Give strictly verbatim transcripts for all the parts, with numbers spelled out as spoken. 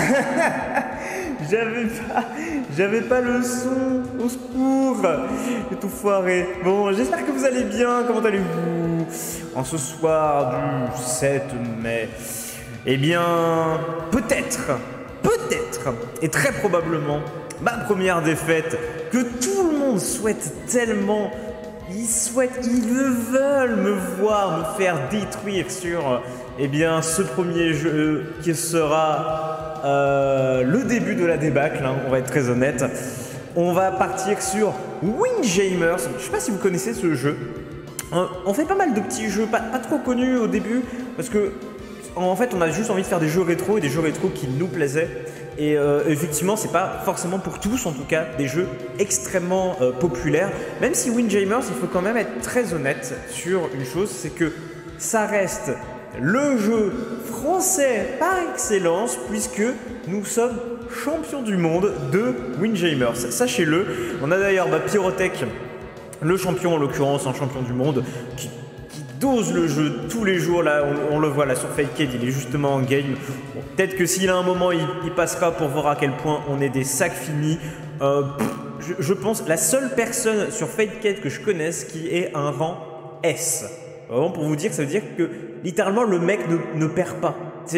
J'avais pas, j'avais pas le son, au secours. J'ai tout foiré. Bon, j'espère que vous allez bien. Comment allez-vous en ce soir du sept mai? Eh bien, peut-être, peut-être, et très probablement, ma première défaite que tout le monde souhaite tellement. Ils souhaitent, ils le veulent me voir me faire détruire sur, eh bien, ce premier jeu qui sera euh, le début de la débâcle, hein, on va être très honnête. On va partir sur Windjammers. Je ne sais pas si vous connaissez ce jeu. On fait pas mal de petits jeux, pas, pas trop connus au début, parce que en fait on a juste envie de faire des jeux rétro et des jeux rétro qui nous plaisaient. Et euh, effectivement, c'est pas forcément pour tous, en tout cas, des jeux extrêmement euh, populaires. Même si Windjammers, il faut quand même être très honnête sur une chose, c'est que ça reste le jeu français par excellence, puisque nous sommes champions du monde de Windjammers. Sachez-le. On a d'ailleurs bah, Pyrotech, le champion en l'occurrence, un champion du monde, qui dose le jeu tous les jours, là on, on le voit là sur Fadecade, il est justement en game. Bon, peut-être que s'il a un moment il, il passera pour voir à quel point on est des sacs finis. euh, pff, je, je pense la seule personne sur Fadecade que je connaisse qui est un rang S. Vraiment pour vous dire, ça veut dire que littéralement le mec ne, ne perd pas.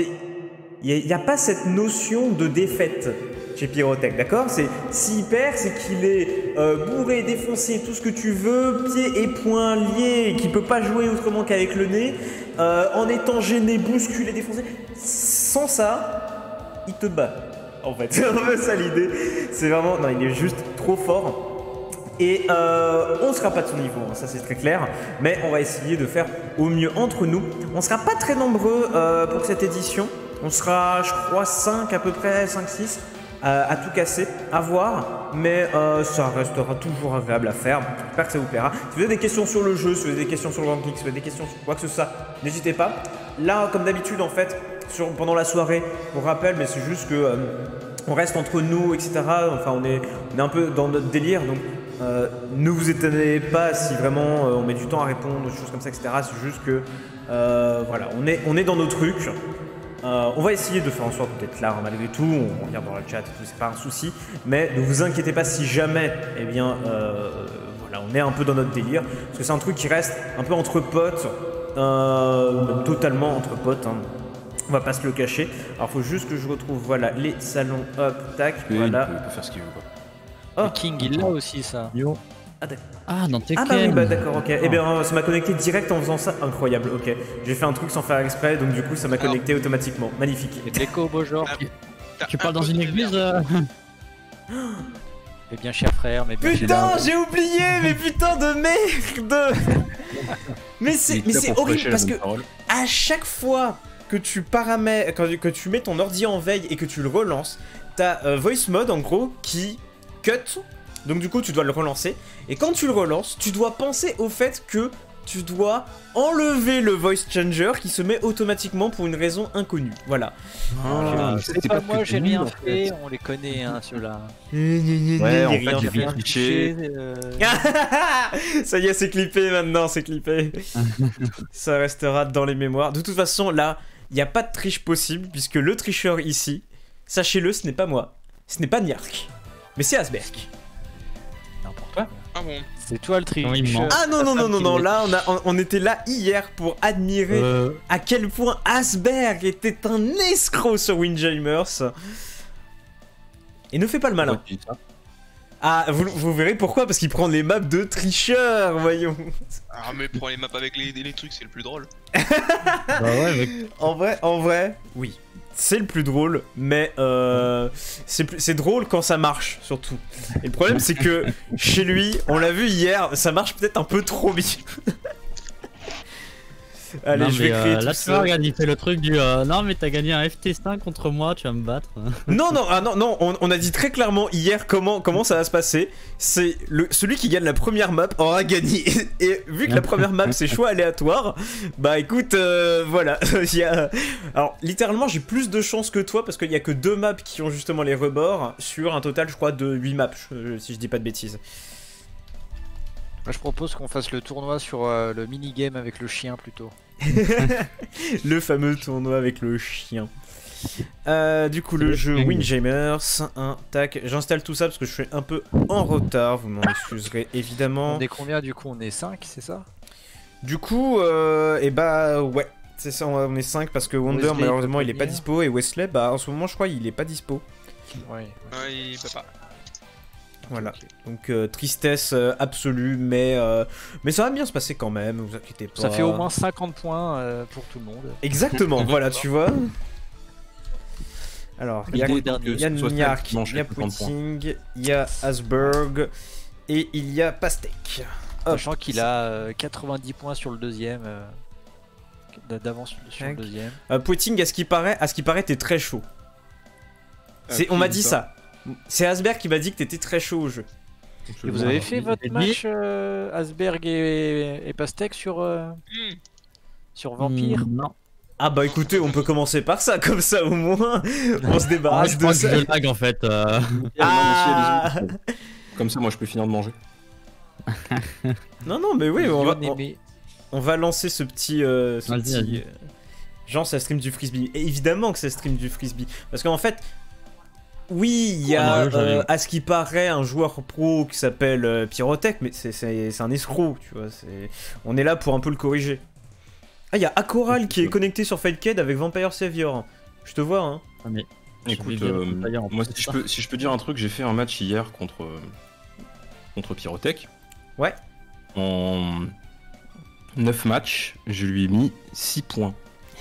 Il n'y a, a pas cette notion de défaite chez Pyrotech, d'accord? C'est s'il perd, c'est qu'il est euh, bourré, défoncé, tout ce que tu veux, pieds et poings liés, et qu'il peut pas jouer autrement qu'avec le nez, euh, en étant gêné, bousculé, défoncé. Sans ça, il te bat. En fait, c'est un peu ça l'idée. C'est vraiment, non, il est juste trop fort. Et euh, on ne sera pas de son niveau, hein, ça c'est très clair, mais on va essayer de faire au mieux entre nous. On ne sera pas très nombreux euh, pour cette édition. On sera, je crois, cinq à peu près, cinq six. Euh, à tout casser, à voir, mais euh, ça restera toujours agréable à faire. J'espère que ça vous plaira. Si vous avez des questions sur le jeu, si vous avez des questions sur le ranking, si vous avez des questions sur quoi que ce soit, n'hésitez pas. Là, comme d'habitude, en fait, sur, pendant la soirée, on rappelle, mais c'est juste que euh, on reste entre nous, et cetera. Enfin, on est, on est un peu dans notre délire, donc euh, ne vous étonnez pas si vraiment euh, on met du temps à répondre, des choses comme ça, et cetera. C'est juste que, euh, voilà, on est, on est dans nos trucs. Euh, on va essayer de faire en sorte d'être là malgré tout, on regarde dans le chat et tout, c'est pas un souci, mais ne vous inquiétez pas si jamais, eh bien, euh, voilà, on est un peu dans notre délire, parce que c'est un truc qui reste un peu entre potes, euh, même totalement entre potes, hein. On va pas se le cacher. Alors faut juste que je retrouve, voilà, les salons, hop, tac, oui, voilà. Il peut, il peut faire ce qu'il veut, quoi. Oh. Le King, il l'a aussi, ça. Yo. Ah, d'accord. Ah, dans Tekken. Ah bah oui, bah d'accord, ok. Eh bien, ça m'a connecté direct en faisant ça. Incroyable, ok. J'ai fait un truc sans faire exprès, donc du coup, ça m'a connecté automatiquement. Magnifique. Et de l'écho, beau genre. Tu parles dans une église euh... Mais bien cher frère, mais bien Putain, j'ai oublié, mais putain de merde. Mais c'est mais c'est horrible parce que à chaque fois que tu paramètres, quand que tu mets ton ordi en veille et que tu le relances, t'as euh, voice mode en gros qui cut. Donc du coup tu dois le relancer, et quand tu le relances, tu dois penser au fait que tu dois enlever le voice changer qui se met automatiquement pour une raison inconnue. Voilà. Ah, c'est pas moi, j'ai rien fait, on les connaît hein ceux-là. Ouais, en fait j'ai bien cliché. Ça y est, c'est clippé maintenant, c'est clippé. Ça restera dans les mémoires. De toute façon, là, il n'y a pas de triche possible, puisque le tricheur ici, sachez-le, ce n'est pas moi, ce n'est pas Niark, mais c'est Asberg. N'importe quoi. Ah bon. C'est toi le tricheur. Ah non, non, non, non, non, là, on, a, on, on était là hier pour admirer euh... à quel point Asberg était un escroc sur Windjammers. Et ne fais pas le malin. Ah, vous, vous verrez pourquoi, parce qu'il prend les maps de tricheur, voyons. Ah mais prends les maps avec les, les trucs, c'est le plus drôle. Bah ouais, mec. En vrai, en vrai, oui. C'est le plus drôle, mais euh, c'est drôle quand ça marche, surtout. Et le problème, c'est que chez lui, on l'a vu hier, ça marche peut-être un peu trop bien. Allez, non, je vais créer euh, tout là, ça. tu vois, regarde, il fait le truc du euh, non, mais t'as gagné un F T cinq contre moi, tu vas me battre. Non, non, ah, non, non, on, on a dit très clairement hier comment, comment ça va se passer. C'est celui qui gagne la première map aura gagné. Et, et vu que la première map c'est choix aléatoire, bah écoute, euh, voilà. Il y a... Alors, littéralement, j'ai plus de chance que toi parce qu'il y a que deux maps qui ont justement les rebords sur un total, je crois, de huit maps, je, si je dis pas de bêtises. Moi, je propose qu'on fasse le tournoi sur euh, le mini-game avec le chien plutôt. Le fameux tournoi avec le chien. Euh, du coup, le jeu Windjammers, un tac, j'installe tout ça parce que je suis un peu en retard, vous m'en excuserez évidemment. On est combien du coup? On est cinq, c'est ça? Du coup, euh, et bah ouais, c'est ça, on est cinq parce que Wonder Wesley, malheureusement il il peut est pas venir. dispo et Wesley, bah en ce moment je crois il est pas dispo. Ouais. Ouais, il peut pas. Voilà. Ok. Donc euh, tristesse euh, absolue, mais, euh, mais ça va bien se passer quand même, vous inquiétez pas. Ça fait au moins cinquante points euh, pour tout le monde. Exactement, voilà, tu vois. Alors, il y a, Les derniers. il y a Soit Niark, Steph, mange il y a cinquante points. Puting, il y a Asberg et il y a Pastek. Hop. Sachant qu'il a euh, quatre-vingt-dix points sur le deuxième. euh, d'avance sur le Tac. deuxième. Euh, Puting, à ce qui paraît, à ce qui paraît, t'es très chaud. C'est, on m'a dit ça. C'est Asberg qui m'a dit que t'étais très chaud au jeu. Et vous avez fait il- votre il- match euh, Asberg et, et Pastek sur, euh, Hmm. sur Vampire? Hmm, Non. Ah bah écoutez, on peut commencer par ça, comme ça au moins, on se Ah, débarrasse je de crois que ça. je lag en fait. euh. Ah Comme ça, moi, je peux finir de manger. Non, non, mais oui, on va, Bien on, aimé. on va lancer ce petit... euh, ce Vas-y, petit vas-y. euh, genre, ça stream du frisbee. Et évidemment que ça stream du frisbee. Parce qu'en fait... Oui, il y Oh, a, Mario, j'avais euh, vu. à ce qui paraît, un joueur pro qui s'appelle euh, Pyrotech, mais c'est- c'est c'est un escroc, tu vois. c'est- On est là pour un peu le corriger. Ah, il y a Akoral qui est connecté sur Fightcade avec Vampire Savior. Je te vois, hein. Ah, mais Écoute, Je vais bien euh, le tailler en moi, plus, si je, ça. peux, si je peux dire un truc, j'ai fait un match hier contre, euh, contre Pyrotech. Ouais. En neuf matchs, je lui ai mis six points.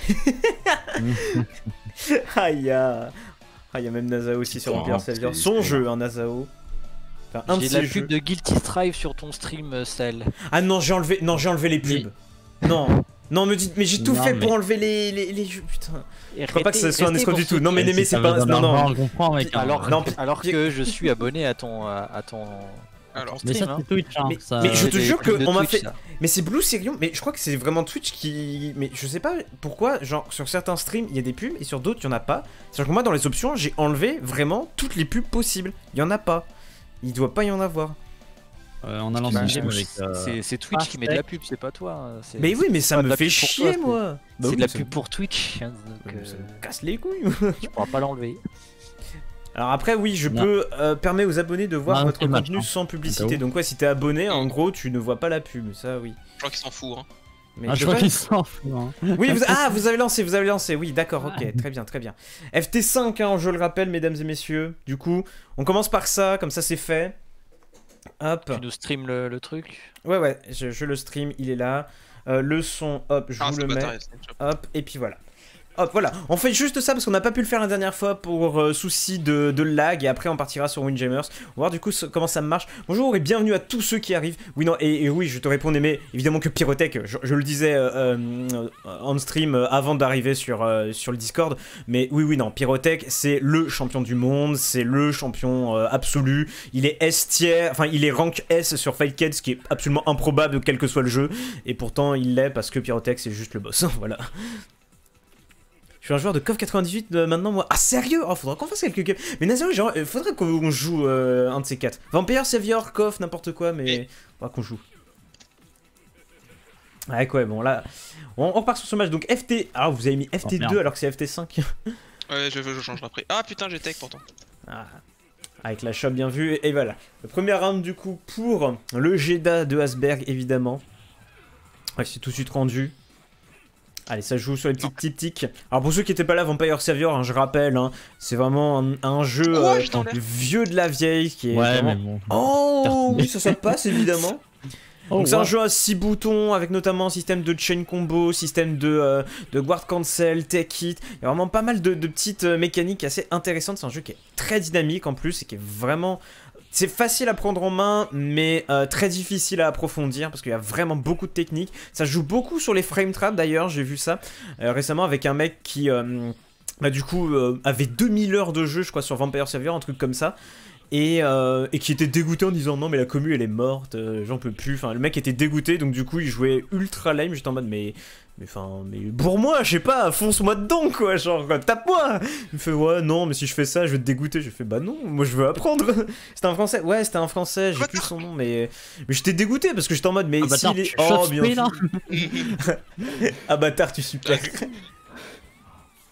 Ah, il y a... Ah, il y a même Nazao aussi sur Oh, Vampire c'est- Savior. c'est Son énorme. jeu, hein, Nazao. Enfin, un de J'ai ses la jeux. pub de Guilty Strive sur ton stream, euh, Sel. Ah non, j'ai enlevé, non, j'ai enlevé les pubs. Non, non, me dites, mais j'ai tout Non, fait mais- pour enlever les, les, les jeux, putain. Et Je crois pas que ce soit un restez escroc pour du ceux tout. Non, mais qui- Némé, ça c'est veut pas. dire Non, non. l'argent, on comprend, mec. hein. Alors, Non, alors Pi- que je suis abonné à ton, à, à ton, à ton Alors, Mais stream. ça, hein. c'est Twitch. Hein. Mais- ça- mais je te C'est jure des pubs que de on m'a Twitch, fait- ça. Mais c'est Blue Serion, mais je crois que c'est vraiment Twitch qui. Mais je sais pas pourquoi, genre sur certains streams il y a des pubs et sur d'autres il y en a pas. C'est-à-dire que moi dans les options j'ai enlevé vraiment toutes les pubs possibles. Il y en a pas. Il doit pas y en avoir. Euh, on a lancé Bah, un game avec. c'est- euh, C'est c'est Twitch qui met de la pub, c'est pas toi. hein. C'est- Mais oui, mais ça pas me de la fait pub pour chier toi, c'est- moi. Bah C'est oui, de la ça- pub pour Twitch, hein, donc ça euh, me casse les couilles. tu pourras pas l'enlever. Alors après oui, je Non. peux euh, permettre aux abonnés de voir Non, votre c'est le match, contenu hein. sans Au publicité. cas où. Donc ouais, si t'es abonné, en gros tu ne vois pas la pub. Ça oui. je crois qu'il s'en fout. Hein. Mais Ah, je de crois quoi- qu'il s'en fout. hein. Oui, vous... ah, vous avez lancé, vous avez lancé, oui, d'accord, ok, très bien, très bien. F T cinq, hein, je le rappelle, mesdames et messieurs. Du coup, on commence par ça, comme ça c'est fait. Hop. Tu nous stream le, le truc. Ouais, ouais, je, je le stream, il est là. Euh, le son, hop, je Ah, vous c'est le mets. bâtard, c'est une chope. Hop, et puis voilà. Hop, voilà. On fait juste ça parce qu'on n'a pas pu le faire la dernière fois pour euh, souci de, de lag. Et après, on partira sur Windjammers. On va voir du coup ce- comment ça marche. Bonjour et bienvenue à tous ceux qui arrivent. Oui, non, et, et oui, je te réponds, mais évidemment que Pyrotech, je, je le disais euh, euh, en stream euh, avant d'arriver sur, euh, sur le Discord. Mais oui, oui, non, Pyrotech, c'est le champion du monde. C'est le champion euh, absolu. Il est S tier, enfin, il est rank S sur Fightcade, ce qui est absolument improbable quel que soit le jeu. Et pourtant, il l'est parce que Pyrotech, c'est juste le boss. Voilà. Je suis un joueur de C O F quatre-vingt-dix-huit euh, maintenant, moi. Ah, sérieux? Oh, faudra qu'on fasse quelques games. Mais Nazaré, genre, euh, faudrait qu'on joue euh, un de ces quatre. Vampire, Savior, C O F, n'importe quoi, mais. Et- Faudra qu'on joue. Ouais, quoi, bon, là. On, on repart sur ce match. Donc, F T. Ah, vous avez mis F T deux Oh, merde. alors que c'est F T cinq. Ouais, je, je changerai après. Ah putain, j'ai tech pourtant. Ah. Avec la shop bien vue. Et, et voilà. Le premier round, du coup, pour le Jeda de Asberg, évidemment. Ouais, c'est tout de suite rendu. Allez, ça joue sur les petites tips tics. Alors pour ceux qui n'étaient pas là, Vampire Savior, hein, je rappelle, hein, c'est vraiment un, un jeu Oh, euh, je t'enlève. vieux de la vieille qui est Ouais, vraiment... mais bon. Oh oui, ça, ça passe évidemment. Oh, Donc c'est un wow. jeu à six boutons avec notamment un système de chain combo, système de, euh, de guard cancel, tech hit. Il y a vraiment pas mal de, de petites euh, mécaniques assez intéressantes. C'est un jeu qui est très dynamique en plus et qui est vraiment... C'est facile à prendre en main, mais euh, très difficile à approfondir parce qu'il y a vraiment beaucoup de techniques. Ça joue beaucoup sur les frame traps d'ailleurs, j'ai vu ça euh, récemment avec un mec qui, euh, bah, du coup, euh, avait deux mille heures de jeu, je crois, sur Vampire Savior, un truc comme ça. Et, euh, et qui était dégoûté en disant non mais la commu elle est morte, euh, j'en peux plus. Enfin le mec était dégoûté donc du coup il jouait ultra lame. J'étais en mode mais mais enfin mais bourre-moi, je sais pas, fonce-moi dedans quoi, genre tape-moi. Il me fait ouais non mais si je fais ça je vais te dégoûter. Je fais bah non moi je veux apprendre. C'était un français, ouais c'était un français, j'ai plus son nom mais mais j'étais dégoûté parce que j'étais en mode mais Ah, bâtard, s'il est tu oh shots bien play, là ah bâtard tu super.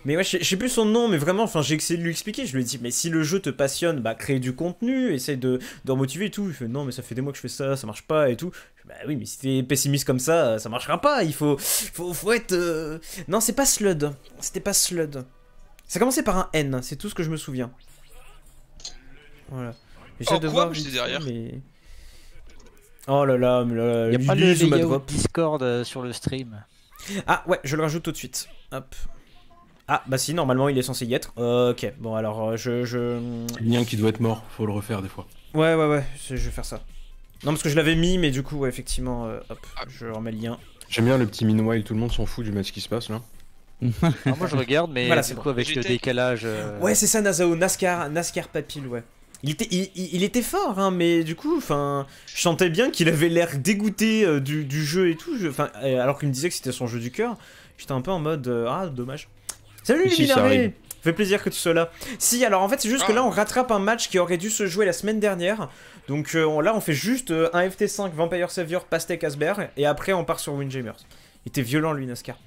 Mais ouais, je sais- je sais plus son nom, mais vraiment, enfin, j'ai essayé de lui expliquer. Je lui ai dit, mais si le jeu te passionne, bah, crée du contenu, essaye de, de remotiver et tout. Il fait, non, mais ça fait des mois que je fais ça, ça marche pas et tout. Je fais, bah oui, mais si t'es pessimiste comme ça, ça marchera pas. Il faut, faut, faut être. euh, Non, c'est pas Slud. C'était pas Slud. Ça commençait par un N, c'est tout ce que je me souviens. Voilà. J'essaie Oh, de quoi voir J'étais vite derrière. fait, mais... Oh là là, mais là, Y a pas le Lily, Zoom layout drop. Discord euh, sur le stream. Ah ouais, je le rajoute tout de suite. Hop. Ah bah si, normalement il est censé y être. Euh, ok, bon alors euh, je... je... Le lien qui doit être mort, faut le refaire des fois. Ouais ouais ouais, je je vais faire ça. Non parce que je l'avais mis, mais du coup ouais, effectivement, euh, hop, je remets le lien. J'aime bien le petit meanwhile, tout le monde s'en fout du match qui se passe là. Ah, moi je regarde, mais Voilà, du c'est coup bon. avec le J'étais- décalage. euh, Ouais c'est ça Nazao, Nascar, Nascar Papil, ouais. Il était, il, il- il était fort, hein, mais du coup, enfin, je sentais bien qu'il avait l'air dégoûté euh, du, du jeu et tout. je- Enfin, euh, alors qu'il me disait que c'était son jeu du cœur, j'étais un peu en mode euh, ah dommage. Salut Si, ça Luminaré, arrive. fait plaisir que tu sois là. Si, alors en fait c'est juste que Ah. là on rattrape un match qui aurait dû se jouer la semaine dernière. Donc euh, on- là on fait juste euh, un F T cinq Vampire Savior Pastèque Asberg et après on part sur Windjammers. Il était violent lui Nascar.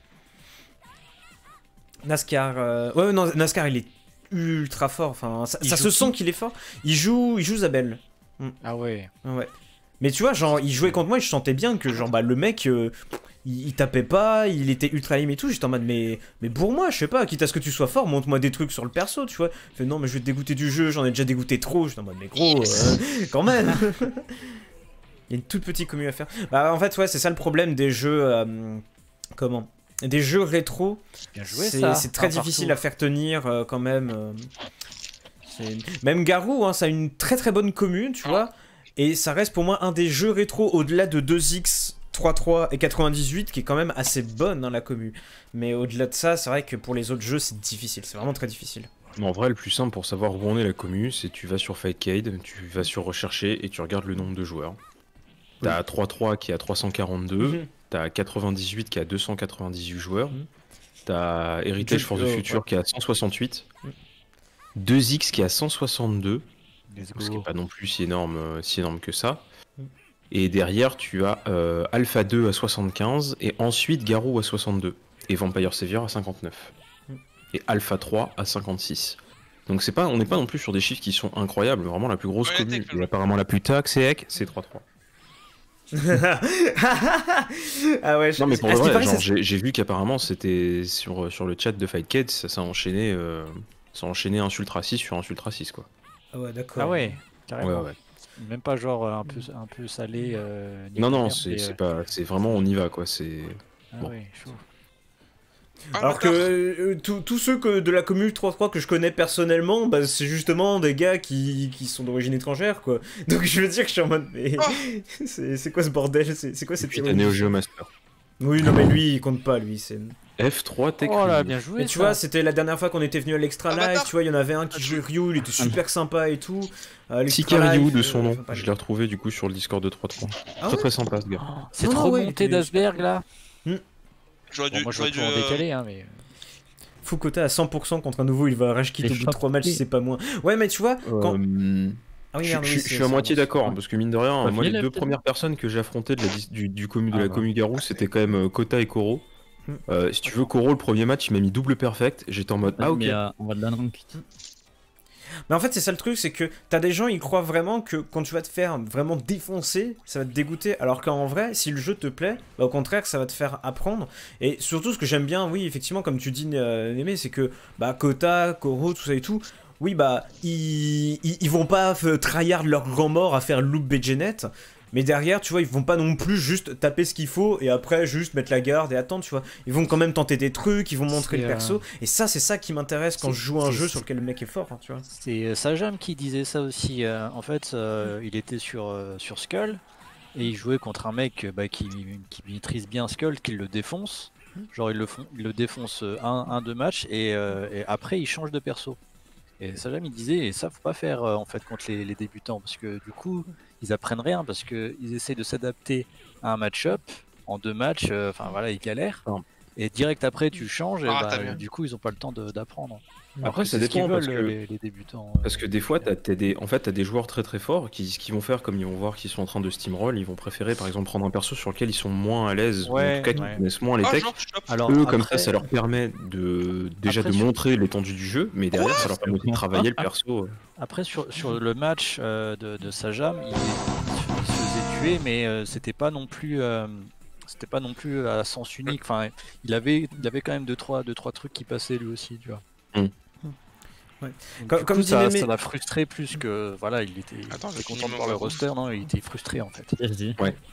Nascar, euh... ouais non Nascar il est ultra fort. Enfin ça, Il ça joue se qui sent qu'il est fort. Il joue, il joue Zabel. Ah ouais. Ouais. Mais tu vois, genre, il jouait contre moi et je sentais bien que, genre, bah, le mec, euh, il, il tapait pas, il était ultra aim et tout. J'étais en mode, mais, mais bourre-moi, je sais pas, quitte à ce que tu sois fort, montre-moi des trucs sur le perso, tu vois. Il fait, non, mais je vais te dégoûter du jeu, j'en ai déjà dégoûté trop. J'étais en mode, mais gros, euh, quand même. Il y a une toute petite commune à faire. Bah, en fait, ouais, c'est ça le problème des jeux. euh, comment Des jeux rétro. Bien joué C'est ça. c'est très Un difficile partout. à faire tenir euh, quand même. euh, c'est- Même Garou, hein, ça a une très très bonne commune, tu vois. Et ça reste pour moi un des jeux rétro au-delà de deux X, trois trois et quatre-vingt-dix-huit qui est quand même assez bonne, hein, la commu. Mais au-delà de ça, c'est vrai que pour les autres jeux, c'est difficile. C'est vraiment très difficile. Mais en vrai, le plus simple pour savoir où on est la commu, c'est tu vas sur Fightcade, tu vas sur rechercher et tu regardes le nombre de joueurs. T'as trois trois qui est à trois cent quarante-deux, Mhm. t'as quatre-vingt-dix-huit qui est à deux cent quatre-vingt-dix-huit joueurs, Mhm. t'as Heritage Ju- Force euh, du Futur ouais. qui est à cent soixante-huit, Mhm. deux X qui est à cent soixante-deux, Let's ce qui go. est pas non plus si énorme, euh, si énorme que ça. Mhm. Et derrière, tu as euh, Alpha deux à soixante-quinze, et ensuite Garou à soixante-deux, et Vampire Savior à cinquante-neuf, Mhm. et Alpha trois à cinquante-six. Donc c'est pas, on n'est pas non plus sur des chiffres qui sont incroyables, vraiment la plus grosse Ouais, commune, tech, et ouais. apparemment la plus taxe c'est Ek, c'est trois trois. Ah ouais, je... Non mais pour à ce qui vrai, paraît, genre, c'est- j'ai j'ai vu qu'apparemment c'était sur, sur le chat de Fightcade, ça s'est enchaîné, euh, ça a enchaîné insulte raciste sur insulte raciste quoi. Ah ouais, d'accord. Ah ouais, carrément. Ouais, ouais. Même pas genre euh, un peu, un peu salé. euh, ni Non de non, merde, c'est mais, c'est euh, pas, c'est vraiment on y va quoi, c'est. Ah bon. ouais, chaud. Ah, Alors que d'accord. euh, tous tous ceux que, de la commune trois trois que je connais personnellement, bah, c'est justement des gars qui, qui sont d'origine étrangère, quoi. Donc je veux dire que je suis en mode, mais Oh. c'est c'est quoi ce bordel? C'est c'est quoi Et cette puis t'as ironie? Neo Geo Master. Oui, non mais lui, il compte pas, lui. c'est... F trois Tech. Oh là, Review. bien joué. Mais tu ça. vois, c'était la dernière fois qu'on était venu à l'Extra Ah, Live, bâtard. tu vois, il y en avait un qui jouait Ryu, il était super sympa et tout. Euh, l'Extra Sicariou Live, de euh, son nom, enfin, pas- je l'ai retrouvé du coup sur le Discord de trois trois. Ah Très ouais très sympa ce gars. Oh, c'est Non, trop ouais, monté il est d'Asberg là. J'aurais Bon, dû. moi je j'aurais vais dû, tout en euh, décaler, hein, mais. Fukota à cent pour cent contre un nouveau, il va rage kit Les au bout de trois matchs, frappés. c'est pas moins. Ouais, mais tu vois, quand. Euh, Ah oui, je, merde, je- oui, je c'est- suis à c'est moitié bon. d'accord, hein, parce que mine de rien, T'as moi fini les la deux peut-être premières personnes que j'ai affrontées de la, dis- du, du commu, de Ah la bah. commu Garou, c'était quand même euh, Kota et Koro. Mm. Euh, si tu veux, Koro, le premier match, il m'a mis double perfect, j'étais en mode ah ok. Mais euh, on va de la ranked. Mais en fait, c'est ça le truc, c'est que t'as des gens, ils croient vraiment que quand tu vas te faire vraiment défoncer, ça va te dégoûter. Alors qu'en vrai, si le jeu te plaît, bah, au contraire, ça va te faire apprendre. Et surtout, ce que j'aime bien, oui, effectivement, comme tu dis, euh, Némé, c'est que bah, Kota, Koro, tout ça et tout, oui, bah, ils, ils, ils vont pas euh, tryhard leur grand mort à faire loop Begenet. Mais derrière, tu vois, ils vont pas non plus juste taper ce qu'il faut et après juste mettre la garde et attendre, tu vois. Ils vont quand même tenter des trucs, ils vont montrer C'est, le perso. euh, Et ça, c'est ça qui m'intéresse quand c'est- je joue à un c'est- jeu sur lequel le mec est fort, hein, tu vois. C'est euh, Sajam qui disait ça aussi. euh, en fait, euh, il était sur, euh, sur Skull et il jouait contre un mec euh, bah, qui, qui maîtrise bien Skull, qui le défonce. Genre, il le, font, il le défonce euh, un, un, deux matchs et, euh, et après, il change de perso. Et Sajam, il disait, et ça, faut pas faire euh, en fait contre les, les débutants parce que du coup, ils apprennent rien parce qu'ils essaient de s'adapter à un match-up en deux matchs. euh, Enfin voilà, ils galèrent. Pardon. Et direct après, tu changes et Ah, bah, t'as vu. du coup, ils ont pas le temps de- d'apprendre. Après, ça c'est ce qu'ils dépend parce veulent, que, les, les débutants. parce que des fois, t'as, t'as des, en fait, t'as des joueurs très très forts qui, ce qu'ils vont faire, comme ils vont voir qu'ils sont en train de steamroll, ils vont préférer par exemple prendre un perso sur lequel ils sont moins à l'aise, ou en Ouais, tout cas qui ouais. connaissent moins les Ah, techs. genre, stop. Alors, Eux, comme après- ça, ça leur permet de déjà Après, de sur- montrer l'étendue du jeu, mais derrière, ça leur permet aussi de travailler le perso. euh. Après, sur, sur le match euh, de, de Sajam, il, il se il se faisait tuer, mais euh, c'était pas non plus. euh, c'était pas non plus à sens unique. Enfin, il avait, il avait quand même deux trois, deux, trois trucs qui passaient lui aussi, tu vois. Mm. Ouais. Donc, Comme- du comme coup, dit ça, Mémé- ça l'a frustré plus que. Voilà, il était, il Attends, était j'ai content fini de mon voir le repas. roster, non, il était frustré en fait. Vas-y.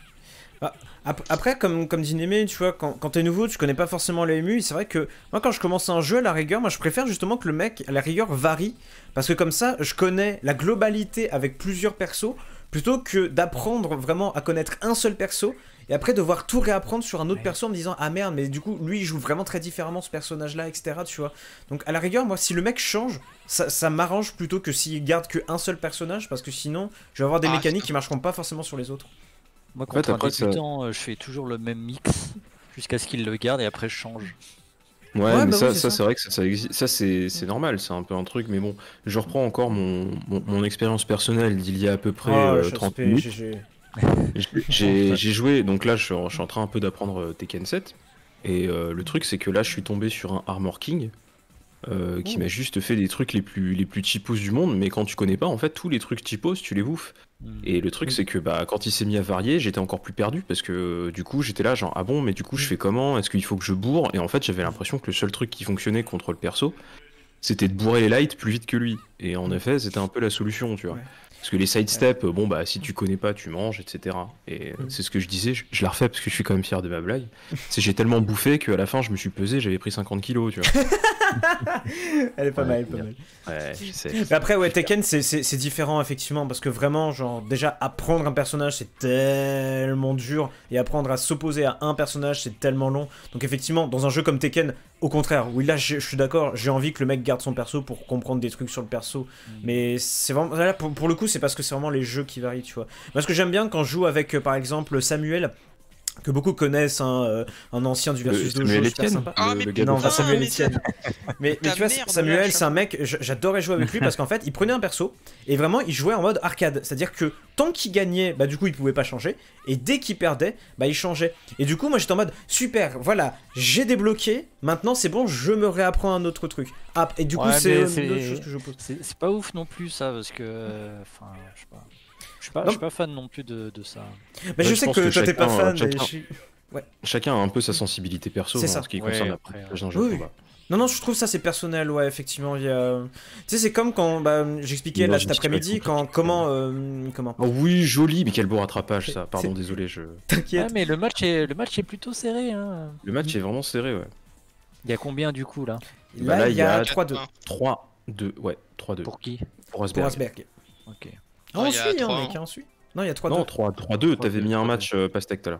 Ap- Après, comme, comme dit Némé, tu vois, quand, quand t'es nouveau, tu connais pas forcément la M U, et c'est vrai que moi, quand je commence un jeu, à la rigueur, moi, je préfère justement que le mec, à la rigueur, varie, parce que comme ça, je connais la globalité avec plusieurs persos, plutôt que d'apprendre vraiment à connaître un seul perso, et après devoir tout réapprendre sur un autre Ouais. perso en me disant, ah merde, mais du coup, lui, il joue vraiment très différemment ce personnage-là, et cetera, tu vois. Donc, à la rigueur, moi, si le mec change, ça, ça m'arrange plutôt que s'il garde qu'un seul personnage, parce que sinon, je vais avoir des Ah, mécaniques c'est- qui marcheront pas forcément sur les autres. Moi, fait, contre après, un ça- débutant, euh, je fais toujours le même mix jusqu'à ce qu'il le garde et après je change. Ouais, Ouais, mais bah ça, oui, c'est ça, ça. c'est vrai que ça, ça existe. Ça, c'est c'est normal, c'est un peu un truc, mais bon, je reprends encore mon, mon, mon expérience personnelle d'il y a à peu près Oh, euh, le trente P, minutes. G G. J'ai- J'ai j'ai joué, donc là, je suis, je suis en train un peu d'apprendre euh, Tekken sept, et euh, le truc, c'est que là, je suis tombé sur un Armor King euh, qui Oh. m'a juste fait des trucs les plus, les plus cheapos du monde, mais quand tu connais pas, en fait, tous les trucs cheapos, tu les bouffes. Hmm. Et le truc, Mm. c'est que bah, quand il s'est mis à varier, j'étais encore plus perdu parce que euh, du coup, j'étais là, genre, ah bon, mais du coup, je fais comment? Est-ce qu'il faut que je bourre? Et en fait, j'avais l'impression que le seul truc qui fonctionnait contre le perso, c'était de bourrer les lights plus vite que lui. Et en effet, c'était un peu la solution, tu vois. Ouais. Parce que les sidesteps, euh, bon, bah, si tu connais pas, tu manges, et cetera. Et euh, Mm. c'est ce que je disais, je, je la refais parce que je suis quand même fier de ma blague. C'est j'ai tellement bouffé qu'à la fin, je me suis pesé, j'avais pris cinquante kilos, tu vois. Elle est pas Ouais, mal, c'est pas bien. mal. Ouais, je sais. Mais après, ouais, Tekken, c'est- c'est c'est différent, effectivement, parce que vraiment, genre, déjà, apprendre un personnage, c'est tellement dur, et apprendre à s'opposer à un personnage, c'est tellement long. Donc, effectivement, dans un jeu comme Tekken, au contraire, oui, là, je je suis d'accord, j'ai envie que le mec garde son perso pour comprendre des trucs sur le perso, mais c'est vraiment, là, pour, pour le coup, c'est parce que c'est vraiment les jeux qui varient, tu vois. Moi, ce que j'aime bien quand je joue avec, euh, par exemple, Samuel, que beaucoup connaissent, hein, euh, un ancien du Versus Le- Dojo, Samuel super Etienne, sympa. Ah, le, mais le gars de Non, putain, pas Samuel mais Etienne. Mais, mais Ta tu vois, merde, Samuel, lâche. c'est un mec, je- j'adorais jouer avec lui parce qu'en fait, il prenait un perso et vraiment, il jouait en mode arcade. C'est-à-dire que tant qu'il gagnait, bah du coup, il pouvait pas changer. Et dès qu'il perdait, bah il changeait. Et du coup, moi, j'étais en mode super, voilà, j'ai débloqué. Maintenant, c'est bon, je me réapprends un autre truc. Ah, et du coup, Ouais, c'est mais euh, c'est- une autre chose que je pose. C'est c'est pas ouf non plus ça parce que. euh, Enfin, je sais pas. Je suis pas, Non. je suis pas fan non plus de, de ça. Mais je je sais pense que, que toi, t'es pas chacun, fan. chacun- mais je suis- Chacun a un peu sa sensibilité perso C'est en ça. ce qui Ouais, concerne après, l'apprentissage d'un jeu Oui, de oui. combat. Non, non, je trouve ça c'est personnel, ouais, effectivement. Il y a... Tu sais, c'est comme quand bah, j'expliquais Dans là une cet après-midi, situation quand pratique, comment, euh, comment. Oh oui, joli, mais quel beau rattrapage ça. Pardon, C'est- désolé, je... Ouais, T'inquiète. mais le match est, le match est plutôt serré. Hein. le match est vraiment serré, ouais. Il y a combien du coup là? Là, Bah là, il y a il y a trois deux trois deux, ouais, trois deux. Pour qui? Pour pour Rosberg. Asberg. Ok. Ah, Non, on il y a suit, hein, trois, mec, hein. hein, on suit. Non, il y a trois deux. Non, trois deux, t'avais trois deux, mis un trois match euh, pastèque tout à l'heure.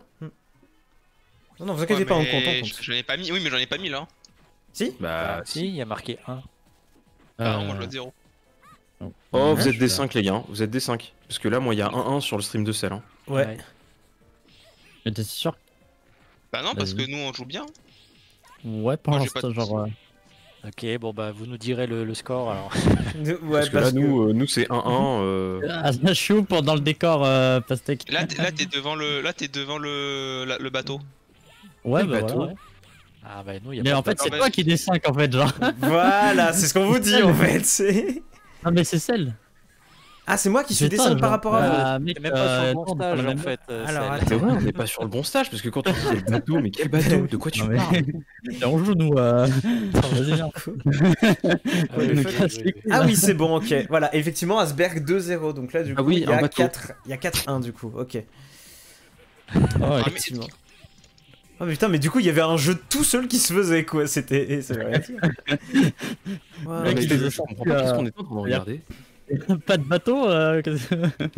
Non, non, vous inquiétez Ouais, pas, on mais compte, on je- compte. J'en ai pas mis, oui, mais j'en ai pas mis là. Si Bah, Ah, si, il y a marqué un. Ah non, Euh, moi je vois zéro. Oh, Ouais, vous je êtes suis des là. cinq, les gars, hein. Vous êtes des cinq. Parce que là, moi, il y a un un sur le stream de Cell. Hein. Ouais. Mais t'es sûr? Bah non, parce que Vas-y. nous on joue bien. Ouais, pour Moi, j'ai pas l'instant, de genre. euh, Ok, bon bah vous nous direz le, le score alors. Ouais, Parce que là, nous, euh, nous c'est un un. euh, Ah, je suis où pour dans le décor euh, pastèque? Là, t'es- là t'es devant le, là t'es devant le, la- le bateau. Ouais, le bah bateau. voilà. Ouais. Ah bah nous, il y a Mais pas en de fait, c'est bah, toi qui des cinq en fait, genre. Voilà, c'est ce qu'on vous dit en fait. c'est- Ah, mais c'est celle. Ah, c'est moi qui suis C'est toi, descend par genre. rapport à vous. Ah, mec, C'est même pas sur euh, le bon non, on stage parle en même fait. euh, Alors, celle. attends. C'est vrai, on n'est pas sur le bon stage, parce que quand tu dis le bateau, mais quel bateau? De quoi tu Non, mais- parles? Mais on joue, nous. Euh... Attends, vas-y, viens. Ah oui, Ouais, oui, le oui, fait- oui, oui. Ah oui, c'est bon, ok. Voilà, effectivement, Asberg deux zéro. Donc là, du coup, Ah oui, il y un a bateau. quatre il y a quatre un du coup, ok. Oh, Ah, mais- Effectivement. Oh mais putain, mais du coup, il y avait un jeu tout seul qui se faisait, quoi. C'était. Ça veut rien dire. Ouais, Mec, Mais il je, faisait je ça, comprends pas qu'est-ce euh, qu'on est en train de regarder. Pas de bateau euh, qu'est-ce-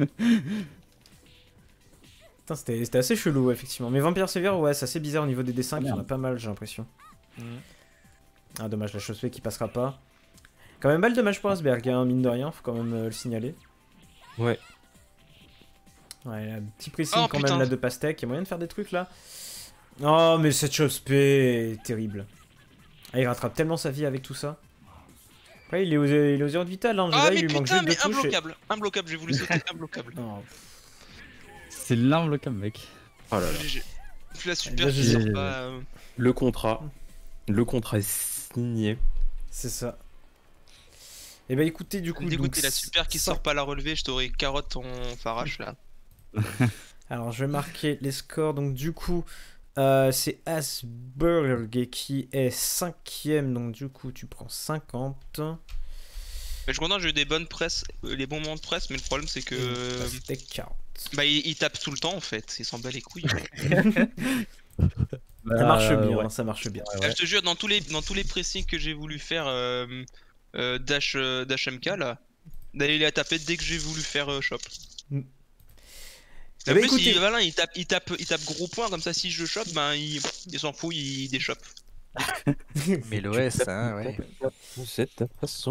Putain, c'était c'était assez chelou, effectivement. Mais Vampire Savior, ouais, c'est assez bizarre au niveau des dessins, Ah, il y en a merde. pas mal, j'ai l'impression. Mm. Ah, dommage, la chaussée qui passera pas. Quand même, mal dommage pour Asberg, hein, mine de rien, faut quand même euh, le signaler. Ouais. Ouais, un petit pressing Oh, quand putain. même là de pastèque, il y a moyen de faire des trucs là. Oh, mais cette chaussée est terrible. Ah, il rattrape tellement sa vie avec tout ça. Ouais, il est aux, il est aux zéro de vital, hein. Ah, Jedi, mais il lui manque putain, juste deux mais touches. et- imbloquable. Imbloquable, j'ai voulu sauter imbloquable. Non. C'est l'imbloquable, mec. Oh là là. G G. Puis la super Là, qui j'ai- sort pas. euh, Le contrat. Le contrat est signé. C'est ça. Et bah écoutez, du coup. Dégoûté, donc, la super qui ça- sort pas la relever, je t'aurais carotte en farache là. Alors je vais marquer les scores. Donc du coup, euh, c'est Asberg qui est cinquième. Donc du coup, tu prends cinquante. Mais je suis content, j'ai eu des bonnes presses, euh, les bons moments de presse, mais le problème c'est que. Et Pastèque, quarante. Bah, il, il tape tout le temps en fait, il s'en bat les couilles. Ça marche Euh, bien, ouais. hein, ça marche bien. Ouais, Ah, je te jure, dans tous les, dans tous les pressings que j'ai voulu faire euh, euh, Dash, euh, Dash M K là, d'ailleurs il a tapé dès que j'ai voulu faire euh, Shop. Mm. En Eh ben, plus, écoutez- il, voilà, il, tape, il, tape, il tape gros point, comme ça si je chope, ben il, il s'en fout, il déchoppe. Mais l'O S, hein, ouais. C'est ta façon.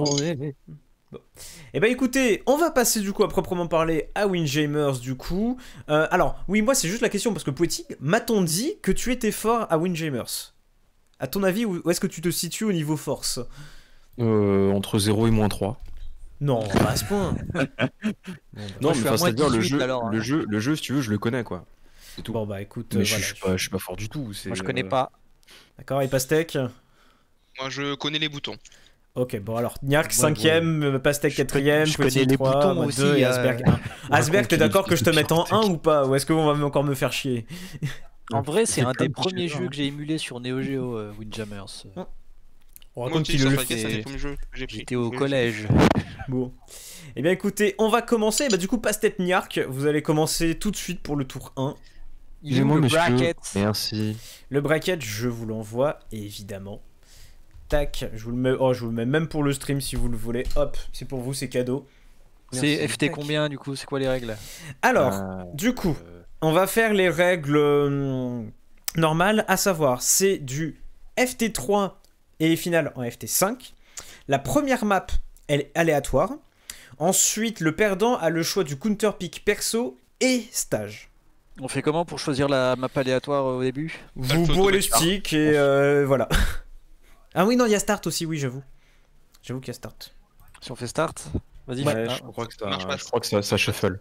Et bah écoutez, on va passer du coup à proprement parler à Windjammers du coup. Euh, alors, oui, moi c'est juste la question parce que Poetic, m'a-t-on dit que tu étais fort à Windjammers? À ton avis, où où est-ce que tu te situes au niveau force? Euh, entre zéro et moins trois. Non, pas à ce point. Non, Moi, je mais suis à enfin, moins c'est-à-dire le dix-huit, jeu, alors, hein. le jeu, le jeu, si tu veux, je le connais quoi. C'est tout. Bon bah écoute, mais euh, je, voilà. je suis pas, je suis pas fort du tout. c'est, Moi je connais euh, pas. D'accord, et Pastèque? Moi je connais les boutons. Ok, bon alors, Niark Ouais, cinquième, euh, Pastèque Je quatrième, connais- je connais Poetic les trois, boutons moi aussi, deux et euh, Asberg un. Asberg, t'es raconte d'accord une que je te histoire mette en de un pire. ou pas? Ou est-ce qu'on va encore me faire chier? En vrai, c'est C'est un plein des de premiers petits jeux jeux, que j'ai émulé sur Neo Geo, euh, Windjammers. On Moi raconte aussi, qu'il sur le Paquet, fait. c'est un des premiers jeux que j'ai pris. J'étais au Oui, collège. Bon. Eh bien écoutez, on va commencer. Bah du coup, Pastèque Niark, vous allez commencer tout de suite pour le tour un. Il est où Excusez-moi, le monsieur. bracket? Merci. Le bracket, je vous l'envoie, évidemment. Tac, je vous le mets. Oh, je vous le mets même pour le stream si vous le voulez. Hop, c'est pour vous, c'est cadeau. C'est Merci. F T Tac. combien du coup? C'est quoi les règles? Alors, Euh, du coup, euh, on va faire les règles euh, normales, à savoir, c'est du F T trois et finale en F T cinq. La première map, elle est aléatoire. Ensuite, le perdant a le choix du counter pick perso et stage. On fait comment pour choisir la map aléatoire euh, au début? Vous faut bourrez le automatiquement. stick et euh, voilà. Ah oui, non, il y a start aussi, oui, j'avoue. J'avoue qu'il y a start. Si on fait start? Vas-y. ouais, Ah, je crois que ça, marche pas. je crois que ça, ça shuffle.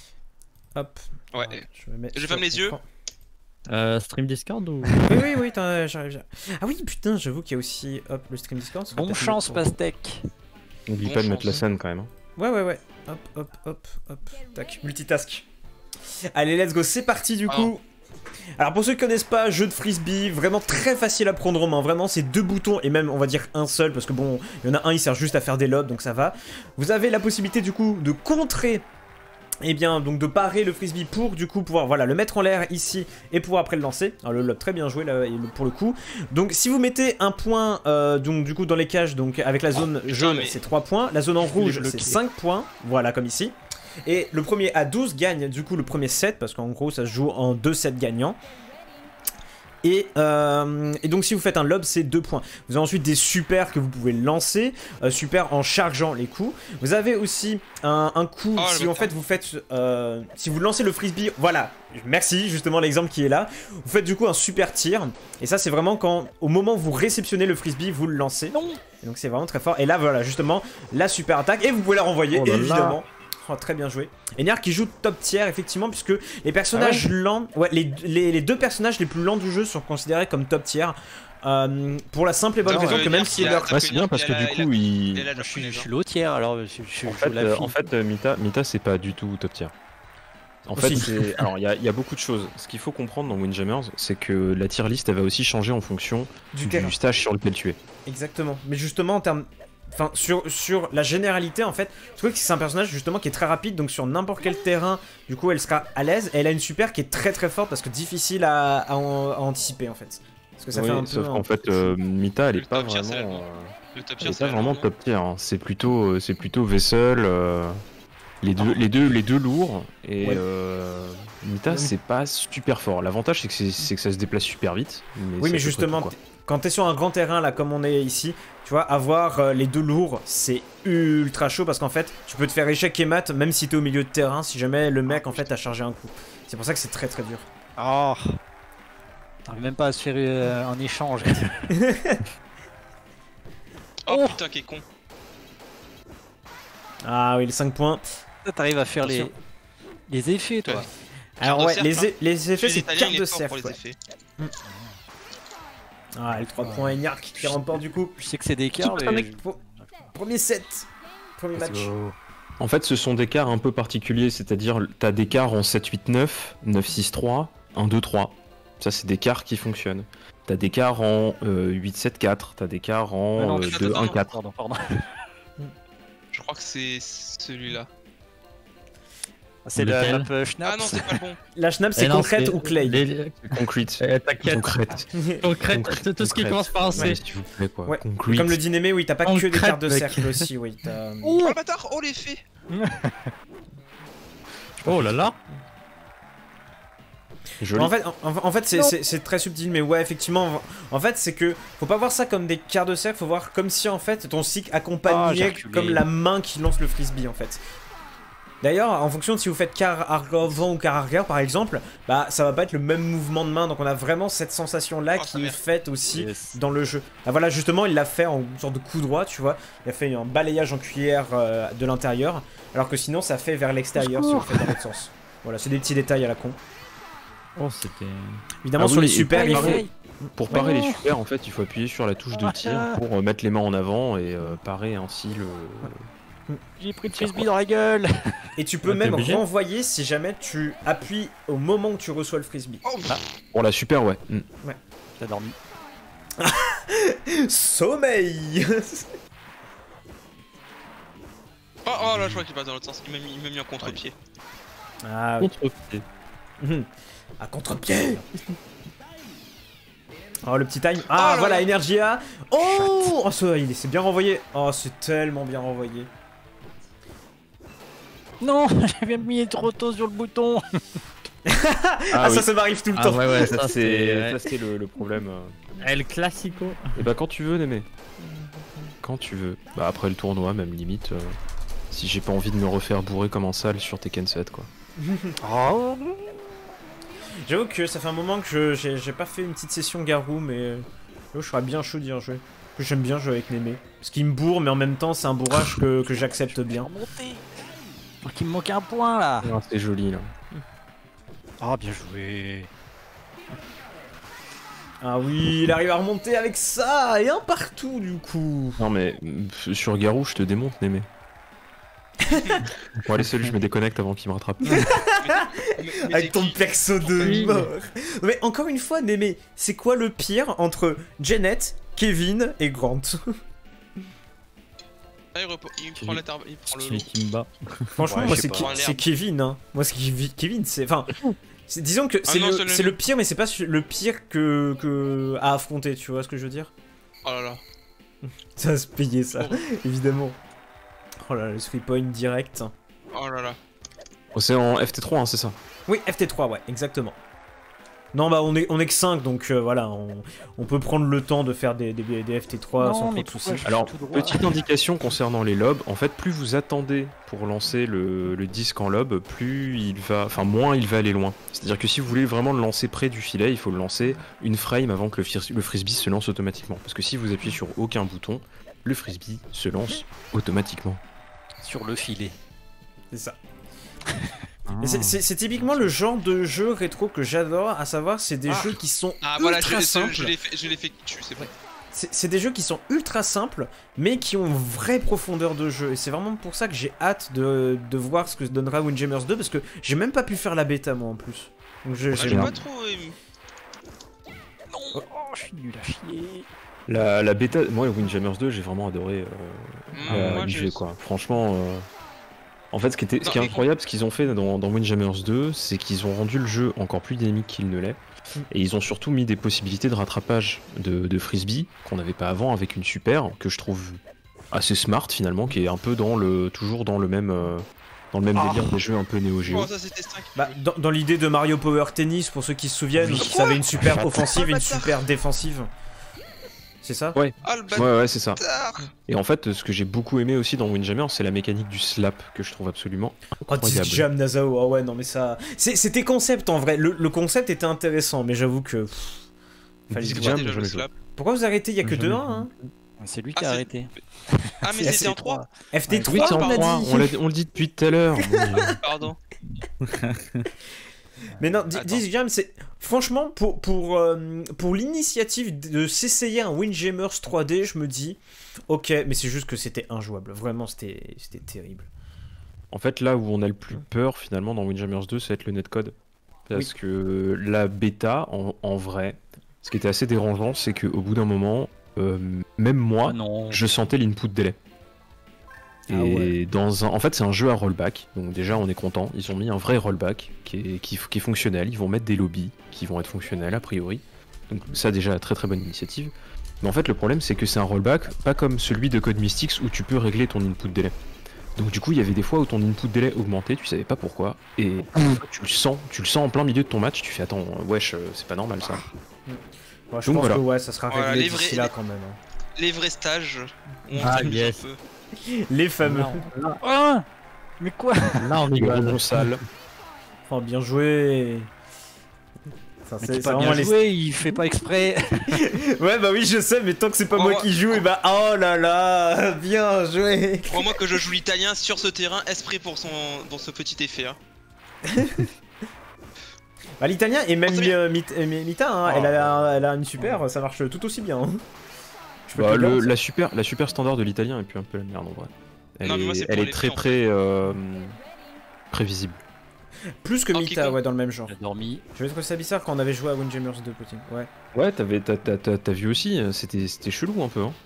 Hop. Ouais. Je, me mets Je sur ferme les yeux. l'écran. Euh, stream Discord ou. Oui, oui, oui, attends, j'arrive. j'arrive. Ah oui, putain, j'avoue qu'il y a aussi hop, le stream Discord. Bon chance, Pastèque. N'oublie Bon pas de mettre la chance. scène quand même. hein. Ouais, ouais, ouais. Hop, hop, hop, hop. Tac, multitask. Allez, let's go, c'est parti du Ah. coup. Alors pour ceux qui connaissent pas, jeu de frisbee, vraiment très facile à prendre en main, vraiment c'est deux boutons et même on va dire un seul parce que bon, il y en a un il sert juste à faire des lobes donc ça va. Vous avez la possibilité du coup de contrer, et bien donc de parer le frisbee pour du coup pouvoir voilà le mettre en l'air ici et pouvoir après le lancer. Alors le lob très bien joué là et le- pour le coup. Donc si vous mettez un point euh, donc du coup dans les cages donc avec la zone putain, jaune mais- c'est trois points, la zone en rouge bloqué. c'est cinq points, voilà comme ici. Et le premier à douze gagne du coup le premier set parce qu'en gros ça se joue en deux sets gagnants. Et, euh, et donc si vous faites un lob c'est deux points. Vous avez ensuite des super que vous pouvez lancer, euh, super en chargeant les coups. Vous avez aussi un, un coup Oh, le si en bâtard. fait vous faites euh, si vous lancez le frisbee, voilà, merci justement l'exemple qui est là. Vous faites du coup un super tir et ça c'est vraiment quand au moment où vous réceptionnez le frisbee vous le lancez. Et donc c'est vraiment très fort. Et là voilà justement la super attaque et vous pouvez la renvoyer Oh là là. évidemment. Oh, très bien joué. Et Niark qui joue top tier effectivement puisque les personnages lents, ouais, les, les, les deux personnages les plus lents du jeu sont considérés comme top tier euh, pour la simple et bonne Non, raison euh, que même Niark, si il a- leur Ouais, c'est bien parce que Il a- du il a- coup, il. Il est là, Je suis, je japonais, suis low tier alors je, je, je En joue fait, la euh, fille. en fait euh, Mita, Mita c'est pas du tout top tier. En fait, Aussi. c'est- alors il y, a- il y a beaucoup de choses. Ce qu'il faut comprendre dans Windjammers, c'est que la tier list elle va aussi changer en fonction du du, terrain. stage sur lequel tu es. Exactement. Mais justement en termes enfin sur, sur la généralité en fait, je trouve que c'est un personnage justement qui est très rapide donc sur n'importe quel terrain, du coup elle sera à l'aise et elle a une super qui est très très forte parce que difficile à, à, en- à anticiper en fait. Parce que ça Oui, fait un sauf peu qu'en un- fait, euh, Mita elle Le est pas top tier, c'est vraiment. l'allemand. euh, Le top Elle tier est c'est pas vraiment l'allemand. top tier, hein. C'est plutôt, euh, c'est plutôt Vessel, euh, les deux, les deux, les deux lourds et Ouais. euh, Mita Ouais. c'est pas super fort. L'avantage c'est que, c'est- c'est que ça se déplace super vite. Mais Oui c'est à mais peu près justement tout, quoi. t- quand t'es sur un grand terrain là comme on est ici, tu vois, avoir euh, les deux lourds c'est ultra chaud parce qu'en fait tu peux te faire échec et mat même si t'es au milieu de terrain si jamais le mec en fait a chargé un coup. C'est pour ça que c'est très très dur. Oh. T'arrives même pas à se faire euh, un échange. Oh putain, qui est con. Ah oui, les cinq points. Toi, t'arrives à faire les... Attention. les effets, toi. Ouais. Alors de ouais, cercle, les, hein. e- les effets, Les c'est Italiens, carte il de est fort pour cercle. les Ouais. effets. Ah, les trois points Eniark qui remporte du coup. Je sais que c'est des cartes, Petit mais... Pro- Premier set. Premier match. En fait, ce sont des quarts un peu particuliers, c'est-à-dire t'as des quarts en sept huit neuf, neuf six trois, un deux trois. Ça, c'est des quarts qui fonctionnent. T'as des quarts en euh, huit sept quatre, t'as des quarts en Ah non, euh, tu- deux un attends, quatre. Pardon, pardon. Je crois que c'est celui-là. C'est la Lequel map euh, Schnaps. Ah non, c'est pas le bon. La Schnapp, Eh c'est non, concrète c'est- ou clay? les- Concrete. Eh, T'inquiète. Concrète. Concrète, Concrète, tout ce qui concrète. commence par un Ouais, C. s'il vous plaît, quoi. Ouais. Concrete. Comme le dit Némé, oui, t'as pas que des Concrète, cartes de mec. cercle aussi, oui. t'as- Oh le bâtard, oh l'effet. Oh là là. Joli. En fait, en, en fait c'est- c'est c'est très subtil, mais ouais, effectivement. En fait, c'est que faut pas voir ça comme des quarts de cercle, faut voir comme si en fait ton cycle Ah, j'ai accompagnait reculé. comme la main qui lance le frisbee en fait. D'ailleurs, en fonction de si vous faites quart avant ou quart arrière par exemple, bah ça va pas être le même mouvement de main, donc on a vraiment cette sensation là Oh, sa qui est mère. faite aussi Yes. dans le jeu. Ah, voilà, justement, il l'a fait en sorte de coup droit, tu vois. Il a fait un balayage en cuillère euh, de l'intérieur, alors que sinon ça fait vers l'extérieur si on le fait dans l'autre sens. Voilà, c'est des petits détails à la con. Oh, c'était. Évidemment, Ah sur oui, les et super, pour il faut. parer- Pour parer Ouais. les super, en fait, il faut appuyer sur la touche de tir pour euh, mettre les mains en avant et euh, parer ainsi le. J'ai pris le frisbee dans la gueule. Et tu peux Ah, t'es même obligé renvoyer si jamais tu appuies au moment où tu reçois le frisbee. Oh, Pour la super, ouais. Mm. T'as dormi. Sommeil. oh, oh là, je crois qu'il passe dans l'autre sens. Il m'a mis, il m'a mis un contre-pied. Ah oui. Contre-pied. Mhm. À contre-pied. Oh, le petit time. Ah, là voilà, là. Energia. Oh, oh ça, il est- c'est bien renvoyé. Oh, c'est tellement bien renvoyé. Non, j'ai bien mis trop tôt sur le bouton. Ah, oui. ça, ça m'arrive tout le Ah temps. ouais, ouais, Ça, ça c'est c'est. ça, c'est le, le problème. euh. El Classico. Et bah, quand tu veux, Némé. Quand tu veux. Bah, après le tournoi, même limite. euh, Si j'ai pas envie de me refaire bourrer comme un sale sur Tekken sept, quoi. Oh. J'avoue que ça fait un moment que je- j'ai j'ai pas fait une petite session Garou, mais euh, je serais bien chaud d'y rejouer. En plus, j'aime bien jouer avec Némé. Parce qu'il me bourre, mais en même temps, c'est un bourrage que, que j'accepte bien. Remonté. Oh, qu'il me manque un point là. Ah, c'est joli, là. Ah, bien joué. Ah oui, il arrive à remonter avec ça, et un partout du coup. Non, mais pff, sur Garou, je te démonte, Némé. Bon, allez, salut, je me déconnecte avant qu'il me rattrape. Mais- mais Avec c'est ton qui perso de Oui. mort. Mais encore une fois, Némé, c'est quoi le pire entre Janet, Kevin et Grant? Ah, il, repo- il prend la tar- il prend le Celui lot. qui me bat. Franchement, Ouais, moi je c'est sais Ke- pas. c'est Kevin, hein. Moi c'est Kevi- Kevin, c'est. Enfin. c'est- Disons que Ah c'est non, le, c'est le- c'est le pire, mais c'est pas le pire que, que à affronter, tu vois ce que je veux dire? Oh là là. Ça va se payer, ça, Oh. évidemment. Oh là là, le three point direct. Oh là là. Oh, c'est en F T trois, hein, c'est ça. Oui, F T trois, ouais, exactement. Non, bah on est, on est que cinq, donc euh, voilà, on, on peut prendre le temps de faire des, des, des F T trois Non, sans trop mais de pourquoi soucis. je- Alors, tout droit. petite indication concernant les lobes, en fait, plus vous attendez pour lancer le, le disque en lob, plus il va, enfin, moins il va aller loin. C'est-à-dire que si vous voulez vraiment le lancer près du filet, il faut le lancer une frame avant que le, fir- le frisbee se lance automatiquement. Parce que si vous appuyez sur aucun bouton, le frisbee se lance automatiquement. Sur le filet. C'est ça. Et c'est- C'est c'est typiquement le genre de jeu rétro que j'adore, à savoir, c'est des Ah. jeux qui sont Ah voilà, ultra je, je, simples. je l'ai fait, je l'ai fait dessus, c'est bon. C'est c'est des jeux qui sont ultra simples, mais qui ont une vraie profondeur de jeu. Et c'est vraiment pour ça que j'ai hâte de, de voir ce que donnera Windjammers deux, parce que j'ai même pas pu faire la bêta, moi, en plus. Donc je- Ah, j'ai j'ai vraiment- pas trop aimé. Non, oh, je suis nul à chier. La, la bêta, moi, le Windjammers deux, j'ai vraiment adoré euh, Mm, euh, moi, y je- jouer, quoi. Franchement, euh, en fait, ce qui, était, ce Non, qui est mais- incroyable, ce qu'ils ont fait dans, dans Windjammers deux, c'est qu'ils ont rendu le jeu encore plus dynamique qu'il ne l'est. Et ils ont surtout mis des possibilités de rattrapage de, de frisbee qu'on n'avait pas avant avec une super que je trouve assez smart finalement, qui est un peu dans le toujours dans le même euh, dans le même Ah. délire des jeux un peu Neo Geo. Oh, ça c'était cinq. Bah, dans dans l'idée de Mario Power Tennis, pour ceux qui se souviennent, Oui. ça avait une super offensive et une bâtard. super défensive. C'est ça? Ouais. Ah le Ouais ouais c'est ça. bâtard. Et en fait ce que j'ai beaucoup aimé aussi dans Windjammer, c'est la mécanique du slap que je trouve absolument Oh, Disc incroyable. Jam Nazao, oh ouais, non mais ça... c'est- C'était concept en vrai, le, le concept était intéressant, mais j'avoue que... pff, fallait Disc le Jam, voir. Déjà, je le l'ai joué. slap. Pourquoi vous arrêtez? Il y a que Jamais deux vu. un hein? C'est lui Ah, qui a c'est- arrêté. Ah, mais C'est c'était en trois. F T trois, Oui, c'est on en a trois, dit. on, l'a- on le dit depuis tout à l'heure. Pardon. Mais non, di- Attends. dis Jam, c'est franchement pour pour euh, pour l'initiative de s'essayer un Windjammers trois D, je me dis OK, mais c'est juste que c'était injouable. Vraiment, c'était c'était terrible. En fait, là où on a le plus peur finalement dans Windjammers deux, ça va être le netcode. Parce Oui. que la bêta, en, en vrai, ce qui était assez dérangeant, c'est qu'au bout d'un moment, euh, même moi, Ah non. je sentais l'input délai. Et Ah ouais. dans un... en fait, c'est un jeu à rollback, donc déjà on est content. Ils ont mis un vrai rollback qui est, qui, qui est fonctionnel. Ils vont mettre des lobbies qui vont être fonctionnels a priori. Donc ça déjà très très bonne initiative. Mais en fait, le problème c'est que c'est un rollback pas comme celui de Code Mystics où tu peux régler ton input délai. Donc du coup, il y avait des fois où ton input délai augmentait, tu savais pas pourquoi, et tu le sens, tu le sens en plein milieu de ton match. Tu fais attends, wesh, euh, c'est pas normal ça. Moi, je Donc pense voilà. que ouais, ça sera Voilà, réglé les d'ici vrais- là quand même. hein. Les vrais stages. Où on Ah, s'amuse yes. un peu. Les fameux. Là, on- là- Ah mais quoi? là, on Le rigole. rebond sale. Oh, bien joué. Ça, Mais c'est c'est c'est pas vraiment bien les- joué, il fait pas exprès. Ouais, bah oui, je sais, mais tant que c'est pas Oh, moi ouais. qui joue, et bah oh là là, bien joué. Crois-moi que je joue l'italien sur ce terrain, esprit pour son pour ce petit effet. Hein. Bah, l'italien et même Oh, c'est euh, Mit- euh, Mita, hein, Oh. elle, a, elle a une super, ça marche tout aussi bien. hein. Je peux Bah, te le le- garantir. la super, la super standard de l'italien est puis un peu la merde en vrai. Elle Non, mais est, moi, c'est elle pour est les très faits, en très euh, prévisible. Plus que Oh, Mita, Kiko. ouais, dans le même genre. J'ai dormi. Je vais trouver ça bizarre quand on avait joué à Windjammers deux, Poutine. Ouais. Ouais, t'avais, t'as, t'as- t'as- t'as vu aussi, euh, c'était, c'était chelou un peu. Hein.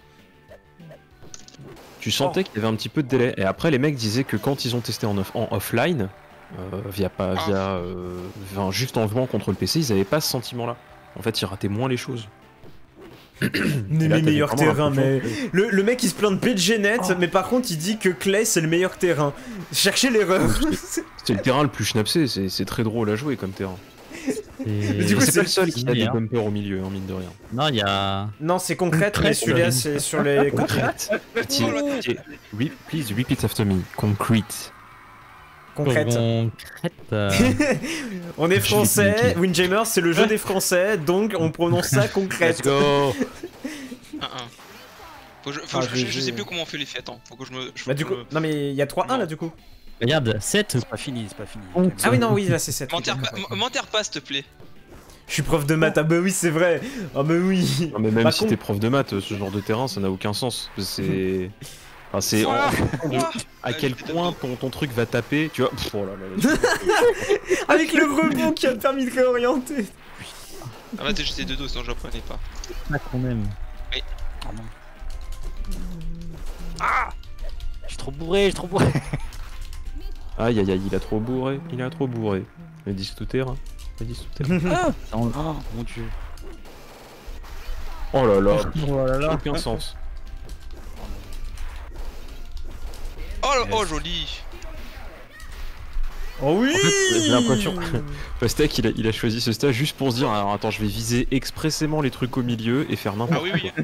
Tu sentais qu'il y avait un petit peu de délai. Et après, les mecs disaient que quand ils ont testé en, off- en offline, euh, via pas, Ah. via, euh, enfin, juste en jouant contre le P C, ils avaient pas ce sentiment-là. En fait, ils rataient moins les choses. Les là, mes t'avais meilleurs vraiment terrains, mais. l'impression Le, le mec il se plaint de P G net, Oh. mais par contre il dit que Clay c'est le meilleur terrain. Cherchez l'erreur. C'est le terrain le plus schnapsé, c'est, c'est très drôle à jouer comme terrain. Et- Du coup, c'est c'est pas le seul qui a des hein. bumpers au milieu, hein, mine de rien. Non, il y a. non, c'est concrète, mais Concrète, celui-là oui. c'est sur les. Concrete. Pitié, pitié. Re- please repeat after me. Concrete. Concrète. Concrète. euh, On est français, Mickey. Windjammers c'est le jeu des français, donc on prononce ça concrète. Let's go. Un, un. Faut que je, faut Ah, que je, j'ai- je, je sais j'ai- plus comment on fait les faits. Attends, faut que je me. je- Bah du je coup, me- non mais il y a trois un là du coup. Regarde, sept. C'est pas fini, c'est pas fini. Honte. Ah oui non oui là c'est sept. M'enterre pas, m- m'enterre pas, s'il te plaît. Je suis prof de maths, ah bah oui c'est vrai. Ah bah oui. Non, mais même Bah, si con- t'es prof de maths, ce genre de terrain, ça n'a aucun sens. C'est. Enfin, c'est en- Ah, de- ah. à Ouais, quel j'étais point dedans. ton, ton truc va taper, tu vois. Pff, oh là là, là, Avec le rebond qui a permis de réorienter. Ah bah t'es j'étais de dos, sinon je reprenais pas. Là qu'on aime. Ah non. Ah Je suis trop bourré, je suis trop bourré. Aïe aïe aïe, il a trop bourré, il a trop bourré. Il dit tout terrain. Il dit tout terrain. Ah oh, mon dieu. Oh là là, Oh là là. aucun sens. Oh, là- Yes. oh joli. Oh oui. En fait, j'ai l'impression- Pastek, il a, il a choisi ce stage juste pour se dire alors attends, je vais viser expressément les trucs au milieu et faire n'importe Ah oui, oui.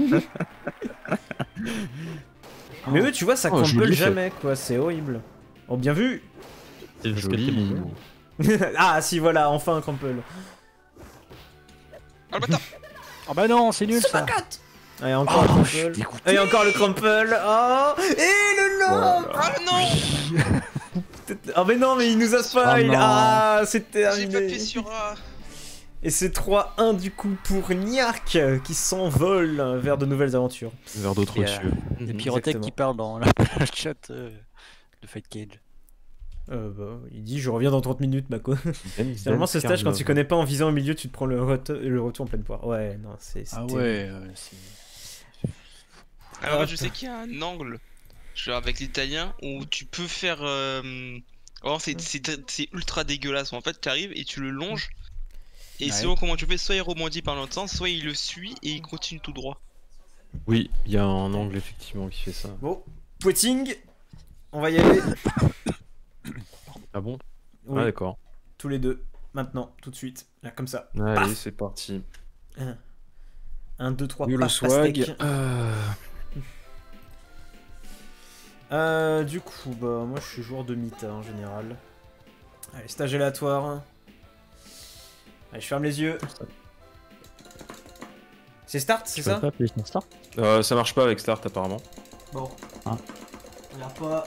Mais eux tu vois ça Oh, compte joli fait. jamais quoi, c'est horrible. Oh bien vu. C'est parce que Joli. t'es bon. Ah si voilà, enfin un crumple. Ah le bâtard. Oh bah non, c'est nul ça. Allez encore Oh, le je suis crumple. dégoûté. Et encore le crumple. Oh et le lob. Ah non. Ah mais non mais il nous a spoil. Oh non. Ah c'est J'ai pas fait terminé. sur A. Et c'est trois un du coup pour Niark qui s'envole vers de nouvelles aventures. vers d'autres Et, euh, cieux. Des pyrotechs Exactement. qui parlent dans la chat euh, de Fight Cage. Euh, bah, il dit je reviens dans trente minutes Mako. Ben- Finalement ce Ben stage quand tu Karlov. connais pas en visant au milieu tu te prends le, ret- le retour en pleine poire. Ouais non c'est... c'est Ah terrible. ouais, euh, c'est... Alors moi, Hop. je sais qu'il y a un angle genre avec l'italien où tu peux faire. Euh... Oh, c'est c'est- c'est ultra dégueulasse. En fait, tu arrives et tu le longes. Et Ouais. selon comment tu fais, soit il rebondit par l'autre sens, soit il le suit et il continue tout droit. Oui, il y a un angle effectivement qui fait ça. Bon, Poiting, on va y aller. Ah bon Oui, Ah d'accord. tous les deux, maintenant, tout de suite, là comme ça. Allez, c'est parti. un, deux, trois, Yo, le paf, swag. pastèque. Euh, Euh, du coup, bah moi je suis joueur de Mita en général. Allez, stage aléatoire. Allez, je ferme les yeux. C'est start, c'est Tu peux ça? pas appuyer sur start? Euh, ça marche pas avec Start apparemment. Bon. Ah. Regarde pas.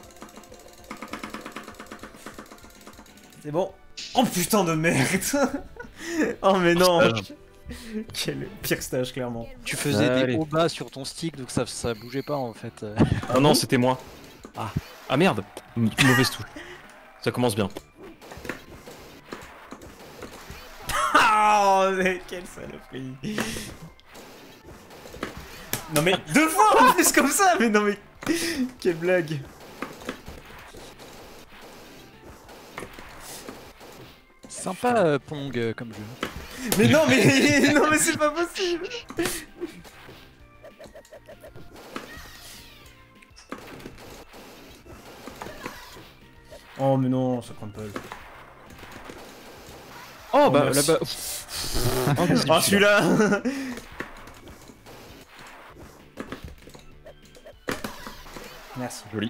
C'est bon. Oh putain de merde. Oh mais non. Quel pire stage clairement. Tu faisais Allez. des hauts bas sur ton stick, donc ça, ça bougeait pas en fait. euh. Ah non, c'était moi. Ah. Ah merde. Une mauvaise touche. Ça commence bien. Oh mais quelle saloperie. Non mais deux fois en plus comme ça. Mais non mais quelle blague. Sympa euh, Pong euh, comme jeu. Mais non mais non mais c'est pas possible. Oh mais non, ça prend pas. Oh, bah merci. là-bas. Oh, vas-y, Oh celui-là. Merci. Joli.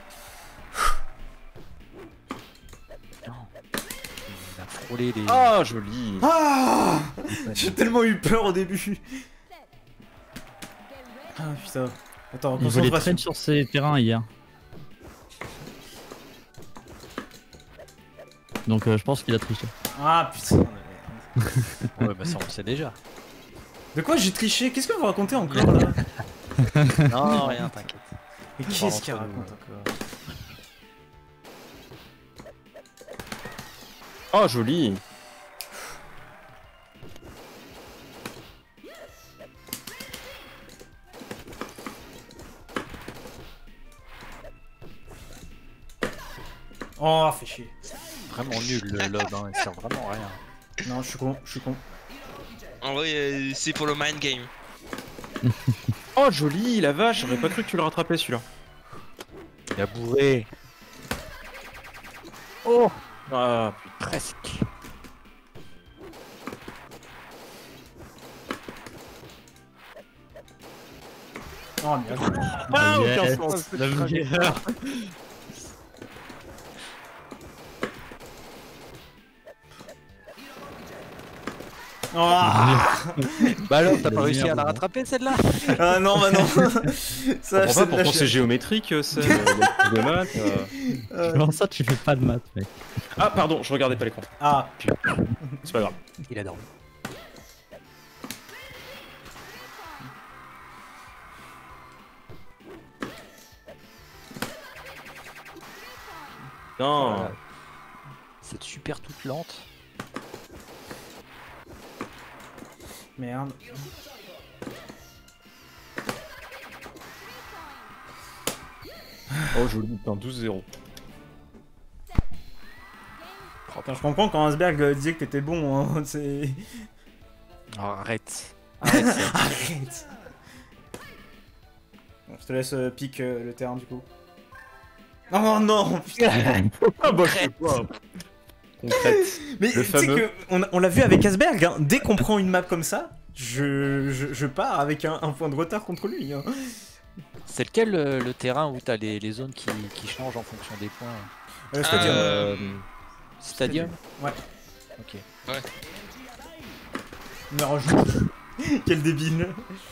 Non. Il a frôlé les. Ah, joli. Ah, j'ai tellement eu peur au début. Ah putain. Attends, Il voulait concentration. traîner sur ses terrains hier. Donc euh, je pense qu'il a triché. Ah putain. Ouais, bah ça on le sait déjà. De quoi j'ai triché? Qu'est-ce que vous racontez encore là? Non, rien, t'inquiète. Mais qu'est-ce qu'il raconte encore? Oh, joli. Oh, fait chier. Vraiment nul le lob, hein, il sert vraiment à rien. Non, je suis con, je suis con. En vrai, euh, c'est pour le mind game. Oh, joli, la vache. J'aurais pas cru que tu le rattrapais celui-là. Il a bourré. Oh. Ah, Presque. Oh merde. Ah, Yes, aucun sens. la meilleure. Ah, Bah alors, t'as La pas réussi à merde, la hein. rattraper celle-là? ah non, bah non. Ça, Je comprends pas c'est de la pourquoi c'est chier. géométrique, ça, euh, le de maths. euh. Comment ça tu fais pas de maths mec? Ah, pardon, je regardais pas l'écran. Ah, C'est pas grave. Il a dormi. Non. Voilà. Cette super toute lente. merde. Oh, joli, putain, douze zéro. Putain, je comprends quand Asberg euh, disait que t'étais bon, hein. C'est. Oh, arrête. Arrête. ça. Arrête. Bon, je te laisse euh, pique euh, le terrain du coup. Oh non, putain. Ah, bah, je sais pas. Concrète. Mais Le tu sais fameux. que on, on l'a vu avec Asberg, hein, dès qu'on prend une map comme ça, je, je, je pars avec un, un point de retard contre lui. Hein. C'est lequel euh, le terrain où t'as les, les zones qui, qui changent en fonction des points? Euh, C'est-à-dire. Euh, Stadium? Ouais. Ok. Mais rejoue. Quel débile.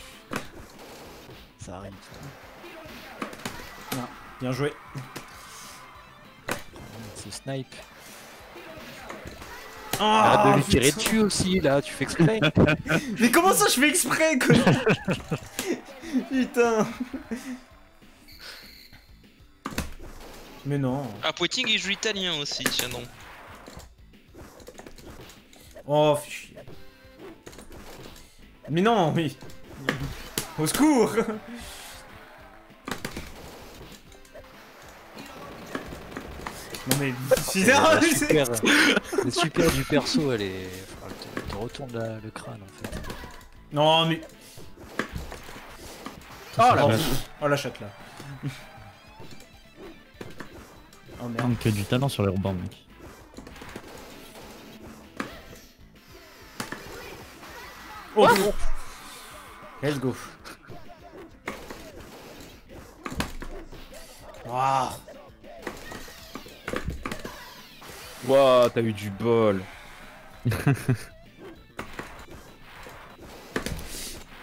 Ça arrive. Bien joué. C'est snipe. Oh, Arrête de lui tirer putain. dessus aussi, là, tu fais exprès. Mais comment ça je fais exprès quoi. Putain. Mais non. Ah, Poiting il joue italien aussi, tiens donc. Oh, fais chier. Mais non, oui. Au secours. Non mais... la, super, la super du perso, elle est... enfin, elle te, te retourne la- le crâne en fait. Non mais... Oh la Oh, vache. oh la chatte là. Oh merde. Donc du talent sur les rebonds mec. Oh, let's go. Waouh. Waouh, t'as eu du bol.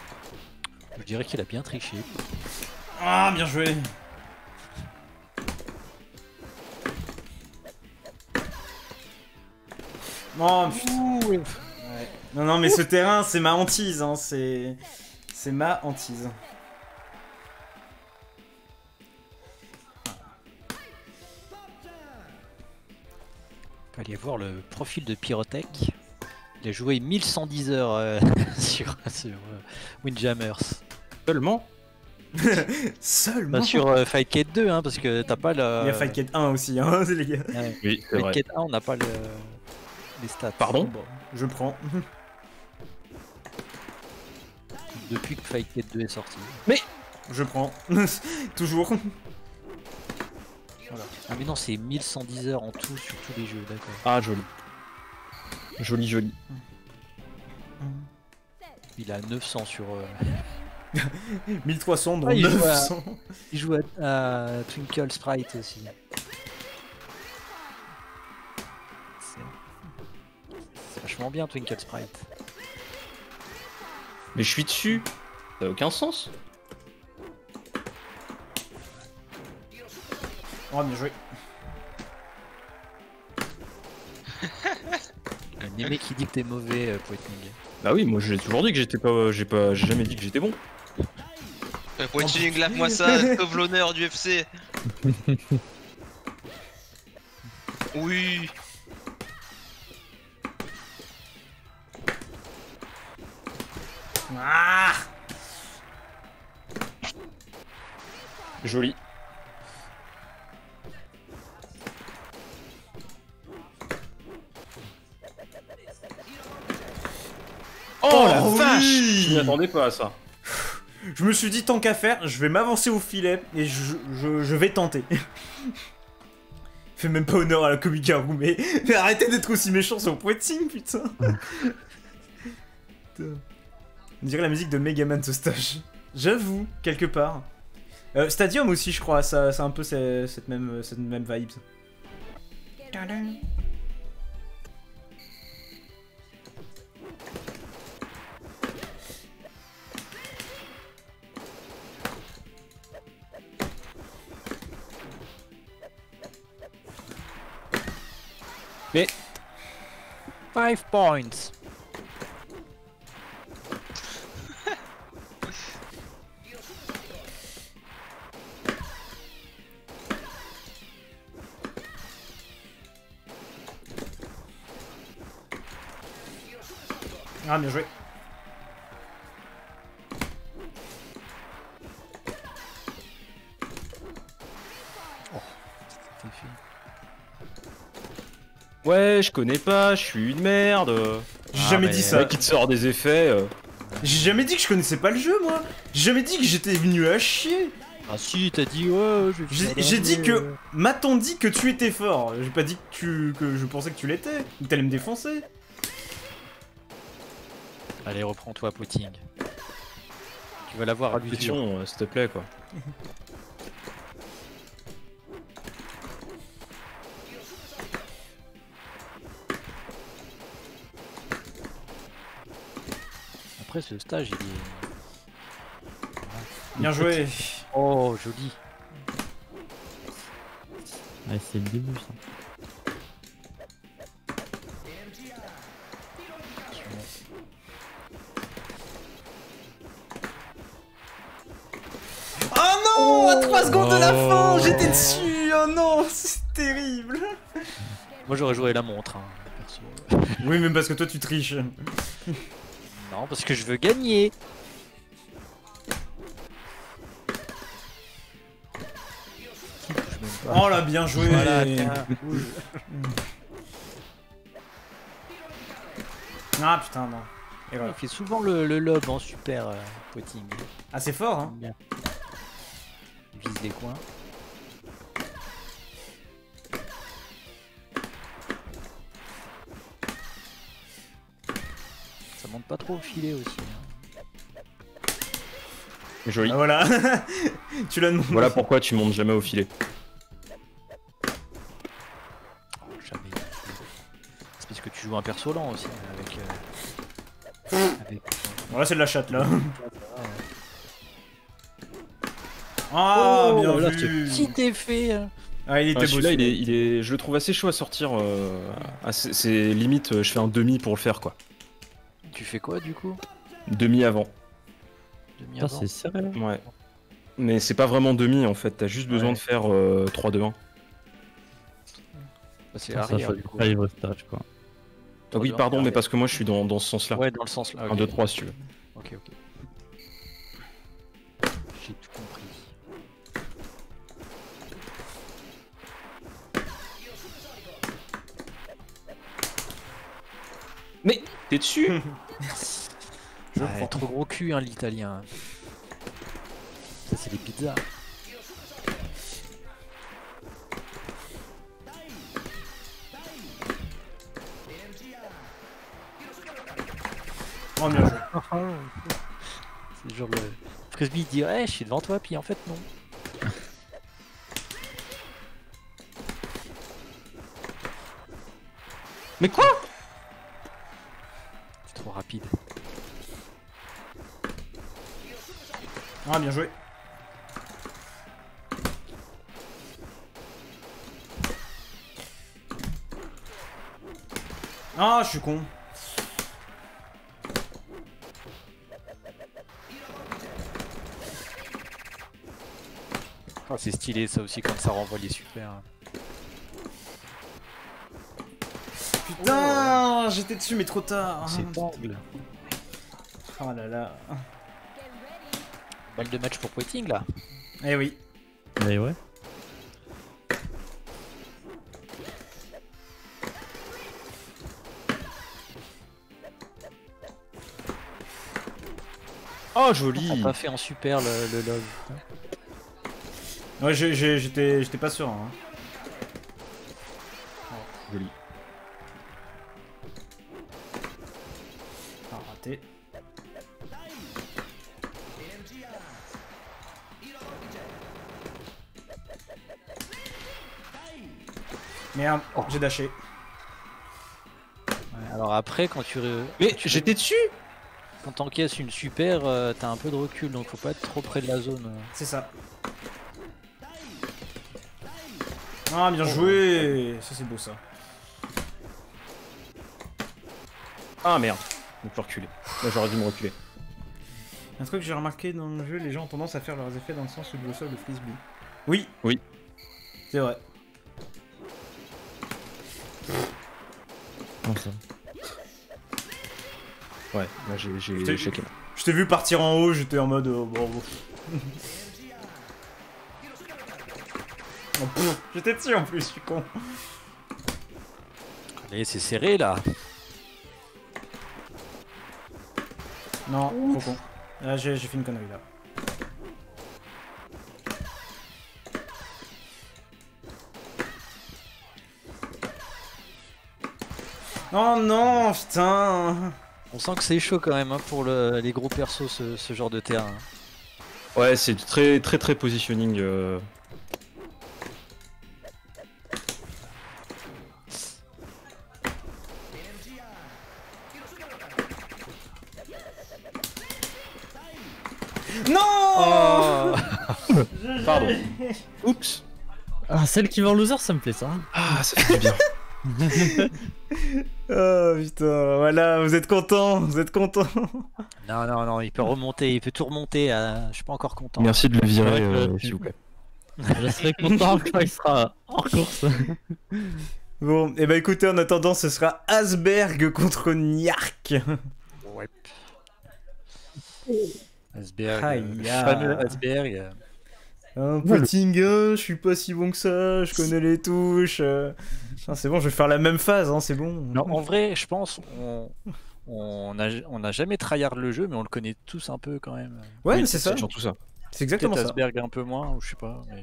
dirais qu'il a bien triché. Ah, bien joué. Non, putain. Ouais. Non, non, mais ce terrain, c'est ma hantise, hein, c'est... C'est ma hantise. On peut aller voir le profil de Pyrotech. Il a joué mille cent dix heures euh, sur, sur euh, Windjammers. Seulement? Seulement. Bah, sur euh, Fightcade deux, hein, parce que t'as pas la... Il y a Fightcade un aussi, hein, les gars. Ouais. Oui, c'est vrai. Fightcade un, on n'a pas le... les stats. Pardon? Bon, je prends. Depuis que Fightcade deux est sorti. Je prends. Toujours. Voilà. Ah mais non, c'est mille cent dix heures en tout sur tous les jeux, d'accord. Ah, joli. Joli, joli. Il a neuf cents sur... Euh... mille trois cents, dont Ah, il joue à- neuf cents. Il joue à, à Twinkle Sprite aussi. C'est c'est vachement bien Twinkle Sprite. Mais je suis dessus. Ça n'a aucun sens. Oh, bien joué. Un aimé qui dit que t'es mauvais, euh, Poiting. Bah oui, moi j'ai toujours dit que j'étais pas. J'ai pas. J'ai jamais dit que j'étais bon. Euh, Poiting, lave-moi ça, sauve l'honneur du F C. Oui. Ah, Joli. Oh la oui. vache! Je m'y attendais pas à ça. je me suis dit, tant qu'à faire, je vais m'avancer au filet et je, je, je vais tenter. Fait même pas honneur à la Komigaru, mais, mais arrêtez d'être aussi méchant sur Poiting, putain. Putain. On dirait la musique de Megaman ce stage. J'avoue, quelque part. Euh, Stadium aussi, je crois, ça, c'est un peu cette, cette même, cette même vibe. Mais five points. Ah, bien joué. C'est fait. ouais, je connais pas, je suis une merde. J'ai Ah, jamais mais dit Le ça. mec qui te sort des effets. euh. J'ai jamais dit que je connaissais pas le jeu, moi. J'ai jamais dit que j'étais venu à chier. Ah si, t'as dit ouais, je vais J'ai faire j'ai dit dernier, que euh. m'a-t-on dit que tu étais fort. J'ai pas dit que, tu, que je pensais que tu l'étais. Ou que t'allais me défoncer. Allez, reprends-toi, Poiting. Tu vas l'avoir à lui. Question, euh, s'il te plaît quoi. Après, ce stage, il est... Bien joué. Oh, joli. Ouais, c'est le début ça. Oh non, à trois secondes de la fin, Oh. j'étais dessus. Oh non, c'est terrible. Moi, j'aurais joué la montre, hein, perso. Oui, même parce que toi tu triches. Non, parce que je veux gagner. Qui bouge même pas. Oh là, bien joué. Voilà, tiens, bouge. Ah putain, non. Et voilà. Il fait souvent le, le lob en super euh, Poiting. Ah, c'est fort, hein. Bien. Il vise les coins. Ça monte pas trop au filet aussi. hein. Joli. Ah, voilà. Tu l'as demandé. Voilà pourquoi tu montes jamais au filet. Oh, jamais. C'est parce que tu joues un perso lent aussi avec. euh, avec- Bon, là, c'est de la chatte, là. Ah, Oh, bien là, vu. ce petit effet. euh. Ah, il était Ah, beau. celui-là, il celui-là. est, il est, je le trouve assez chaud à sortir. Euh, à- c'est c'est limite, euh, je fais un demi pour le faire quoi. Tu fais quoi du coup? Demi avant. Demi Putain, avant. c'est serré. Ouais. Mais c'est pas vraiment demi en fait, t'as juste besoin Ouais. de faire euh, trois deux un. Bah, c'est Ça, ça arrière fait du coup. five stage quoi. Ah oui, deux un, pardon, mais arrière. parce que moi je suis dans, dans ce sens-là. Ouais, dans le sens là. un ok. deux trois si tu veux. Ok, ok. J'ai tout compris. Mais t'es dessus. Je Ah, prends. trop gros cul, hein, l'italien. Ça, c'est des pizzas. Oh, bien joué. C'est genre le. Frisbee il dit ouais, je suis devant toi, puis en fait, non. Mais quoi? C'est trop rapide. Ah, bien joué. Ah, je suis con. Oh, c'est stylé ça aussi quand ça renvoie les super. Putain, j'étais dessus, mais trop tard. C'est angle. Oh là là. Balle de match pour Poiting là. Eh oui. Mais ouais. Oh T'as joli. pas fait en super le, le love. Ouais, j'ai- j'ai- j'étais j'étais pas sûr. Hein. Joli. Ah, raté. Merde, j'ai dashé. Ouais, alors après, quand tu, re- Mais quand tu j'étais dessus. quand t'encaisses une super, euh, t'as un peu de recul, donc faut pas être trop près de la zone. euh. C'est ça. Ah, bien joué. Ça, c'est beau, ça. Ah merde. Donc je reculer. Là j'aurais dû me reculer. Un truc que j'ai remarqué dans le jeu, les gens ont tendance à faire leurs effets dans le sens où ils reçoivent le frisbee. Oui. Oui. C'est vrai. Comment ça? Ouais, là j'ai T'es- j'ai checké. Je t'ai vu partir en haut, j'étais en mode... euh, bon, bon. Oh, pff, j'étais dessus en plus, je suis con. Allez, c'est serré là. Non, trop con. Là, j'ai j'ai fait une connerie, là. Oh non, putain. On sent que c'est chaud quand même hein, pour le- les gros persos ce, ce genre de terrain. Ouais, c'est du très très très positioning. euh. Non. Oh Pardon. Oups. Ah, celle qui va en loser, ça me plaît ça. Ah, ça fait du bien. Oh putain, voilà, vous êtes contents, vous êtes contents. Non, non, non, il peut remonter, il peut tout remonter. euh, Je suis pas encore content. Merci de le virer, C'est vrai que- euh, s'il vous plaît. Je serai content quand il sera hors course. Bon, et bah écoutez, en attendant, ce sera Asberg contre Niark. Ouais. Asberg, Aïe, euh, le aïe. fameux Asberg. euh, Un Potinga, je suis pas si bon que ça, je connais les touches. euh. Putain, c'est bon, je vais faire la même phase, hein, c'est bon. Non, en vrai, je pense, on, on a, on a jamais tryhard le jeu, mais on le connaît tous un peu quand même. Ouais, Oui, mais c'est ça, surtout ça. c'est exactement Peut-être ça. Asberg un peu moins, ou je sais pas. Mais...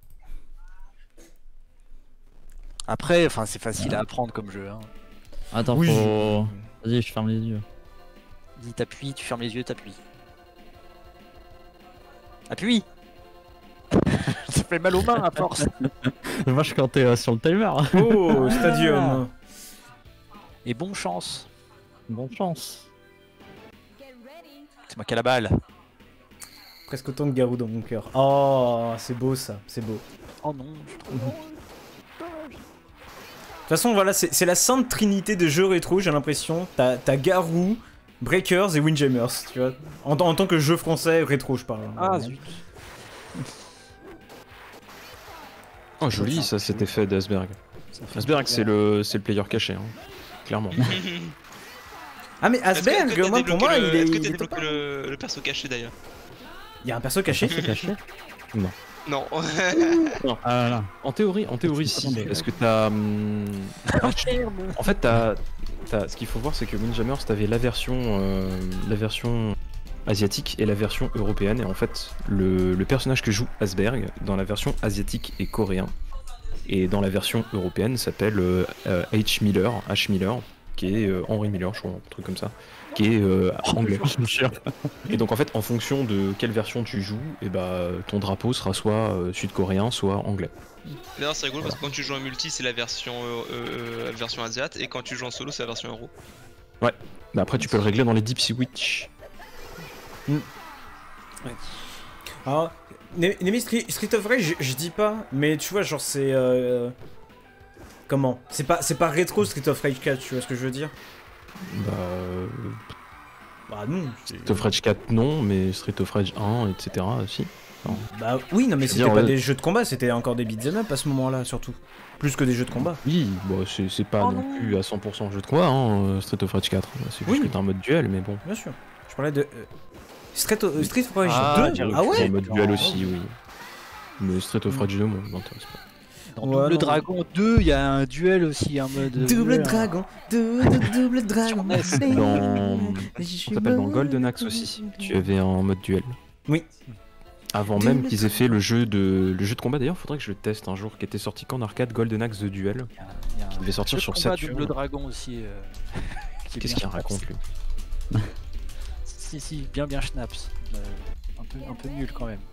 Après, enfin, c'est facile à apprendre comme jeu. Hein. Attends, Oui. faut... Vas-y, je ferme les yeux. Dis t'appuies, tu fermes les yeux, t'appuies. Appuie. Ça fait mal aux mains à force. Vache quand t'es euh, sur le timer. Oh, Stadium. Et bonne chance. Bonne chance. C'est moi qui ai la balle. presque autant que Garou dans mon cœur. Oh, c'est beau ça, c'est beau. Oh non, je suis trop bon. De toute façon, voilà, c'est la sainte trinité des jeux rétro, j'ai l'impression. T'as Garou, Breakers et Windjammers, tu vois. En, en tant que jeu français rétro, je parle. Ah zut. Oh joli ça cet effet d'Asberg. Asberg c'est le c'est le player caché, hein. Clairement. Ah mais Est-ce que- est-ce Asberg, que t'as moi pour débloqué moi le- il est... Est-ce que il t'as est débloqué top, hein. le, le perso caché d'ailleurs? Il y a un perso caché. C'est caché. Non. Ah là. En théorie, en théorie si. Attendez. Parce que t'as... hum, En fait t'as... t'as- Ce qu'il faut voir c'est que Windjammers t'avais la version... euh, la version asiatique et la version européenne. Et en fait le, le personnage que joue Asberg dans la version asiatique est coréen. Et dans la version européenne s'appelle euh, euh, H. Miller, H. Miller, qui est euh, Henry Miller, je crois, un truc comme ça, qui est euh, anglais. Et donc en fait, en fonction de quelle version tu joues, et bah ton drapeau sera soit euh, sud-coréen, soit anglais. D'ailleurs, c'est rigolo parce que quand tu joues en multi, c'est la version euh, euh, version asiat, et quand tu joues en solo, c'est la version euro. Bah après, tu peux le régler dans les Deep Switch. Alors, Ne- Nemi Street, Street of Rage, je, je dis pas, mais tu vois, genre c'est... Euh... Comment? C'est pas, c'est pas rétro Street of Rage quatre, tu vois ce que je veux dire? Bah... euh, Bah non. c'est- Street of Rage quatre, non, mais Street of Rage un, et cetera, si. Bah oui, non mais Je veux c'était dire, pas ouais. des jeux de combat, c'était encore des beat'em up à ce moment-là, surtout. Plus que des jeux de combat. Oui, bon, c'est c'est pas Oh non non. plus à cent pour cent jeu de combat, hein, euh, Street of Rage quatre. C'est juste Oui. que t'as un mode duel, mais bon. Bien sûr. Je parlais de... euh, Street, of- Street of Rage Ah, deux? j'ai Ah reculé. ouais? Un mode duel Non. aussi, oui. Mais Street of Rage deux, moi, m'intéresse pas. Dans Ouais, Double non. Dragon deux, il y a un duel aussi, un mode. Double duel, dragon, double, double dragon. NES. Dans... On s'appelle dans Golden Axe aussi. Tu avais un mode duel. Oui. Avant Double même qu'ils aient fait le jeu de le jeu de combat. D'ailleurs, faudrait que je le teste un jour. Qui était sorti qu'en arcade, Golden Axe The Duel. Il y a- il y a un Qui devait sortir jeu sur de combat Saturn. Double Dragon aussi. euh, qui est Qu'est-ce bien qu'il raconte schnaps. lui? Si, si, bien, bien schnaps. Euh, un, peu, un peu nul quand même.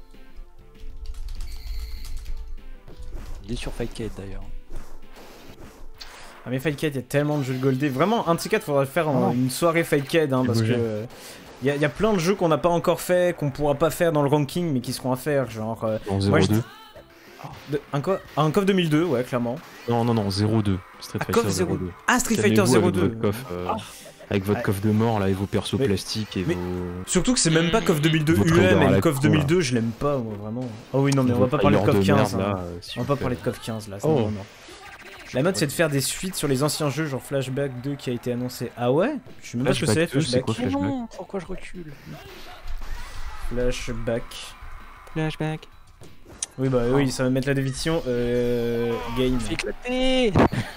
Il est sur Fightcade d'ailleurs. Ah mais Fightcade, il y a tellement de jeux de Goldé. Vraiment, un de ces quatre, faudrait faire en- Oh. une soirée Fightcade, hein, J'ai parce bougé. que... Il y, a- y a plein de jeux qu'on n'a pas encore fait, qu'on pourra pas faire dans le ranking, mais qui seront à faire, genre... euh, En moi, je- zéro deux. de- un, co un C O F deux mille deux, ouais, clairement. Non, non, non, zéro deux. Street Ah, Fighter C O F zéro zéro deux. Ah, Street Fighter Calmez-vous zéro avec deux. votre coffre, euh, Ah. avec votre Ah. coffre de mort là et vos persos Mais- plastiques et mais- vos. Surtout que c'est même pas C O F deux mille deux Votre U M, odeur à et le la C O F con, deux mille là. deux, je l'aime pas, moi, vraiment. Oh oui, non, mais on vos va pas parler de C O F trailers quinze, merde, hein. là, euh, s'il On va vous pas plaît. parler de C O F quinze, là, c'est Oh. non, non. La mode, c'est de faire des suites sur les anciens jeux, genre Flashback deux qui a été annoncé. Ah ouais? Je sais même pas ce que c'est, Flashback deux, c'est Flashback. quoi Oh Flashback non, pourquoi je recule? Flashback. Flashback. Oui, bah oui, ça va mettre la définition. Euh. Game. Fais éclater.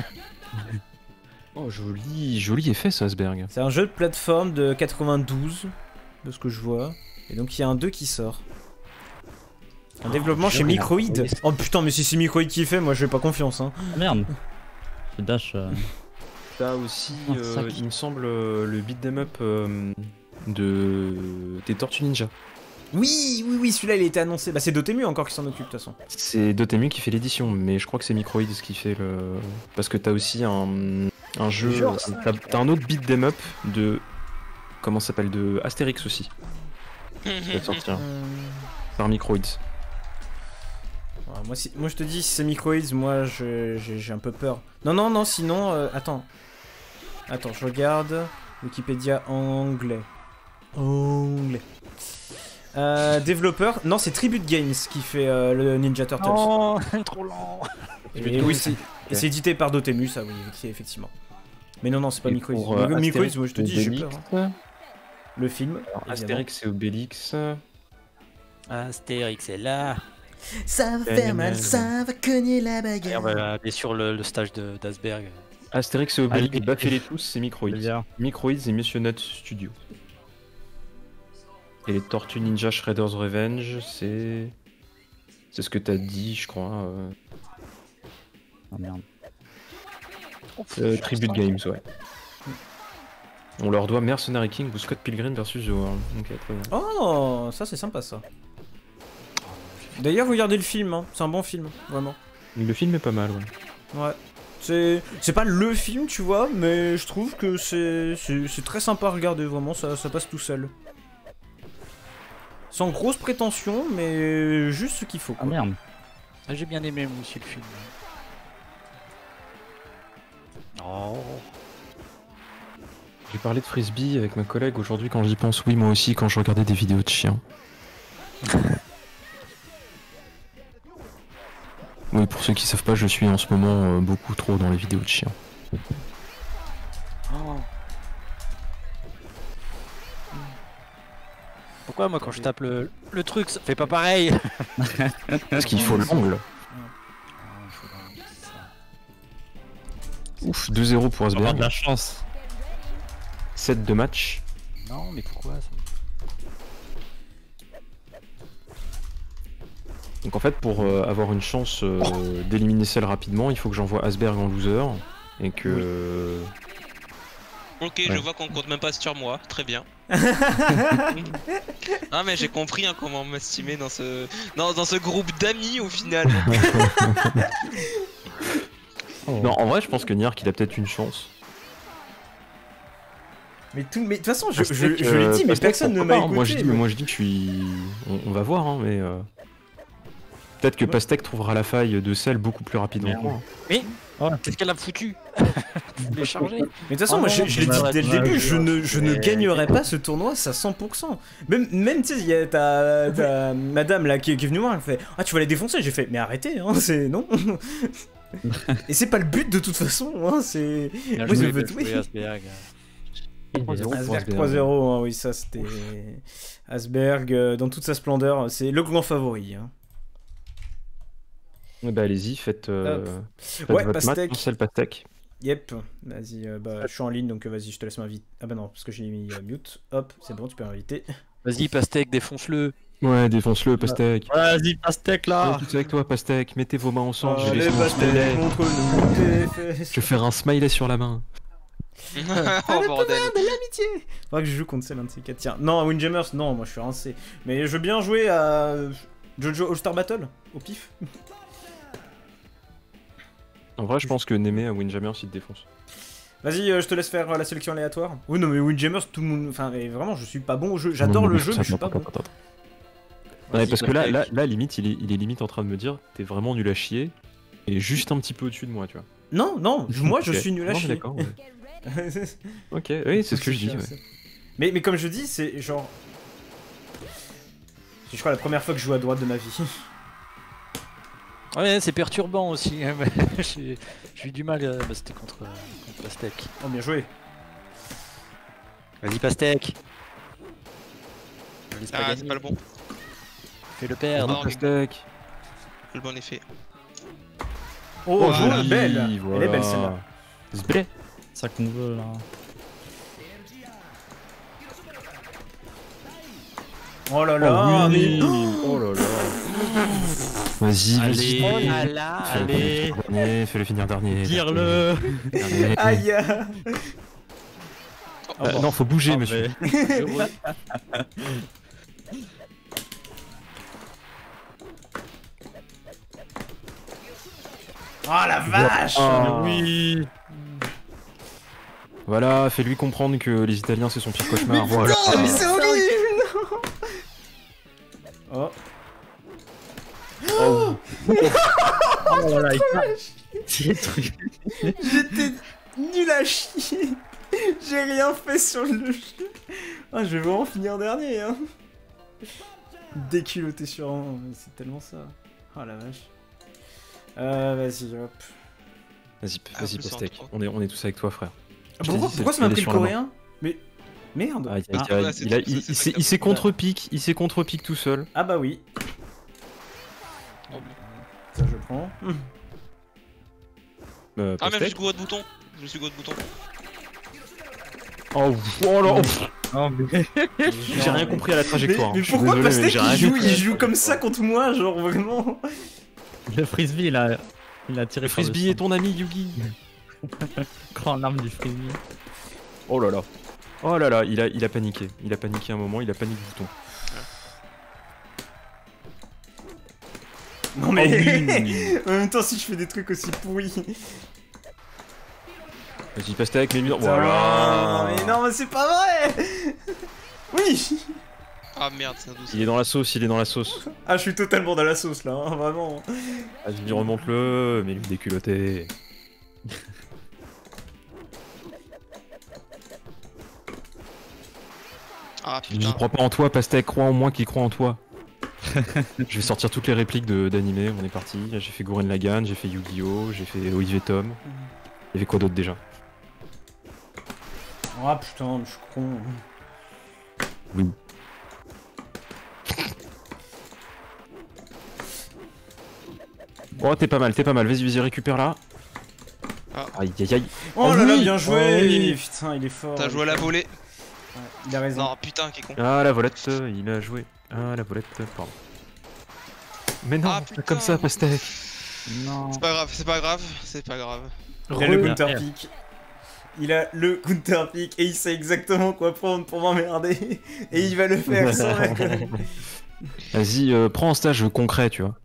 Oh, joli, joli effet ça, Asberg. C'est un jeu de plateforme de quatre-vingt-douze, de ce que je vois. Et donc il y a un deux qui sort. Un développement chez rien. Microïd. Oh putain, mais si c'est Microïd qui fait, moi j'ai pas confiance, hein. Ah, merde. C'est Dash. euh, T'as aussi, Un euh, sac. il me semble, euh, le beat 'em up euh, de des Tortues Ninja. Oui, oui, oui, celui-là il a été annoncé. Bah c'est Dotemu encore qui s'en occupe de toute façon. C'est Dotemu qui fait l'édition, mais je crois que c'est Microids qui fait le. Parce que t'as aussi un, un jeu. Genre ça. T'as t'as un autre beat 'em up de. Comment ça s'appelle? De Astérix aussi. Qui va sortir. Par Microids. Ouais, moi, si, moi je te dis, si c'est Microïd, moi je- j'ai j'ai un peu peur. Non, non, non, sinon. euh, attends. Attends, je regarde. Wikipédia anglais. Anglais. Euh, développeur. Non, c'est Tribute Games qui fait euh, le Ninja Turtles. Non, trop lent. Et oui, c'est et c'est édité par Dotemu, ça, oui, effecti- effectivement. Mais non, non, c'est pas Et Microïd. pour, euh, Microïd, Astérix moi je te et dis, j'ai Obélix, peur. hein. Le film. alors, évidemment. Astérix et Obélix. Astérix est là. Ça va faire mal, ça va cogner la Et on va aller sur le, le stage de- d'Asberg. Astérix et Obélix, Allez. baffez-les tous, c'est Microids. c'est-à-dire- Microids et Missionnet Studio. Et les Tortues Ninja Shredder's Revenge, c'est. C'est ce que t'as dit, je crois. euh, Ah merde. euh, Tribute Games, ouais. On leur doit Mercenary King ou Scott Pilgrim versus The World. Ok, très bien. Oh, ça c'est sympa ça. D'ailleurs, regardez le film, hein. C'est un bon film, vraiment. Le film est pas mal, ouais. Ouais. C'est c'est pas le film, tu vois, mais je trouve que c'est c'est c'est très sympa à regarder, vraiment, ça, ça passe tout seul. Sans grosse prétention, mais juste ce qu'il faut. Ah Quoi. merde. Ah, j'ai bien aimé moi aussi le film. Oh. J'ai parlé de frisbee avec ma collègue aujourd'hui quand j'y pense. Oui, moi aussi quand je regardais des vidéos de chiens. Oui, pour ceux qui savent pas, je suis en ce moment euh, beaucoup trop dans les vidéos de chiens. Oh. Pourquoi moi quand je tape le, le truc ça fait pas pareil? Parce qu'il faut l'angle. Ah, il faut vraiment que ça. Ouf, deux zéro pour Avoir de Asberg. la chance. sept de match. Non mais pourquoi ça? Donc en fait, pour euh, avoir une chance euh, d'éliminer celle rapidement, il faut que j'envoie Asberg en loser. Et que... euh, Ok, Ouais. je vois qu'on compte même pas sur moi, très bien. Ah mais j'ai compris hein, comment m'estimer dans ce dans, dans ce groupe d'amis au final. Non, en vrai, je pense que Niark, il a peut-être une chance. Mais tout, mais de toute façon, je, je, Pastèque, je l'ai euh, dit, mais Pastèque, personne ne pourquoi m'a pas, hein. écouté. Moi je, dis, moi je dis que je suis... On, on va voir, hein, mais... euh, Peut-être que Ouais. Pastèque trouvera la faille de sel beaucoup plus rapidement. Merde. que moi. Mais Ouais. qu'est-ce qu'elle a foutu? Vous les chargez? Mais de toute façon, Oh moi, non, je, je l'ai c'est dit mal, dès le c'est mal, début, c'est je mal. ne, je ne Mais- gagnerai pas ce tournoi, ça cent pour cent. Même, même tu sais, il y a ta, ta madame là qui, qui est venue voir, elle fait « Ah, tu vas les défoncer ?» J'ai fait « Mais arrêtez, hein, c'est... non !» Et c'est pas le but de toute façon, hein, c'est... Bien Moi, je joué, veux bien tout- joué, Asberg. trois zéro pour Asberg Asberg. trois zéro, hein, oui, ça c'était... Asberg, euh, dans toute sa splendeur, c'est le grand favori. Hein. Ouais, bah allez-y, faites, euh, faites Ouais, votre match, Pastèque. sel Pastèque. Yep, vas-y, euh, bah, je suis en ligne, donc euh, vas-y, je te laisse m'inviter. Ah bah non, parce que j'ai mis euh, mute. Hop, c'est bon, tu peux m'inviter. Vas-y Pastèque, défonce-le. Ouais, défonce-le, Pastèque. Vas-y, Pastèque là. Ouais, tout avec toi, Pastèque. Mettez vos mains ensemble. je, vais Allez, laisser mon Pastèque, smiley. montre-nous tes fesses. Je vais faire un smiley sur la main. Oh bordel. L'amitié. Faudra que je joue contre celle un de ces quatre. Tiens, non, à Windjammers, non, moi je suis rincé. Mais je veux bien jouer à Jojo All-Star Battle, au pif. En vrai, je pense que Némé à Windjammers, il te défonce. Vas-y, euh, je te laisse faire euh, la sélection aléatoire. Oui, non, mais Windjammers, tout le monde. Enfin, mais vraiment, je suis pas bon au jeu. J'adore le jeu, mais je suis pas bon. Ouais, Vas-y, parce que là, là, Pastèque. là, limite, il est, il est limite en train de me dire, t'es vraiment nul à chier, et juste un petit peu au-dessus de moi, tu vois. Non, non, moi je Ok. suis nul à Non, mais chier. D'accord. Ouais. Ok, oui, c'est ce que je dis. Ouais. Mais, mais comme je dis, c'est genre. C'est, je crois, la première fois que je joue à droite de ma vie. Ouais, c'est perturbant aussi. hein, mais J'ai j'ai eu du mal. euh, Bah, c'était contre, euh, contre Pastèque. Oh, bien joué. Vas-y Pastèque. Ne laisse pas Ah gagner. c'est pas le bon, Fais le perdre. Non, Pastèque. le bon effet. Oh, Oh, joli, joli, belle. Elle est voilà. belle celle-là. Zblé. Ça qu'on veut là. Oh là là, mais. Oh là là. Vas-y, Allez. vas-y. Oh là là. Allez. Dernier, fais-le finir dernier. Tire-le. Dernier. Aïe. Euh, non, faut bouger, Ah, monsieur. mais- Heureux. Oh la vache. Ah. Oui. Voilà, fais-lui comprendre que les Italiens, c'est son pire cauchemar. Voilà. Oh, mais c'est horrible. Oh. Oh. Oh là là, il Petit truc. J'étais nul à chier. J'ai rien fait sur le jeu. Ah, je vais vraiment finir dernier, hein. Déculotté sur un, mais c'est tellement ça. Oh la vache. Euh, vas-y, hop. Vas-y, Ah, vas-y, plus Pastèque. cent trois. On est, on est tous avec toi, frère. Ah, Je pourquoi t'ai dit, pourquoi c'est- ça m'a elle est pris le sur la main. coréen? Mais merde. Ah, il, Ah. il a- Ouais, c'est il a- tout, il- c'est- il c'est s'est- pas il s'est grave. contre-pique, il s'est contre-pique tout seul. Ah bah oui. Oh. Ça je prends. Euh, Ah même je Pastèque. suis gros de bouton. Je suis gros de bouton. Oh, oh là, oh, pff, Non, mais... j'ai rien compris à la Mais, trajectoire. mais Je suis pourquoi désolé, mais Pastèque j'ai il rien joue, compris. il joue comme ça contre moi, genre vraiment? Le frisbee, il a, il a tiré Le frisbee est ton ami, Yugi. Grande arme du frisbee. Oh là là. Oh là là, il a, il a paniqué. Il a paniqué un moment, il a paniqué bouton. Non mais Oh oui. en même temps si je fais des trucs aussi pourris. Vas-y, Pastèque, mais Putain, voilà. mais non mais c'est pas vrai. Oui. Ah merde, c'est un douze. Il est dans la sauce, il est dans la sauce. Ah, je suis totalement dans la sauce là, hein, vraiment. Vas-y, remonte-le, mais lui déculotté. Ah Je putain. crois pas en toi, Pastèque, crois en moi qui croit en toi. Je vais sortir toutes les répliques de- d'animé, on est parti. Là, j'ai fait Gurren Lagann, j'ai fait Yu-Gi-Oh, j'ai fait Olivier Tom. Il y avait quoi d'autre déjà? Ah putain, je suis con. Oui. Oh, t'es pas mal, t'es pas mal, vas-y, vas-y, récupère là. Ah. Aïe aïe aïe. Oh, Oh là là, oui. bien joué. Oh oui. Putain, il est fort. T'as il joué à est la fort. volée. Ouais, il a raison. Non, putain, qui est con. Ah, la volette, il a joué. Ah, la volette, pardon. Mais non, Ah, pas putain. comme ça, Pastèque. Non. C'est pas grave, c'est pas grave, c'est pas grave. Il a le Re- counter pick. Il a le counter pick et il sait exactement quoi prendre pour m'emmerder. Et il va le faire sans déconner. Vas-y, euh, prends un stage concret, tu vois.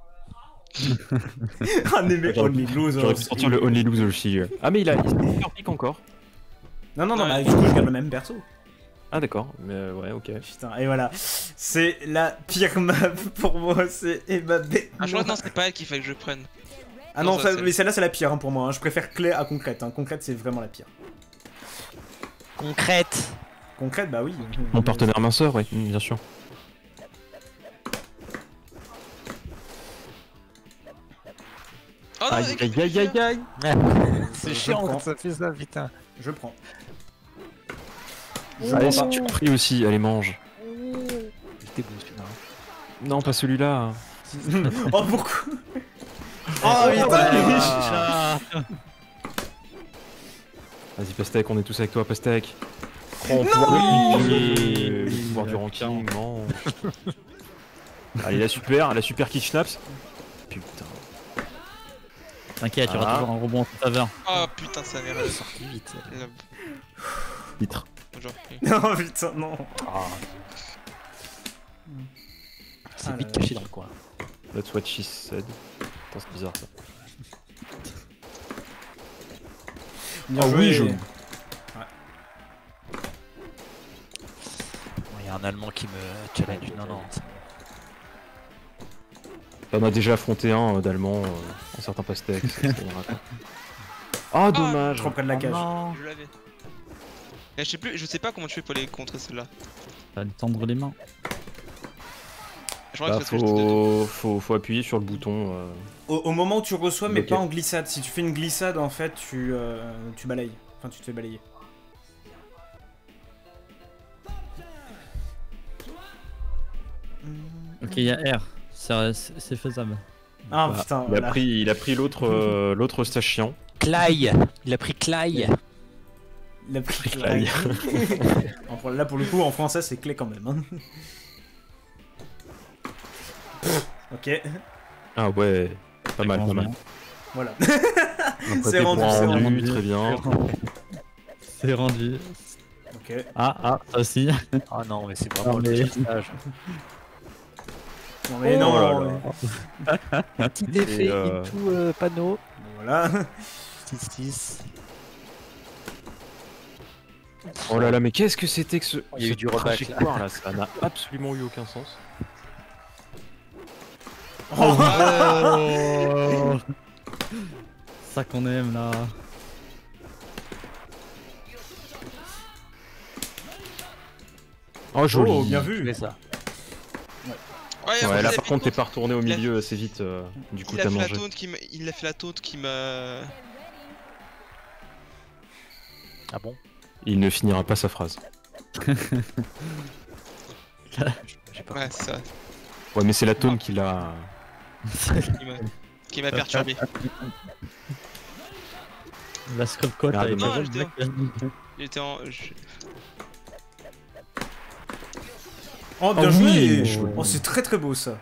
Ah, mais mec, J'aurais- only losers. J'aurais pu sortir le Only Loser aussi. euh. Ah, mais il a il a pick encore. Non, non, non, Ouais. bah, du coup, je garde le même perso. Ah, d'accord, mais euh, ouais, ok. Putain, et voilà. C'est la pire map pour moi, c'est Mbappé. Ah, je crois que non, c'est pas elle qu'il fallait que je prenne. Ah non, Non, ça, ça- c'est- mais celle-là, c'est la pire hein, pour moi. hein. Je préfère clé à concrète. Hein. Concrète, c'est vraiment la pire. Concrète. Concrète, bah oui. Mon partenaire minceur, ouais, bien sûr. Oh non, Aïe aïe aïe aïe aïe. C'est Je chiant prends. quand ça fait ça, putain. Je prends. Allez, prends si pas. tu as pris aussi, allez, mange. C'était beau celui-là. Non, pas celui-là. Oh, pourquoi Oh, putain. Ah. Vas-y, Pastèque, on est tous avec toi, Pastèque. Prends Non. pouvoir du le pouvoir du ranking, mange. Allez, la super, la super kick schnaps. Putain. T'inquiète, il y aura Ah. toujours un rebond en ta faveur. Oh putain, ça merde. Sorti vite. Titre. Genre, Non, putain, non. C'est Ah vite là caché dans le coin. That's what she said. Attends, c'est bizarre ça. Bien Ah joué. oui, jaune. Il y a un Allemand qui me challenge. Non, non. c'est bon. On a déjà affronté un euh, d'allemand, euh, un certain Pastèque. ça, ça ira, quoi. Ah, dommage. Trop près de la cage. Non. je l'avais. Mais je sais plus, je sais pas comment tu fais pour les contrer celle-là. Ça va te tendre les mains. Je crois Bah, que c'est parce que j'étais faut... Faut... faut appuyer sur le bouton. euh. Au, au moment où tu reçois, mais Ok. pas en glissade. Si tu fais une glissade, en fait, tu, euh, tu balayes. Enfin, tu te fais balayer. Ok, il y a R. C'est c'est faisable. Ah Bah, putain, il, voilà. a pris, il a pris l'autre euh, l'autre stage chiant. Clay. Il a pris Clay. Il a pris Clay. En pro- Là, pour le coup, en français, c'est clé quand même. hein. Ok, Ah ouais, pas mal, pas mal. voilà. Un C'est pâté rendu, pour un c'est rendu, rendu. très bien. C'est rendu. Ok. Ah, ah, ça aussi. Ah non, mais c'est vraiment Non, le mais- stage. Non, mais Oh non. là là. mais- Petit défait Et, euh, into euh, panneau. Voilà. six six. Oh là là, mais qu'est-ce que c'était que ce. Il y a eu ce du reback, trajectoire là, ça n'a absolument eu aucun sens. Oh, Oh. Ça qu'on aime là. Oh, joli. oh, bien Je vu. fais ça. Ouais, Ouais, après, là il a par fait contre, t'es une pas retourné au Il a- milieu assez vite. euh, du coup, Il a t'as fait la mangé. taunt qui m'a. Il a fait la taunt qui m'a. Ah bon? Il ne finira pas sa phrase. J'ai pas Ouais, c'est ça. Ouais, mais c'est la taunt qui l'a. Qui m'a- Qui m'a perturbé. La scrub code Ah, avec dommage. la Non, Il était en. je- Oh, bien Oh, joué. oui. Oh, c'est très très beau ça.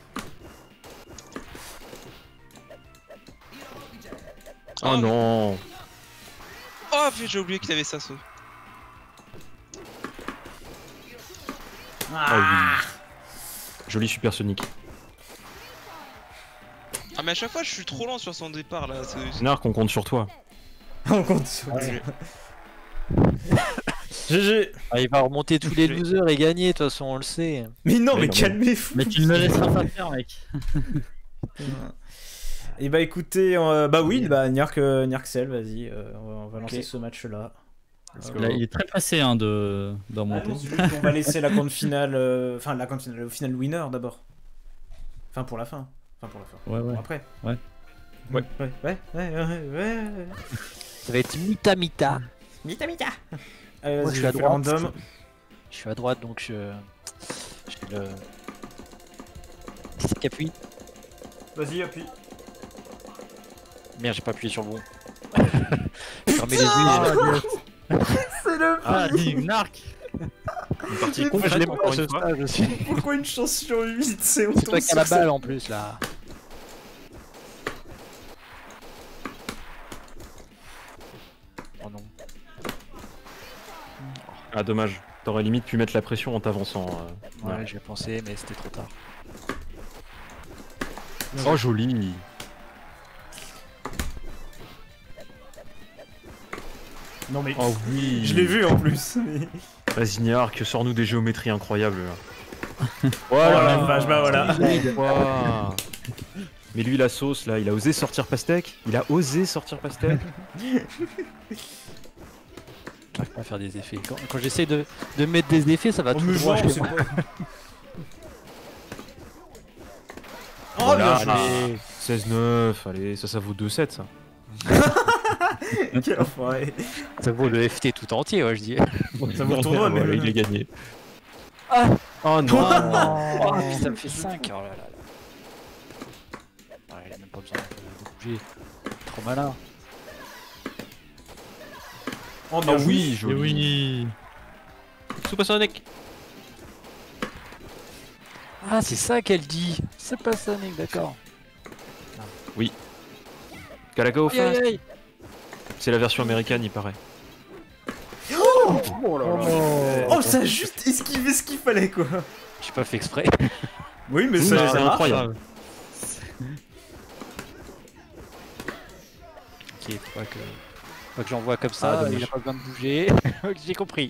Oh non. Oh, putain, j'ai oublié qu'il avait ça, ce. Ah oui. Joli supersonique. Ah, mais à chaque fois, je suis trop lent sur son départ là. c'est- Narc, on compte sur toi. On compte sur Ouais. G G. Ah, il va remonter tous les douze heures et gagner, de toute façon, on le sait. Mais non, Mais mais non, calmez-vous. Mais tu ne le laisseras pas faire, mec. Et bah écoutez, euh, bah oui, bah Nyark, euh, Nyarksel, vas-y, euh, on va, on va lancer Ok. ce match-là. Let's Euh, go. Là, il est très pressé hein, de, de remonter. Allons-y, juste, on va laisser la grande finale, euh, enfin la grande finale, le final winner d'abord. Enfin pour la fin. Enfin pour la fin. Ouais, ouais. Pour après. Ouais. Ouais, ouais, ouais, ouais, ouais, ouais. Ça va être Mita Mita. Mita Mita. Allez, Moi, vas-y, je suis je à fais droite. random. Je suis à droite, donc je. J'ai le. Qui c'est qui appuie? Vas-y, appuie. Merde, j'ai pas appuyé sur le bon. Fermez les yeux. Ah, yes. C'est le Ah, dis, Narc. Une partie Mais complète, Je l'ai pas encore à ce une fois. stade aussi. Pourquoi une chance sur huit? C'est C'est toi qui as la balle en plus là. Oh non. Ah, dommage. T'aurais limite pu mettre la pression en t'avançant. euh. Ouais, j'ai pensé, mais c'était trop tard. Oh, joli. Non mais. Oh oui. Je l'ai vu en plus. Vas-y, Nyark, sors-nous des géométries incroyables là. Oh Voilà. la vache, bah voilà. Ouah. Mais lui, la sauce là, il a osé sortir pastèque. Il a osé sortir pastèque. J'arrive pas à faire des effets. Quand, quand j'essaie de, de mettre des effets, ça va Oh, tout mais droit genre, chez c'est moi. pas. Oh Voilà. bien joué. seize neuf, allez, ça, ça vaut deux sept ça. Quel enfoiré. Ça vaut le F T tout entier, ouais, je dis. Ça vaut le tournoi, mais- Voilà, il est gagné. Ah. Oh non. Oh, puis ça me fait cinq. Oh là là là. Ouais, il a même pas besoin de, de bouger. Trop malin. Oh Ah bien joué. oui, Et joli. oui. Supersonic. Ah, c'est ça qu'elle dit. C'est pas Sonic, d'accord. Calaco Aïe, aïe, Fast. aïe. C'est la version américaine, il paraît. Oh là là. Oh, ça a juste esquivé ce qu'il fallait quoi. J'ai pas fait exprès. Oui, mais Oui, ça, mais ça c'est marche. incroyable. Ok, faut pas que, faut pas que j'envoie comme ça, Ah, dommage. il a pas besoin de bouger. Ok, j'ai compris.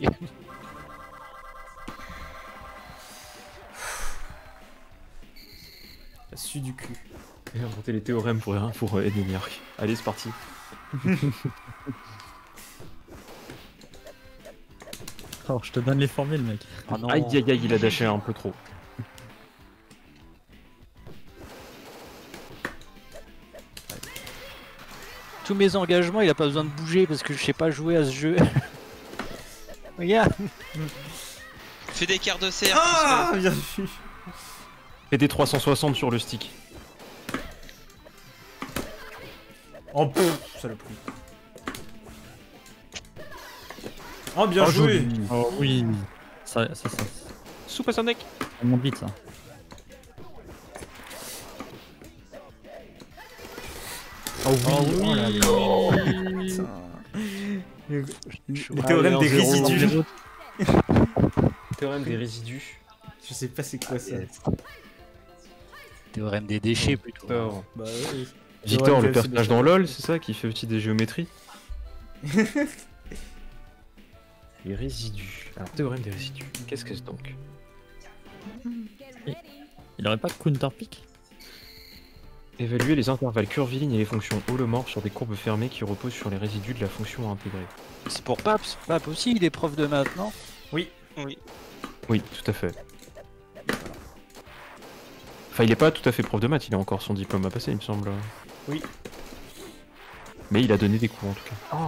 La su du cul. J'ai inventé les théorèmes pour, pour aider Nyark. Allez, c'est parti. Oh, je te donne les formules, mec. Ah non. Aïe aïe aïe, il a dashé un peu trop. Tous mes engagements, il a pas besoin de bouger parce que je sais pas jouer à ce jeu. Regarde. Fais des quarts de cercle. Ah, bien vu. Et des trois cent soixante sur le stick. Oh pff, saloperie. Oh bien Oh, joué. joli. Oh oui. Ça, ça, ça, Supersonic. ça monte vite, ça. Oh oui. Oh là là. Putain. Le, Je- le Ah, théorème allez, des en zéro, résidus. en zéro. Théorème des résidus. Je sais pas c'est quoi ça. Théorème des déchets plutôt. Victor, Bah oui. Victor Théorème le des- personnage dans LoL, c'est ça qui fait aussi des géométries. Les résidus. Alors, théorème des résidus. Qu'est-ce que c'est donc? Il aurait pas counterpick? Évaluer les intervalles curvilignes et les fonctions holomorphes sur des courbes fermées qui reposent sur les résidus de la fonction à intégrer. C'est pour Paps. Paps aussi, il est prof de maths, non? Oui. Oui, tout à fait. Enfin, il est pas tout à fait prof de maths, il a encore son diplôme à passer, il me semble. Oui. Mais il a donné des cours en tout cas.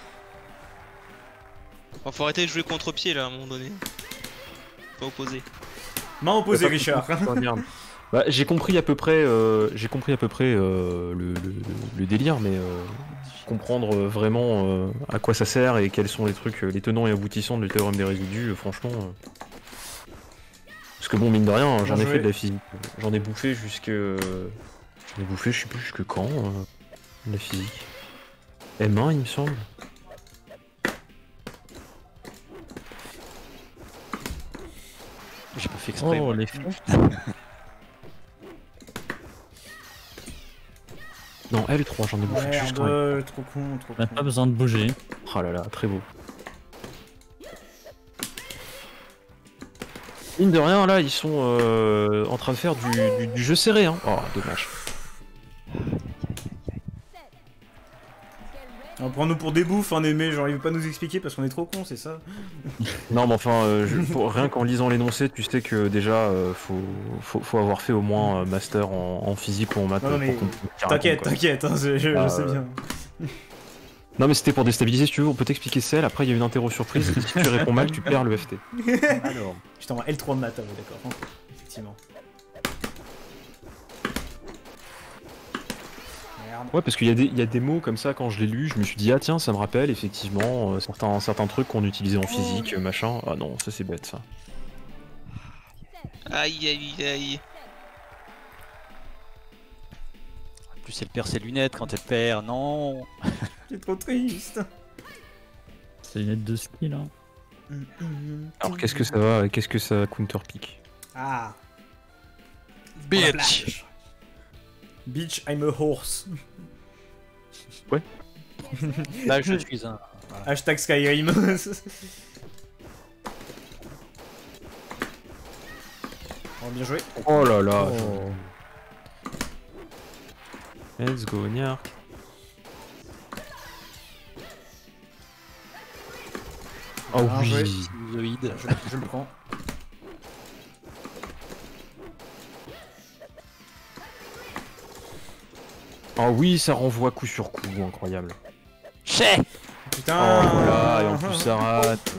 Bon, faut arrêter de jouer contre-pied là à un moment donné. Pas opposé. Main opposée Pas- Richard. Oh, merde. Bah, j'ai compris à peu près, euh, j'ai compris à peu près euh, le, le- le délire, mais euh, comprendre euh, vraiment euh, à quoi ça sert et quels sont les trucs, euh, les tenants et aboutissants du théorème des résidus, euh, franchement. euh. Parce que bon, mine de rien, j'en Bien ai joué. fait de la physique. J'en ai bouffé jusque, j'en ai bouffé, je sais plus jusque quand, euh, de la physique. M un, il me semble. J'ai pas fait exprès. Oh, moi. les fous. Non, L trois, j'en ai bouffé juste Merde, un. euh, trop con, trop On a con. pas besoin de bouger. Oh là là, très beau. Mine de rien, là, ils sont euh, en train de faire du, du, du jeu serré, hein. Oh, dommage. On prend nous pour des bouffes, hein, Némé, genre il veut pas nous expliquer parce qu'on est trop cons, c'est ça? Non, mais enfin, euh, je- pour- rien qu'en lisant l'énoncé, tu sais que déjà, euh, faut, faut, faut avoir fait au moins euh, master en, en physique ou en maths. Non, non, pour mais comprendre ce qu'il T'inquiète, raconte, quoi. t'inquiète, hein, je, je- Ah, je sais euh, bien. Non, mais c'était pour déstabiliser, si tu veux, on peut t'expliquer celle. Après, il y a une interro surprise. Si tu réponds mal, tu perds le F T. Alors, Je t'envoie L trois maths, ah ouais, d'accord. hein, Effectivement. Merde. Ouais, parce qu'il y, a des- il y a des mots comme ça, quand je l'ai lu, je me suis dit, ah tiens, ça me rappelle effectivement euh, certains, certains trucs qu'on utilisait en physique, euh, machin. Ah non, ça c'est bête ça. Aïe aïe aïe. en plus elle perd ses lunettes quand elle perd, non. C'est trop triste. C'est une aide de skill. Hein. Alors qu'est-ce que ça va, qu'est-ce que ça counterpick? Ah. Bitch. Bitch, I'm a horse. Là je suis un... Hashtag Skyrim. Oh, bien joué. Oh là là. Oh. Let's go, Niar. Oh Bien oui. joué. sinusoïde. Je, je le prends. Oh oui, ça renvoie coup sur coup, incroyable. Chais. Putain. Oh voilà, et en plus ça rate.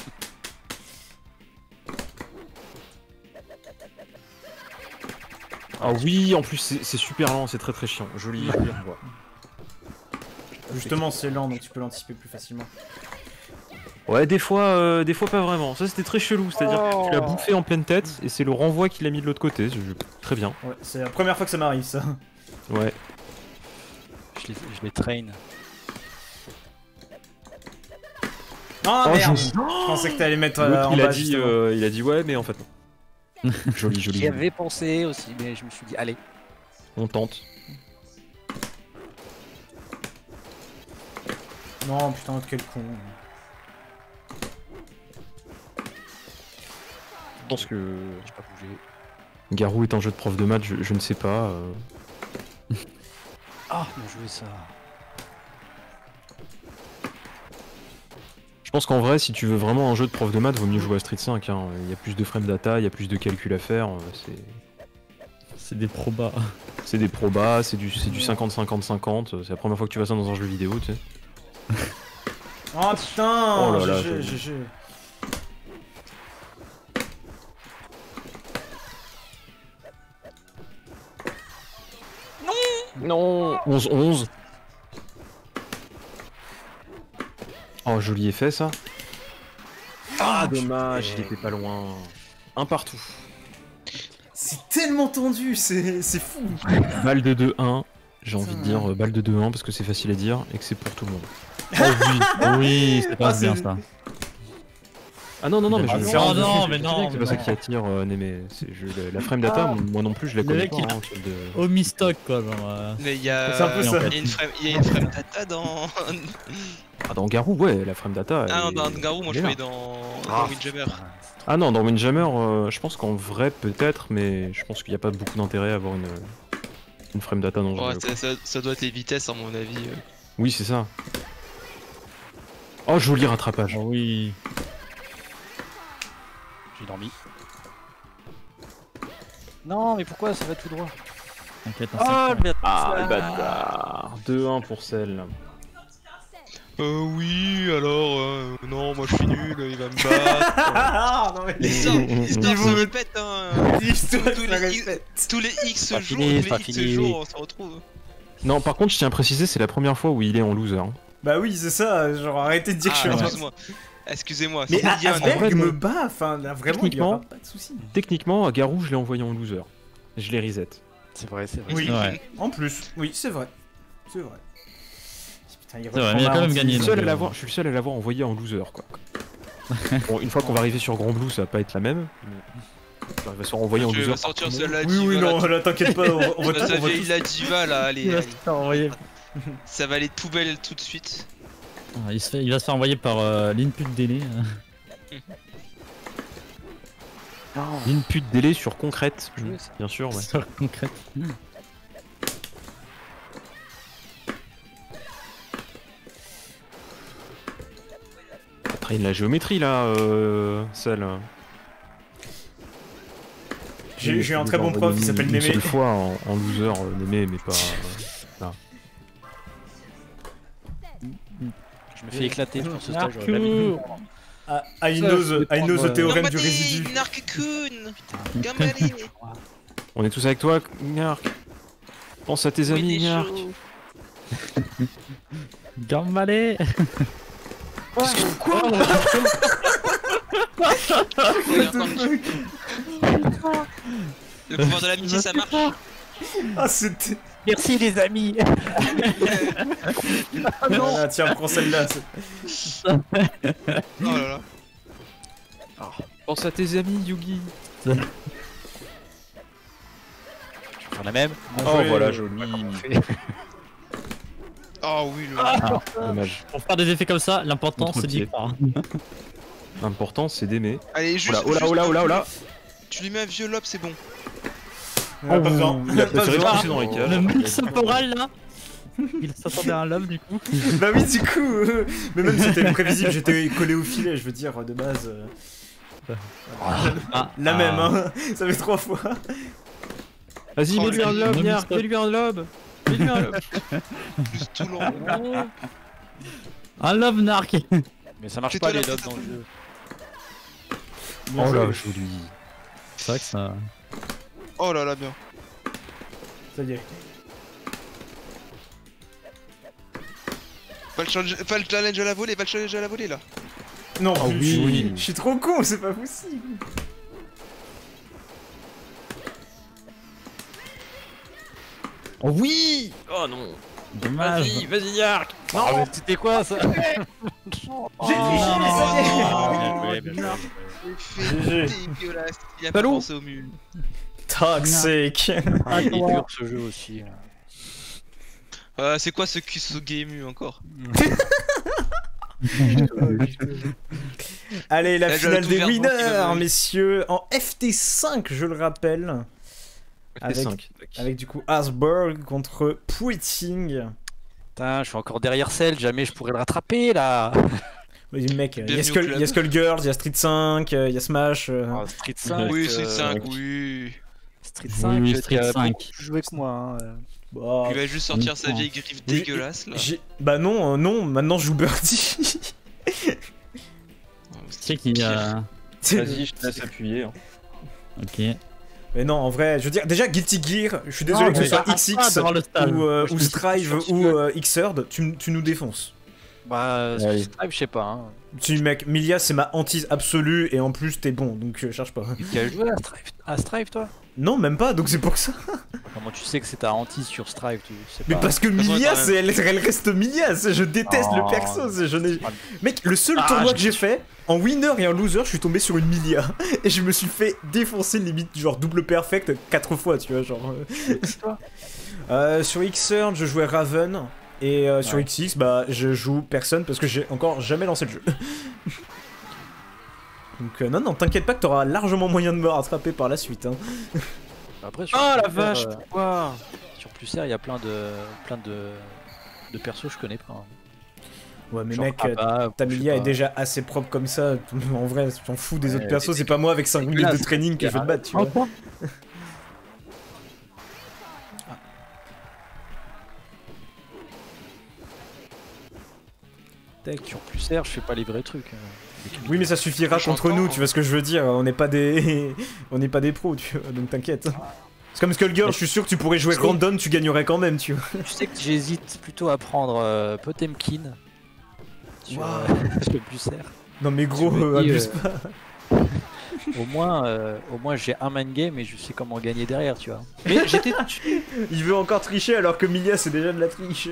Ah oui, en plus c'est c'est super lent, c'est très très chiant. Joli, joli renvoi. Justement, c'est lent, donc tu peux l'anticiper plus facilement. Ouais, des fois, euh, des fois pas vraiment. Ça c'était très chelou, c'est-à-dire que tu l'as bouffé en pleine tête et c'est le renvoi qui l'a mis de l'autre côté. Je- Très bien. Ouais, c'est la première fois que ça m'arrive, ça. Ouais. Je les, je les traîne. Ah Oh, merde. je- Je pensais que t'allais mettre euh, L'autre, en il a bas, dit, justement. euh, il a dit ouais, mais en fait non. Joli, joli. J'y avais pensé aussi, mais je me suis dit, allez. On tente. Non, putain, quel con. Je pense que J'ai pas bougé. Garou est un jeu de prof de maths, je, je ne sais pas. euh. Ah, bien joué ça. Je pense qu'en vrai, si tu veux vraiment un jeu de prof de maths, vaut mieux jouer à Street cinq. Hein. Il y a plus de frame data, il y a plus de calculs à faire. euh, C'est, C'est des probas. c'est des probas, c'est du, c'est du cinquante cinquante cinquante. C'est la première fois que tu vois ça dans un jeu vidéo, tu sais. Oh putain. Oh là là, G G, je- G G. Non, onze onze. Oh, joli effet ça. Ah, dommage, il était pas loin. Un partout. C'est tellement tendu, c'est c'est fou. Balle de deux un. J'ai envie de Putain. dire euh, balle de deux un parce que c'est facile à dire et que c'est pour tout le monde. Oh oui, oh oui, c'est pas Ah, bien c'est- ça. Ah non, non, non, mais Ah, je c'est je- un je- jeu, non, je- mais je- non, C'est mais pas ça non. qui attire euh, Némé. C'est- je- La, la frame data, moi non plus, je la Le connais mec, pas. il- hein, celle de- Au mi-stock quoi, genre. euh. Mais il y a. C'est un peu il y ça. a une frame, il y a une frame data dans. Ah, dans Garou, ouais, la frame data. Ah non, elle dans est- Garou, moi elle je est là. voyais dans. Ah, dans Windjammer. Ah non, dans Windjammer, euh, je pense qu'en vrai, peut-être, mais je pense qu'il n'y a pas beaucoup d'intérêt à avoir une, une frame data dans ce Ouais, jeu. ça, ça- ça doit être les vitesses, à mon avis. euh. Oui, c'est ça. Oh, joli rattrapage. Oh oui. J'ai dormi. Non, mais pourquoi ça va tout droit? T'inquiète, un Ah, cinq le bâtard. Ah, le bâtard. deux un pour celle. Euh, oui, alors. euh, non, moi je suis nul, il va me battre. Ah non mais. L'histoire, l'histoire Il se vous- répète, hein. L'histoire Tous se les- répète. Tous les X Pas jours, fini, tous pas les X fini. jours, on se retrouve. Non, par contre, je tiens à préciser, c'est la première fois où il est en loser. hein. Bah oui, c'est ça, genre arrêtez de dire que je Ah, suis un- excuse-moi. Excusez-moi. Mais c'est A- Diane, Asberg en fait, me non. bat, enfin là vraiment il y Techniquement- aura pas de soucis. Techniquement, à Garou, je l'ai envoyé en loser. Je l'ai reset. C'est vrai, c'est vrai. Oui, Ouais. en plus, oui, c'est vrai. C'est vrai. Putain, il C'est vrai, mais il a quand même Je gagné. suis, le donc, seul à euh, l'avoir- je suis le seul à l'avoir envoyé en loser, quoi. Bon, une fois qu'on va arriver sur Grand Blue, ça va pas être la même. mais- Il va se renvoyer en Je loser. vais par sortir tout le monde. celle-là. Oui, oui, non, là t'inquiète pas, on va, on va, La, on va vieille tous- la diva là, allez, Il va allez. se faire envoyer. Ça va aller poubelle tout de suite. Ah, il, se fait- il va se faire envoyer par euh, l'input délai. euh. Une pute délai sur concrète, Jouer, ça. bien sûr. Ouais. Sur concrète. Ça traîne la géométrie là, euh, celle. J'ai j'ai un très bon prof, il s'appelle Une Némé. seule fois en, en loser, euh, Némé, mais pas. euh, Je me fais éclater sur ce stage. j'aurais jamais dû. Narco. Ah, I Ça, know je vais the, I know prendre, the théorème du Gambali, résidu. Narc-kun. Gambali. On est tous avec toi, Gnark. Pense à tes Oui, amis, des Gnark. chauds. Gambalé. Oui, attends, tu- Le pouvoir de l'amitié, ça marche. Ah, c'était. Merci les amis. Ah, tiens, prends celle-là. c'est- Oh là là. Pense à tes amis, Yugi. Je vais faire la même. Oh, Oui, voilà, oui. joli. Oh oui, le. Ah, Dommage. pour faire des effets comme ça, l'important c'est d'y Contre-pied. croire. L'important, c'est d'aimer. Allez, juste. Oh là, oh là, oh là, oh là. Tu lui mets un vieux lobe, c'est bon. Ah, pas besoin. Il a Pas préféré besoin. pousser dans les cages. Le mix oral là. Il s'attendait à un love du coup. Bah oui, du coup. euh, Mais même c'était prévisible, j'étais collé au filet, je veux dire, de base. euh, Ah, La ah. même, hein. Ça fait trois fois. Vas-y, Oh, mets-lui un le- lobe, le Gnark, mix-up. mets-lui un lobe. Mets-lui un lobe. Plus tout long. Un love narc. Mais ça marche C'est pas toi les la lobes faute. dans le jeu. Oh là, joli. C'est vrai que ça. Oh là là, bien. Ça y est. Pas le challenge, pas le challenge à la volée, pas le challenge à la volée là. Non, Ah je- oui, je- oui. je suis trop con, c'est pas possible. Oh oui. Oh non. Dommage. Vas-y, vas-y, Gnark. Non, mais c'était quoi ça? J'ai Oh, triché, ça y est. bien joué, bien joué. C'est dégueulasse. Il a pas Salaud. pensé aux mules. Toxic. Ah, il est dur ce jeu aussi. là. Euh, c'est quoi ce cul ce game encore? Allez, la Là, je finale tout des faire devant qui va winners, me- messieurs, en F T cinq, je le rappelle. Avec- cinq. Avec du coup Asberg contre Puiting. Putain, je suis encore derrière celle, jamais je pourrais le rattraper là. Oui, mec, il y, a Bienvenue au Skull- club. il y a Skullgirls, il y a Street cinq, euh, il y a Smash. euh. Ah, Street cinq. Oui, c'est euh, cinq, oui. Street Oui, cinq, oui, je Street t'ai, euh, cinq. beaucoup plus joué que moi. Hein. euh. Bah, Il va juste sortir sa comprends. vieille griffe j'ai- dégueulasse là. j'ai- Bah non, euh, non, maintenant je joue Birdie. Oh, Tu sais qu'il y a. Vas-y, je te laisse appuyer. hein. Ok. Mais non, en vrai, je veux dire, déjà Guilty Gear, je suis désolé Ah, que ce mais soit ah, X X ah, devant le stade. ou, euh, Moi, je ou te- Strive je te- ou euh, Xrd, tu, tu nous défonces. Bah, Allez. Strive, je sais pas. Hein. Tu mec, Milia c'est ma hantise absolue et en plus t'es bon, donc euh, cherche pas. Tu as joué à Strive, à Strive toi? Non, même pas, donc c'est pour ça. Comment tu sais que c'est ta hantise sur Strive tu sais Mais pas. parce que toute façon, Milia, quand même. c'est, elle, elle reste Milia, c'est- je déteste Oh. le perso, c'est- je n'ai... Ah, Mec, le seul Ah, tournoi je- que j'ai fait, en winner et en loser, je suis tombé sur une Milia. Et je me suis fait défoncer limite, genre double perfect quatre fois, tu vois, genre... euh. toi Euh, sur Xrd, je jouais Raven. Et euh, sur Ouais. X X, bah, je joue personne parce que j'ai encore jamais lancé le jeu. Donc euh, non, non, t'inquiète pas que t'auras largement moyen de me rattraper par la suite. Hein. Après, sur Ah la Plus R, vache, euh, pourquoi? Sur Plus R, il y a plein de plein de de persos que je connais pas. hein. Ouais, mais Genre mec, euh, Abba, ta ou je sais Milia est pas. déjà assez propre comme ça. En vrai, tu t'en fous des Ouais, autres persos, mais c'est pas moi avec cinq minutes de dégueulasse, training que je vais te battre, tu vois. Encore. Sur Plus R, je fais pas les vrais trucs. hein. Oui, mais ça suffira contre J'entends. nous, tu vois ce que je veux dire. On n'est pas des, on n'est pas des pros, tu vois. Donc t'inquiète. C'est comme Skullgirl, je suis sûr que tu pourrais jouer Parce que- random, tu gagnerais quand même, tu vois. Tu sais que j'hésite plutôt à prendre euh, Potemkin sur, Wow. euh, sur Plus R. Non mais gros, Je me euh, dis, abuse euh, pas. Au moins, euh, au moins j'ai un main game et je sais comment gagner derrière, tu vois. Mais j'étais. Il veut encore tricher alors que Milia c'est déjà de la triche.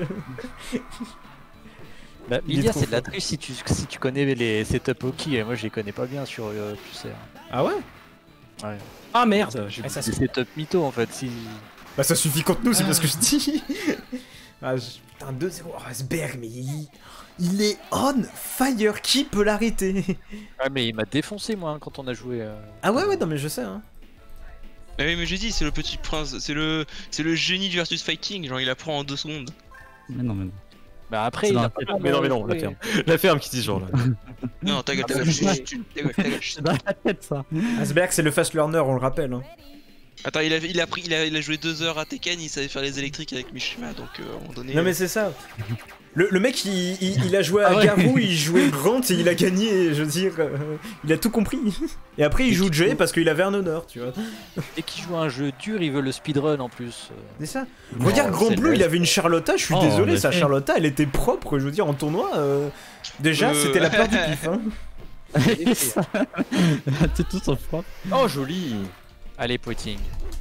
Bah, Il est Milia, trop c'est de la fort. triche si tu, si tu connais les setups hockey. Et moi, je les connais pas bien sur euh, Plus R. Ah ouais? Ouais. Ah merde, j'ai Ah, ça C'est setup mytho en fait. Si... Bah ça suffit contre nous, c'est pas ce que je dis. Ah, je- Putain, deux zéro. Oh, Asberg, mais il... il est on fire. Qui peut l'arrêter? Ouais, mais il m'a défoncé, moi, hein, quand on a joué. Euh... Ah ouais, ouais, non, mais je sais, hein. Mais oui, mais j'ai dit, c'est le petit prince, c'est le, c'est le génie du versus fighting, genre il apprend en deux secondes. Mais non, mais non. Bah après, C'est il dans a la pas tête. mal, Mais non, mais non, euh, la joué. ferme. La ferme qui dit ce genre là. Non, ta gueule, ta Ah, gueule, mais chut, c'est chut, chut, ta gueule, ta gueule, chut. C'est dans la tête, ça. Asberg, c'est le fast learner, on le rappelle. Hein. Attends, il a, il a pris, il a, il a joué deux heures à Tekken, il savait faire les électriques avec Mishima, donc euh, à un moment donné. Non, mais c'est ça. Le, le mec, il, il, il a joué à Ah ouais. Garou, il jouait Grant et il a gagné, je veux dire. euh, il a tout compris. Et après, il joue Jay parce qu'il avait un honneur, tu vois. Dès qu'il joue à un jeu dur, il veut le speedrun en plus. euh. C'est ça. Regarde, Non, Grand c'est Bleu, le- il avait une Charlotta, je suis Oh, désolé, en sa effet. Charlotta, elle était propre, je veux dire, en tournoi. euh, Déjà, Euh. c'était la peur du pif. Hein. Ça. T'es tout sauf propre. Oh, joli. Allez, Poiting.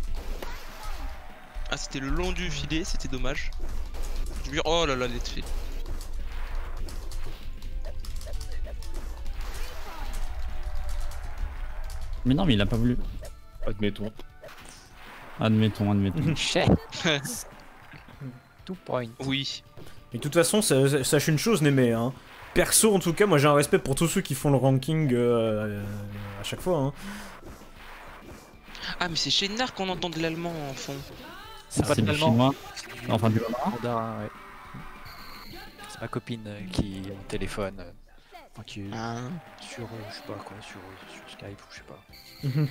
Ah, c'était le long du filet, c'était dommage. Je me dis, oh là là, les fait. Mais non, mais il a pas voulu. Admettons. Admettons, admettons. Chef. Two point. Oui. Et de toute façon, sa- sache une chose, Némé. Hein. Perso, en tout cas, moi j'ai un respect pour tous ceux qui font le ranking euh, euh, à chaque fois. Hein. Ah, mais c'est chez Nard qu'on entend de l'allemand en fond. C'est pas C'est du tellement. chinois. Enfin, du mandarin. Mandarin, ouais. C'est ma copine euh, qui est au téléphone. euh, enfin, qui est Ah. sur, euh, je sais pas quoi, sur, euh, sur Skype ou je sais pas.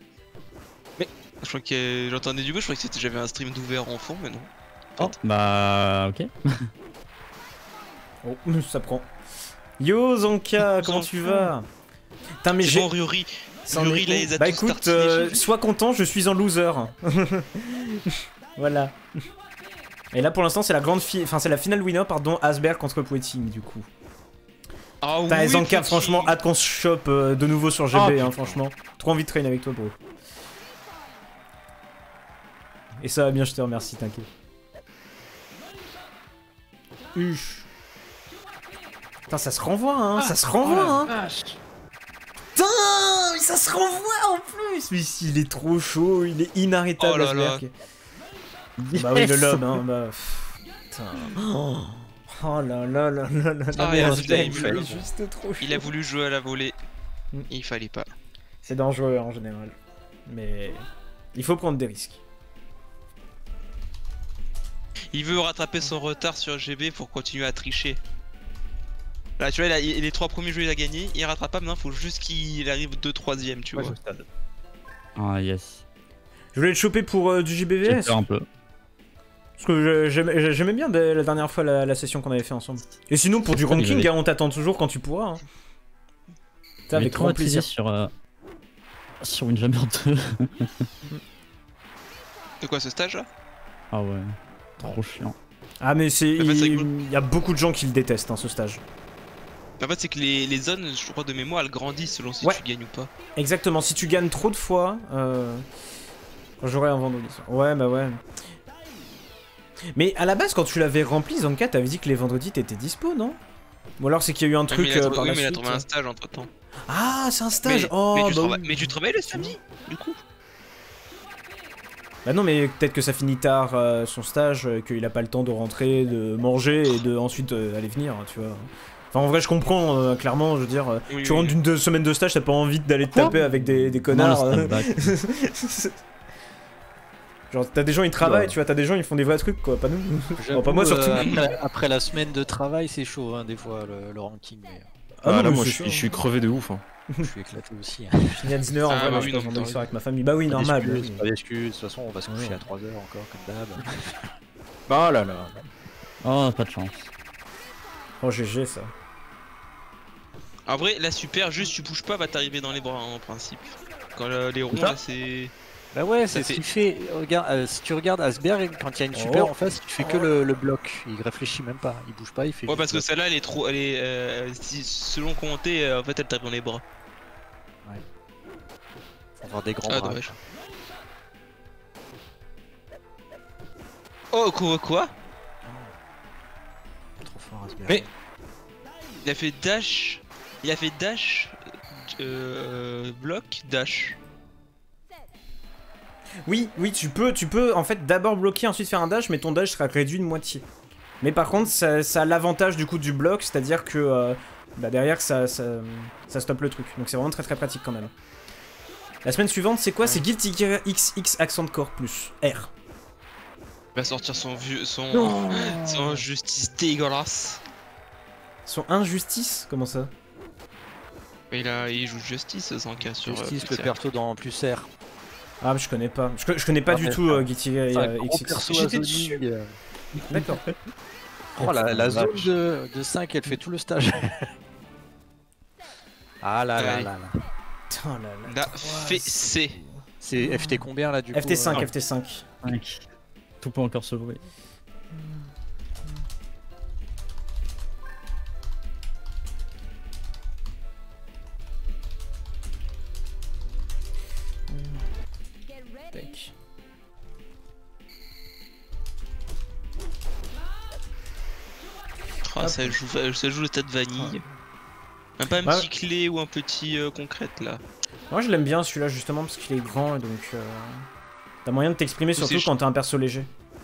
Je crois que j'entendais du bruit, je croyais que c'était- j'avais un stream d'ouvert en fond, mais non. Oh, bah, ok. Oh, ça prend. Yo, Zanka, comment tu vas? Putain, mais C'est j'ai. bon, Ryuri. C'en Ryuri, est là, où il a Bah tous écoute, tartinés, euh, j'ai vu. sois content, je suis en loser. Voilà. Et là pour l'instant c'est la grande fi... enfin c'est la finale winner pardon, Asberg contre Poeting du coup. Ah Putain, oui, Zanka, petit. franchement, hâte qu'on se chope euh, de nouveau sur G B, Oh, hein, putain. franchement. Trop envie de traîner avec toi, bro. Et ça va bien, je te remercie, t'inquiète. Huch. Putain, ça se renvoie, hein, ça se renvoie, hein. Putain, mais ça se renvoie en plus. Mais il est trop chaud, il est inarrêtable, Oh là là. Asberg. Bah oui, le lob, hein, bah... pff, Putain... Oh, oh là là là là là Ah, mais et Asberg, il il fait- est juste trop chaud. Il a voulu jouer à la volée. Mm. Il fallait pas. C'est dangereux en général. Mais... il faut prendre des risques. Il veut rattraper son retard sur G B pour continuer à tricher. Là, tu vois, il a- il- les trois premiers jeux il a gagné, il rattrape pas, maintenant faut juste qu'il arrive deux troisième, tu vois. Ah, yes. Je voulais te choper pour euh, du J B V J'ai S. peur un peu. Parce que je- j'aimais j'aimais bien dès la dernière fois la, la session qu'on avait fait ensemble. Et sinon pour du Ouais, ranking, j'avais- gars, on t'attend toujours quand tu pourras. Hein. Putain, avec grand traumatisé plaisir. sur, euh, sur Windjammer deux. De quoi ce stage là? Ah ouais. Trop chiant. Ah mais c'est... Mais bah, c'est Il cool. il y a beaucoup de gens qui le détestent, hein, ce stage. En fait, c'est que les, les zones, je crois de mémoire, elles grandissent selon si Ouais. tu gagnes ou pas. Exactement, si tu gagnes trop de fois... Euh... Quand j'aurai un vendredi soir. Ouais, bah ouais. Mais à la base, quand tu l'avais rempli, Zanka, t'avais dit que les vendredis t'étais dispo, non? Ou alors c'est qu'il y a eu un Ouais, truc mais il a, euh, trou- par oui, la mais il a suite. trouvé un stage entre temps. Ah, c'est un stage. Mais, Oh, mais, tu bah travailles, oui. mais tu travailles le samedi, du coup. Bah non, mais peut-être que ça finit tard euh, son stage, euh, qu'il a pas le temps de rentrer, de manger et de ensuite euh, aller venir, tu vois. Enfin, en vrai, je comprends, euh, clairement, je veux dire, euh, Oui, tu oui. rentres d'une deux semaines de stage, t'as pas envie d'aller te Quoi taper avec des, des Non, connards. le euh. step back. Genre, t'as des gens, ils travaillent, Ouais. tu vois, t'as des gens, ils font des vrais trucs, quoi, pas nous. J'avoue, pas moi, surtout. euh, après, après la semaine de travail, c'est chaud, hein, des fois, le, le ranking. Mais, euh, Ah, non, là, mais moi, c'est je suis, sûr. je suis crevé de ouf. Hein. je suis éclaté aussi. Hein. Je finis à dix-neuf heures, en Ah, vrai, bah moi, oui, je passe non, vendredi mais soir avec ma famille. Bah oui, Pas normal. d'excuses, oui. pas d'excuses, de toute façon, on va se coucher Ouais. à trois heures encore, comme d'hab. Bah là là. Oh, pas de chance. Oh, G G, ça. En vrai, la super, juste tu bouges pas, va t'arriver dans les bras en principe. Quand euh, les ronds ça là, c'est. Bah ouais, Ça c'est ce fait- qu'il fait. Regarde, euh, si tu regardes Asberg, quand il y a une super Oh. en face, il fait que le, le bloc. Il réfléchit même pas, il bouge pas, il fait. Ouais, juste parce que bloc. celle-là, elle est trop. Elle est. euh, si- selon compter, euh, en fait, elle tape dans les bras. Faut avoir des grands Ah, bras. dommage. Oh, quoi, quoi? Trop fort Asberg. Mais- Il a fait dash. Il a fait dash. Euh, bloc, dash. Oui, oui, tu peux, tu peux en fait d'abord bloquer, ensuite faire un dash, mais ton dash sera réduit de moitié. Mais par contre, ça, ça a l'avantage du coup du bloc, c'est-à-dire que euh, bah, derrière, ça, ça, ça stoppe le truc. Donc c'est vraiment très très pratique quand même. La semaine suivante, c'est quoi? C'est Guilty Gear X X Accent Core plus R. Il va sortir son vieux, son, Non. son justice dégueulasse. Son injustice? Comment ça? Il, a, il joue Justice sans cas sur. Justice, euh, le P C. perso dans plus R. Ah, mais je connais pas. Je, co- je connais pas Ah, du mais tout ça- euh, Guilty Gear C'est un euh, gros X X. perso J'étais à dessus. zoning, euh. D'accord. Oh, la, la Oh, zone vache. de, de cinq, elle fait tout le stage. Ah là là Ouais. là là. Putain, là, là. La trois, fessée. C'est F T combien là du coup F T cinq, euh, F T cinq. cinq. Tout peut encore se jouer. Tac. Oh, ça, joue, ça joue le tas de vanille. Même pas un Ouais. petit clé ou un petit euh, concrète là. Moi je l'aime bien celui-là justement parce qu'il est grand et donc euh, t'as moyen de t'exprimer Aussi, surtout je- quand t'as un perso léger.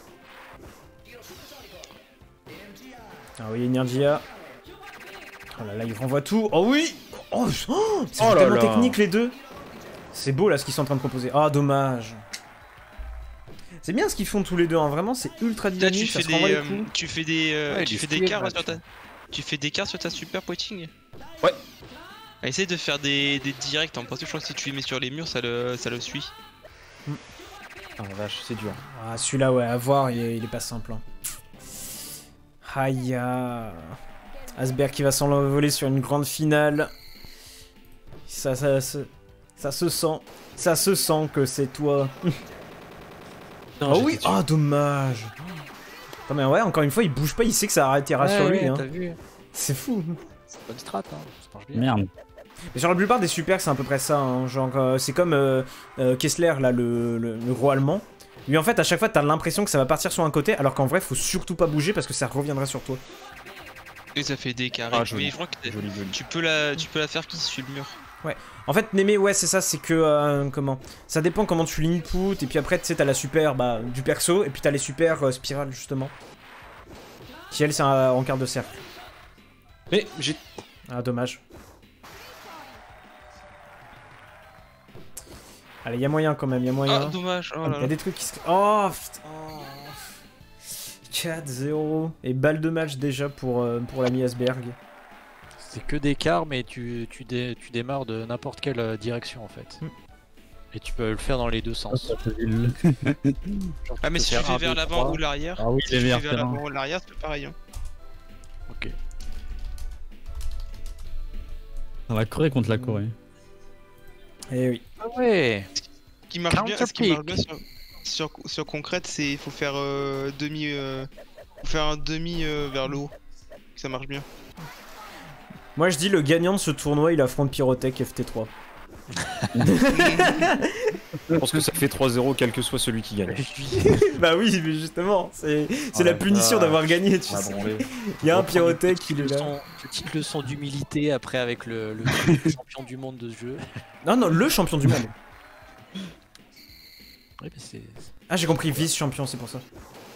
Ah oui, Energia. Oh là là, il renvoie tout. Oh oui. Oh, oh c'est Oh là tellement là. technique les deux. C'est beau là ce qu'ils sont en train de proposer. Ah dommage. C'est bien ce qu'ils font tous les deux, hein. Vraiment c'est ultra Là, tu dynamique, ça fais se des, renvoie les euh, coups. tu fais des, euh, Ouais, tu il est fais des fluide, cartes là, sur ta, tu tu fais des cartes sur ta super poiting. Ouais. Ah, essaye de faire des, des directs. En principe, je crois que si tu les mets sur les murs, ça le, ça le suit. Ah la vache, c'est dur. Ah celui-là ouais, à voir, il est, il est pas simple. Hein. Aïe. ah. Asberg qui va s'envoler sur une grande finale. Ça, ça, ça, ça se sent. Ça se sent que c'est toi. Oh oui. Ah dommage. Non mais ouais, encore une fois, il bouge pas, il sait que ça arrêtera sur lui. Hein. T'as vu? C'est fou. C'est une bonne strat, hein. Ça marche bien. Merde. Mais sur la plupart des supers, c'est à peu près ça. Hein. Genre, euh, c'est comme euh, euh, Kessler, là, le, le, le gros allemand. Lui, en fait, à chaque fois, t'as l'impression que ça va partir sur un côté, alors qu'en vrai, faut surtout pas bouger parce que ça reviendra sur toi. Et ça fait des carrés. Ah, joli. Mais je crois que Joli, joli. tu peux la, tu peux la faire qui suit le mur. En fait, Némé, ouais, c'est ça, c'est que, euh, comment ça dépend comment tu l'input, et puis après, tu sais, t'as la super, bah, du perso, et puis t'as les super euh, spirales, justement. Qui, elle, c'est un- en quart de cercle. Mais j'ai. Ah, dommage. Allez, y'a moyen, quand même, y'a Ah, moyen. dommage. Oh Il là y a là. des trucs qui se... Oh, putain. quatre zéro. Et balle de match déjà pour, euh, pour l'ami Asberg. C'est que des quarts, mais tu, tu, dé- tu démarres de n'importe quelle euh, direction en fait. Hmm. Et tu peux le faire dans les deux sens. Genre, Ah, mais peux si tu faire fais un, vers deux, l'avant trois. ou l'arrière. Ah oui, Si les tu fais meilleurs vers terrains. l'avant ou l'arrière, c'est pareil. Hein. Ok. On va courir contre la Corée. Eh oui. Ah ouais. Ce qui marche bien, ce qui marche bien Counterpick. sur, sur, sur concrète, c'est faut faire euh, demi, euh, faut faire un demi euh, vers le haut. Ça marche bien. Moi je dis le gagnant de ce tournoi il affronte Pyrotech F T trois. Je pense que ça fait trois zéro quel que soit celui qui gagne. Bah oui mais justement c'est c'est Oh la la punition vache. d'avoir gagné tu On va sais. branler. Il y a un On va prendre une Pyrotech petite il est là. leçon- Petite leçon d'humilité après avec le, le champion du monde de ce jeu. Non non le champion du monde. Oui, mais c'est. Ah j'ai compris vice champion c'est pour ça.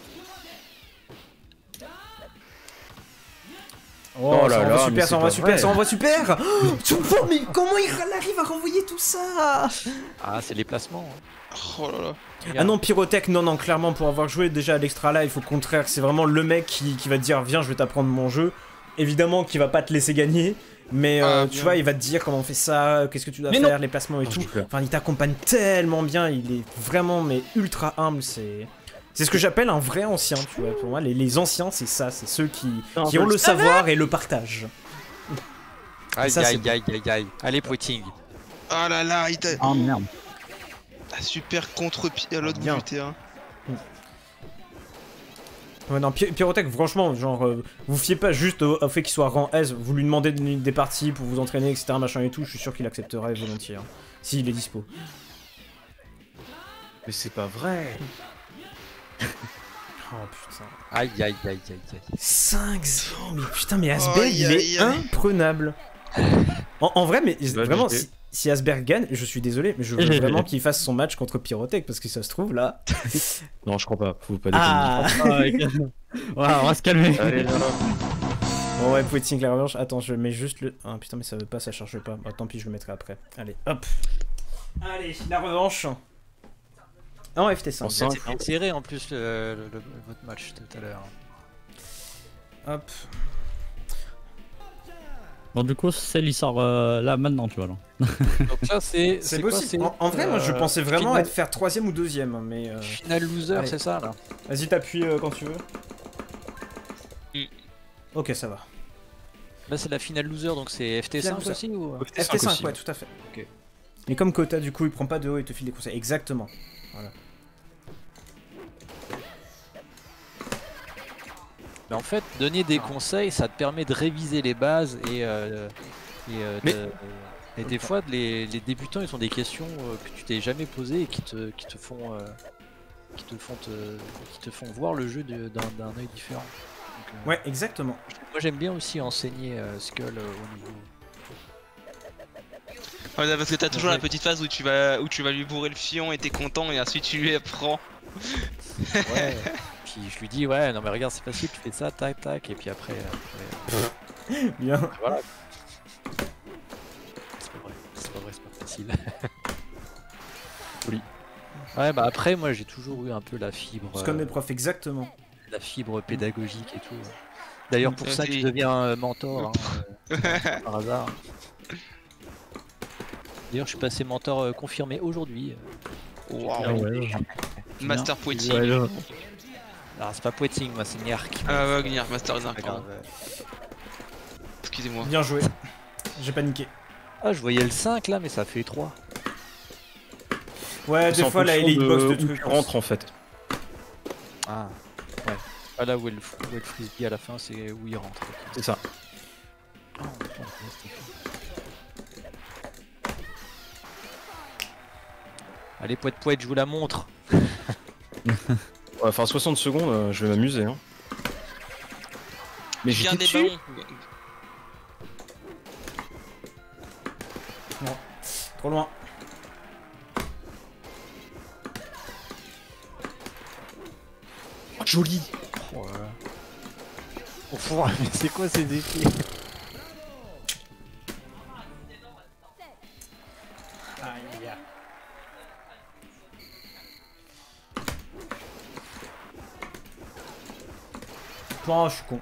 Oh là ça là, envoie mais super, c'est ça envoie pas super, vrai. ça envoie super. Oh, tu vois, mais comment il arrive à renvoyer tout ça? Ah, c'est les placements. hein. Oh là là. Ah non, Pyrotech, non, non, clairement, pour avoir joué déjà à l'Extra Life, au contraire, c'est vraiment le mec qui, qui va te dire, viens, je vais t'apprendre mon jeu. Évidemment qu'il va pas te laisser gagner, mais euh, Ah, tu bien. vois, il va te dire comment on fait ça, qu'est-ce que tu dois Mais faire, les placements et Oh, tout. j'ai peur. Enfin, il t'accompagne tellement bien, il est vraiment, mais ultra humble, c'est... C'est ce que j'appelle un vrai ancien, tu vois. Pour moi, les, les anciens, c'est ça, c'est ceux qui, qui ont le savoir et le partage. Aïe, ça, c'est aïe, bon. aïe, aïe, aïe. Allez, Poiting. Ah là là, il t'a Oh merde. ah, super contre-pied à l'autre bout Bien. du terrain. Ouais, non, Py- Pyrotech, franchement, genre, euh, vous fiez pas juste au, au fait qu'il soit rang S, vous lui demandez des, des parties pour vous entraîner, et cetera, machin et tout, je suis sûr qu'il accepterait volontiers. Hein, s'il est dispo. Mais c'est pas vrai. Oh putain. Aïe, aïe, aïe, aïe, aïe. cinq zéro, mais putain, mais Asberg, Aïe, il aïe, est aïe. imprenable. En, en vrai, mais Bah, vraiment, j'étais- si, si Asberg gagne, je suis désolé, mais je veux vraiment qu'il fasse son match contre Pyrotech, parce que ça se trouve là. Non, je crois pas. Faut pas déconner. Ah Ah, ouais, on va se calmer. Allez, là, là. Bon ouais, Poeting la revanche. Attends, je mets juste le... Ah putain, mais ça veut pas, ça charge pas. Bah tant pis, je le mettrai après. Allez, hop. Allez, la revanche. Non, F T cinq. En cinq, C'était serré en plus le, le- le- votre match tout à l'heure. Hop. Bon, du coup, celle il sort euh, là maintenant, tu vois. Là. Donc ça c'est C'est quoi, possible. c'est, En, en vrai, moi je euh, pensais vraiment final- être faire troisième ou deuxième, mais... Euh... Final loser, Allez. c'est ça là. Vas-y, t'appuies euh, quand tu veux. Mm. Ok, ça va. Là c'est la finale loser donc c'est F T cinq Finale loser. aussi ou F T cinq, aussi, ouais, ouais. tout à fait. Ok. Mais comme Kota, du coup, il prend pas de haut et te file des conseils. Exactement. Voilà. Mais en fait, donner des conseils, ça te permet de réviser les bases et, euh, et, euh, Mais- de- et des fois, les, les débutants, ils ont des questions euh, que tu t'es jamais posées et qui te, qui te font, euh, qui te font, te, qui te font voir le jeu de- d'un d'un œil différent. Donc, euh, Ouais, exactement. moi, j'aime bien aussi enseigner euh, Skull euh, au niveau. Ouais, parce que t'as toujours Ouais. la petite phase où tu vas où tu vas lui bourrer le fion et t'es content et ensuite tu lui apprends. Ouais. Puis je lui dis, ouais, non mais regarde, c'est facile, tu fais ça, tac, tac, et puis après, après, Bien. voilà. C'est pas vrai, c'est pas vrai, c'est pas facile. Oui. Ouais, bah après, moi j'ai toujours eu un peu la fibre, C'est comme euh, mes profs, exactement. la fibre pédagogique et tout. D'ailleurs, pour Euh, ça que c'est- je deviens euh, mentor, hein, euh, par hasard. D'ailleurs, je suis passé mentor euh, confirmé aujourd'hui. Waouh. Ah ouais. Master Poeting. Ouais, là. Alors, c'est pas Poeting, moi, c'est Niark. Ah ouais, Gnir, Master Gnir, Pas pardon. grave, ouais. Excusez-moi. Bien joué. J'ai paniqué. Ah, je voyais le cinq là, mais ça fait trois. Ouais, C'est des en fois, la fonction Elite de Box de où trucs. tu rentres en fait. Ah, ouais. Ah, là où est le, où est le frisbee à la fin, c'est où il rentre. ok. C'est ça. Oh, putain, comment c'était fait. Allez, poète poète, je vous la montre. Ouais, enfin soixante secondes, euh, je vais m'amuser. Hein. Mais Viens j'étais des dessus. ballons. Trop loin. Oh, joli. Oh là là. Oh, faut- mais c'est quoi ces effets? Aïe. Oh, je suis con.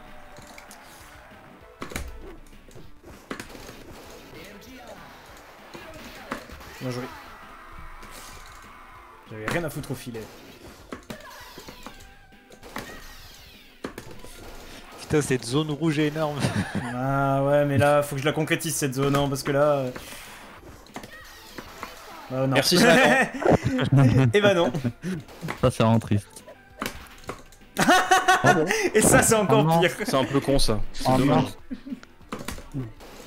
Bien joué. J'avais rien à foutre au filet. Putain, cette zone rouge est énorme. Ah ouais, mais là, faut que je la concrétise cette zone, hein, parce que là... euh, euh, non. Merci, Jonathan. Et bah non. Ça, c'est vraiment triste. Et ça, c'est encore Oh non. pire. C'est un peu con ça. C'est Oh, dommage. non.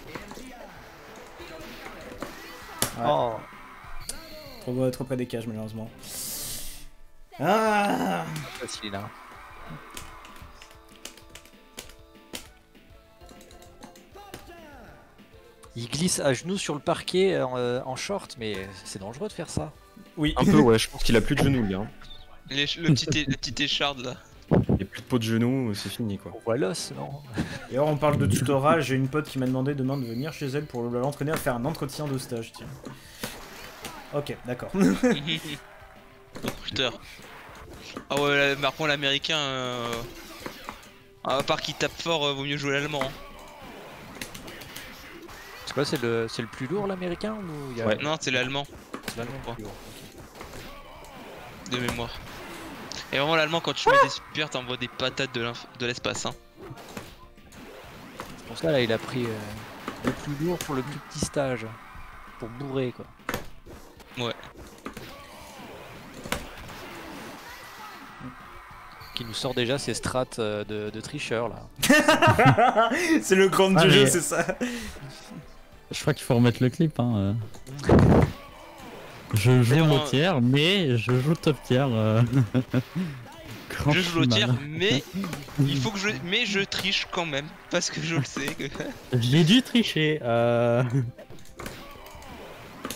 Ouais. Oh. Trop, trop près des cages, malheureusement. Ah. Facile là. Il glisse à genoux sur le parquet en, euh, en short, mais c'est dangereux de faire ça. Oui. Un peu, ouais, je pense qu'il a plus de genoux, lui. Hein. Les- le petit é- la petite écharde là. Il n'y a plus de peau de genoux, c'est fini quoi. On voit l'os, non? Et alors, on parle de tutorat. J'ai une pote qui m'a demandé demain de venir chez elle pour l'entraîner à faire un entretien de stage. Tiens. Ok, d'accord. Putain. Ah ouais, là, par contre l'américain, euh... à part qu'il tape fort, euh, vaut mieux jouer l'allemand. hein. C'est quoi, c'est le, c'est le plus lourd l'américain ou il y a... Ouais. Non, c'est l'allemand, c'est l'allemand le plus lourd. de mémoire. Et vraiment l'allemand, quand tu mets des super, t'envoies des patates de l'inf- de l'espace. Hein. C'est pour ça là il a pris euh, le plus lourd pour le plus petit stage. Pour bourrer quoi. Ouais. Qui nous sort déjà ses strats euh, de, de tricheur là. C'est le grand Ah, du jeu, mais- c'est ça. Je crois qu'il faut remettre le clip. Hein. euh. Je joue Vraiment, au tiers, mais je joue top tier. euh. Grand Je joue au tir, mal. mais il faut que je, mais je triche quand même parce que je le sais. Que... J'ai dû tricher. Euh...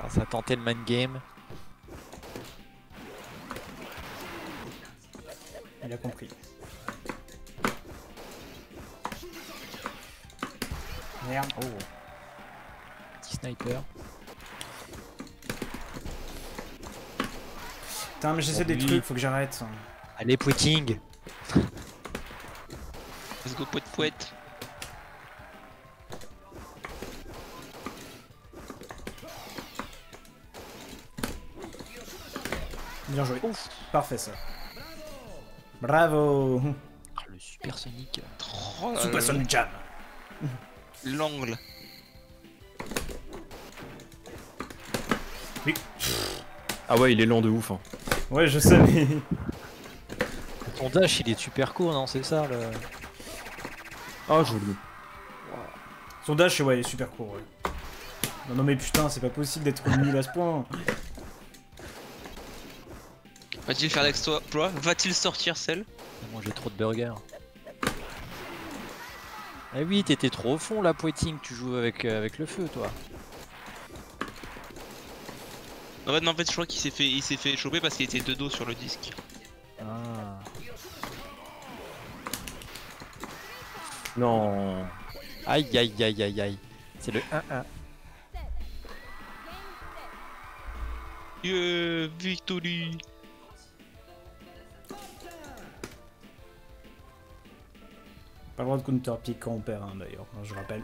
Alors, ça a tenté le mind game. Il a compris. Merde. Oh. Petit sniper. Putain, mais j'essaie Oh, des oui. trucs, faut que j'arrête. Allez, Pouting. Let's go, poète poète. Bien joué. Ouf. Parfait ça. Bravo. Ah, le super Sonic. Oh là Super là. Sonic Jam. L'angle. Oui. Ah ouais, il est lent de ouf. Hein. Ouais, je sais, mais... Ton dash, il est super court, non? C'est ça le. Ah, joli. Son dash, ouais, il est super court, ouais. Non, non, mais putain, c'est pas possible d'être nul à ce point. Va-t-il faire l'exploit? Va-t-il sortir celle? J'ai mangé trop de burgers. Ah oui, t'étais trop au fond là, Pouting. Tu joues avec, euh, avec le feu, toi. En fait, non, en fait, je crois qu'il s'est fait, il s'est fait choper parce qu'il était de dos sur le disque. Ah. Non. Aïe aïe aïe aïe aïe. C'est le un un. Yeah, victory. Pas le droit de counter pick quand on perd, hein, d'ailleurs, je rappelle.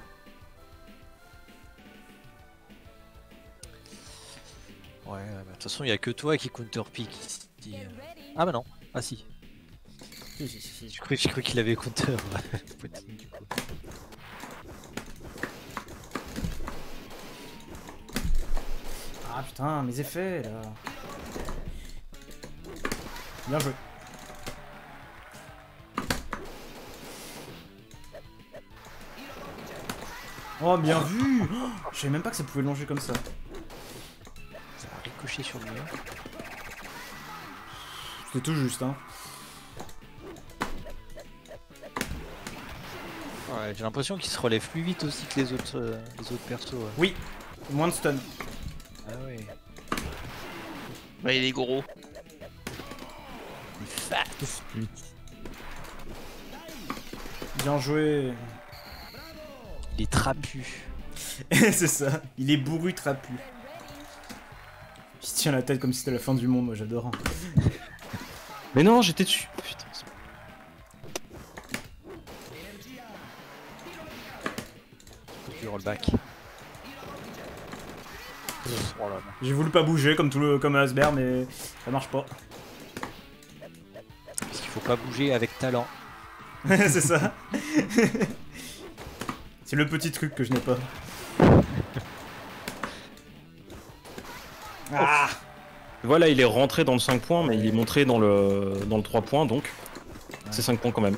Ouais, bah, de toute façon, il y a que toi qui counter pick ici. Ah bah non. Ah si. Si, si, si, si. J'ai cru, j'ai cru qu'il avait counter. Pouting, du coup. Ah putain, mes effets, là. Bien joué. Oh, bien vu. Oh, je savais même pas que ça pouvait longer comme ça. Ça a ricoché sur le mur. C'était tout juste, hein. Ouais, j'ai l'impression qu'il se relève plus vite aussi que les autres, euh, les autres persos. Ouais. Oui, moins de stun. Ah ouais. Bah, il est gros. Il est fat. Bien joué. Il est trapu. C'est ça, il est bourru trapu. Il se tient la tête comme si c'était la fin du monde, moi j'adore. Mais non, j'étais dessus. Putain, c'est- Du rollback. Oh là là. J'ai voulu pas bouger comme tout le comme Asber, mais ça marche pas. Parce qu'il faut pas bouger avec talent. C'est ça. C'est le petit truc que je n'ai pas. Ah, Voilà, il est rentré dans le cinq points, mais il est montré dans le, dans le trois points, donc c'est cinq points quand même.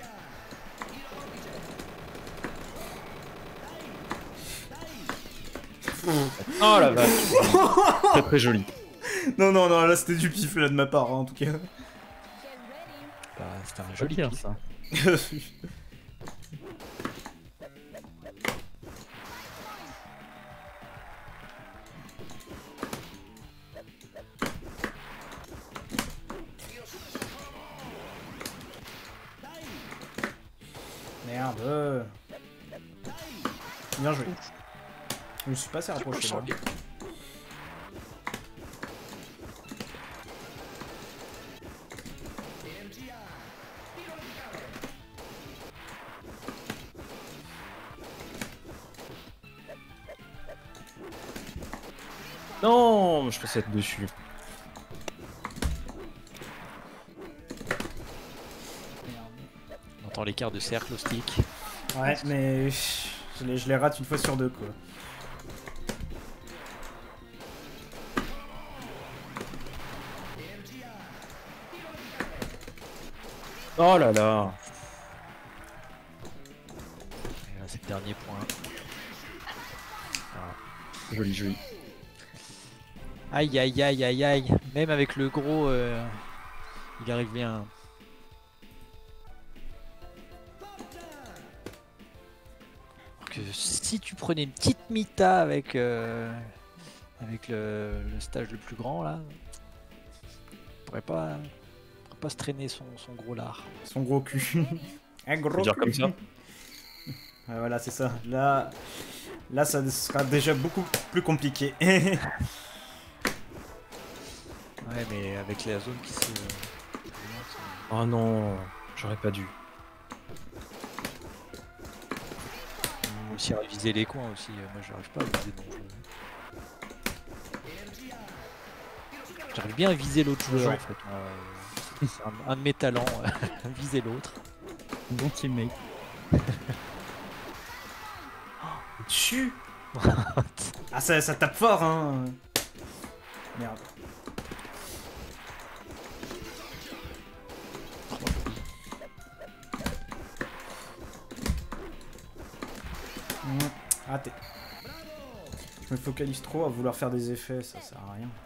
Oh la vache. Très très joli. non, non, non, là c'était du pif là de ma part, hein, en tout cas. Bah, c'était un Pas joli pire pif. ça. Merde. Bien joué. Je me suis pas assez rapproché là. Non, je pensais être dessus. On entend l'écart de cercle au stick. Ouais, mais je les, je les rate une fois sur deux, quoi. Oh là là. Et là, c'est le dernier point. Joli, joli. Aïe aïe aïe aïe aïe. Même avec le gros, euh, il arrive bien. Alors que si tu prenais une petite Mita avec, euh, avec le, le stage le plus grand là, il pourrait pas, il pourrait pas se traîner son, son gros lard. Son gros cul. Un gros dire cul. comme ça. Ouais, voilà, c'est ça. Là, là, ça sera déjà beaucoup plus compliqué. Ouais, mais avec la zone qui se. Oh non, j'aurais pas dû. Faut aussi réviser les coins aussi. Moi, j'arrive pas à viser non plus. J'arrive bien à viser l'autre joueur Ouais. en fait. Euh, c'est un, un de mes talents, viser l'autre. Bon teammate. Dessus. Ah, ça, ça tape fort, hein. Merde. Mmh, raté. Je me focalise trop à vouloir faire des effets, ça sert à rien.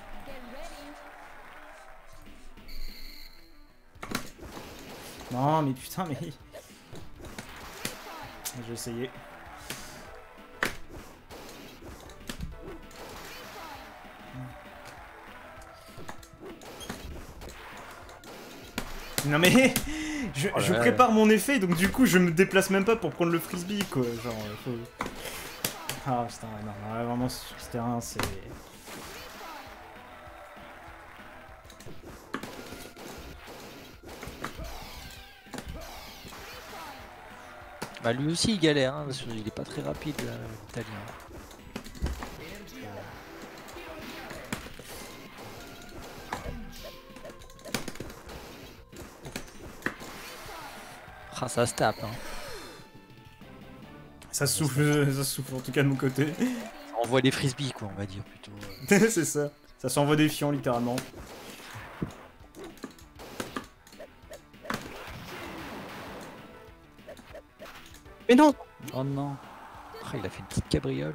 Non, mais putain, mais... Je vais essayer. Non mais... Je, Oh je là là. prépare mon effet, donc du coup je me déplace même pas pour prendre le frisbee, quoi. Genre, euh, faut... Ah putain, ouais, non, non, vraiment sur ce terrain, c'est... Bah lui aussi il galère, hein, parce qu'il est pas très rapide euh, l'italien. Ah ça se tape, hein. Ça souffle, ça souffle en tout cas de mon côté. Ça envoie des frisbees quoi on va dire plutôt. C'est ça. Ça s'envoie des fions littéralement. Mais non. Oh non. Ah, il a fait une petite cabriole.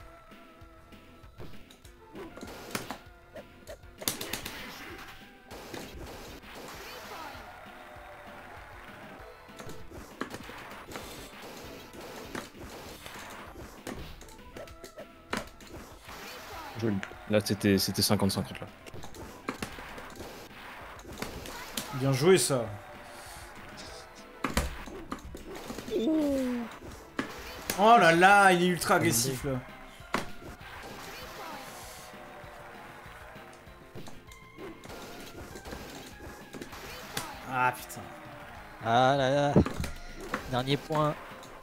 Joli. Là, c'était c'était cinquante cinquante là. Bien joué ça. Oh là là, il est ultra agressif là. Ah putain. Ah là là. Dernier point.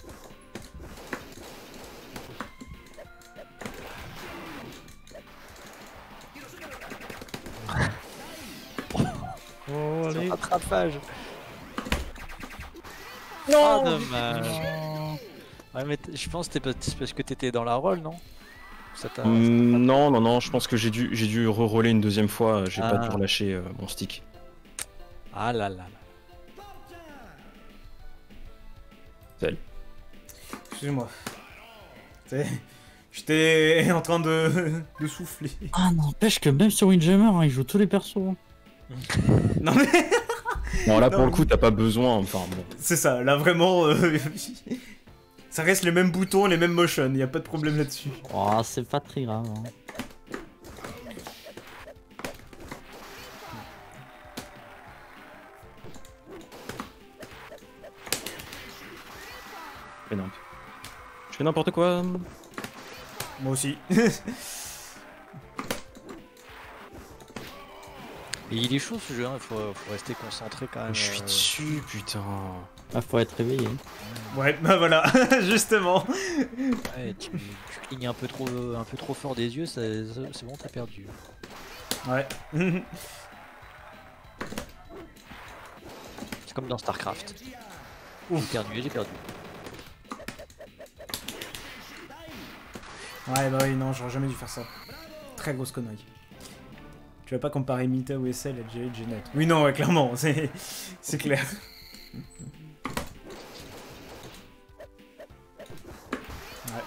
Oh allez. Rattrapage. Non. Ah, dommage. Ouais, mais t- je pense que c'était pas- parce que t'étais dans la rôle, non? Ça t'a- Mm, non, non, non, je pense que j'ai dû, j'ai dû re-roller une deuxième fois, j'ai pas Ah. dû relâcher euh, mon stick. Ah là là là. Salut. Excuse-moi. C'est- J'étais en train de... de souffler. Ah n'empêche que même sur Windjammer, hein, il joue tous les persos. hein. Non mais Bon, là, Non, pour le mais- coup, t'as pas besoin, enfin bon. c'est ça, là vraiment... euh, Ça reste les mêmes boutons, les mêmes motions, y a pas de problème là-dessus. Oh, c'est pas très grave. hein. Je fais n'importe- Je fais n'importe quoi. Moi aussi. Et il est chaud ce jeu, hein. faut, faut rester concentré quand même. Je suis euh, dessus, putain. Ah, faut être réveillé. Ouais, bah voilà, justement. ouais, tu, tu clignes un peu trop, un peu trop fort des yeux, ça- ça- c'est bon, t'as perdu. Ouais. C'est comme dans Starcraft. J'ai Ouf. perdu, j'ai perdu. Ouais, bah oui, non, j'aurais jamais dû faire ça. Très grosse connerie. Tu vas pas comparer Mita ou S L à J J net. Oui, non, ouais, clairement, c'est c'est clair. Ouais.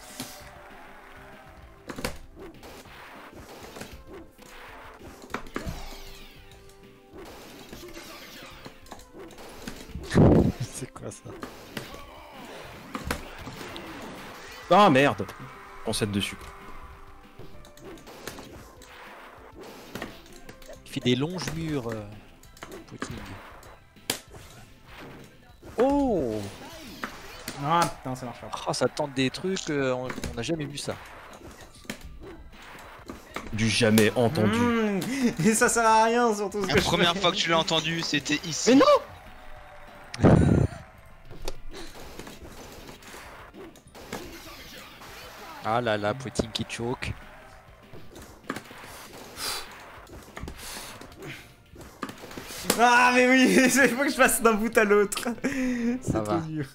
C'est quoi ça? Ah merde. On s'aide dessus. fait des longes murs. Euh... Oh, Ah putain, ça marche pas. oh, ça tente des trucs, euh, on on n'a jamais vu ça. Du jamais entendu. Mmh, et ça sert à rien surtout. Ce La que je première fais. fois que tu l'as entendu, c'était ici. Mais non. Ah là là, Poutine qui choke. Ah mais oui, il faut que je passe d'un bout à l'autre. C'est Ça trop va. dur.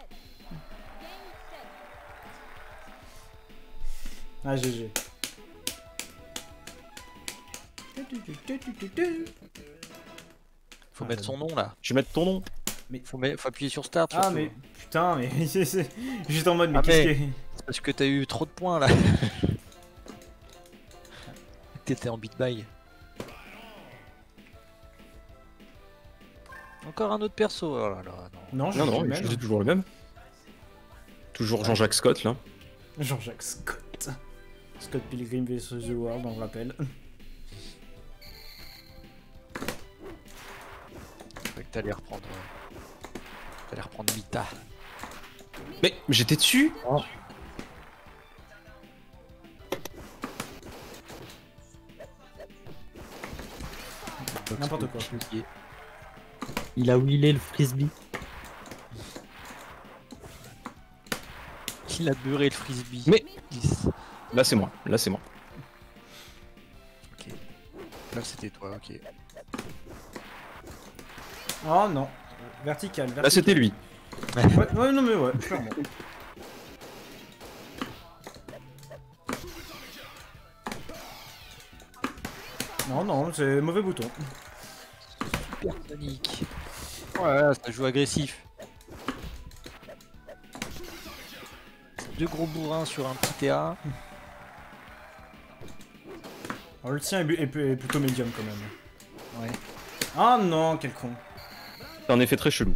Ah G G. Faut Ah, mettre son nom là. Je vais mettre ton nom. Faut, mettre- faut appuyer sur start. Ah surtout. mais putain mais c'est- c'est- j'étais en mode mais Ah, qu'est-ce mais- que... C'est parce que t'as eu trop de points là. T'étais en beat by. Encore un autre perso. Oh là là, non. Non, je Non, suis non, le je même. suis toujours le même. Toujours Jean-Jacques Scott là. Jean-Jacques Scott. Scott Pilgrim versus The World, on le rappelle. Je croyais que t'allais reprendre. euh, T'allais reprendre Mita. Mais j'étais dessus. N'importe quoi. Il a wheelé le frisbee. Il a beurré le frisbee. Mais- dix. Là c'est moi. Là c'est moi. Ok. Là c'était toi, ok. Oh non. Vertical, vertical. Là c'était lui. Ouais, ouais, non mais ouais, clairement. Non, non, c'est mauvais bouton. Super Sonic. Ouais, ça joue agressif. Deux gros bourrins sur un petit terrain. Alors, le tien est, bu- est pu- est plutôt médium quand même. Ouais. Ah non, quel con. C'est un effet très chelou.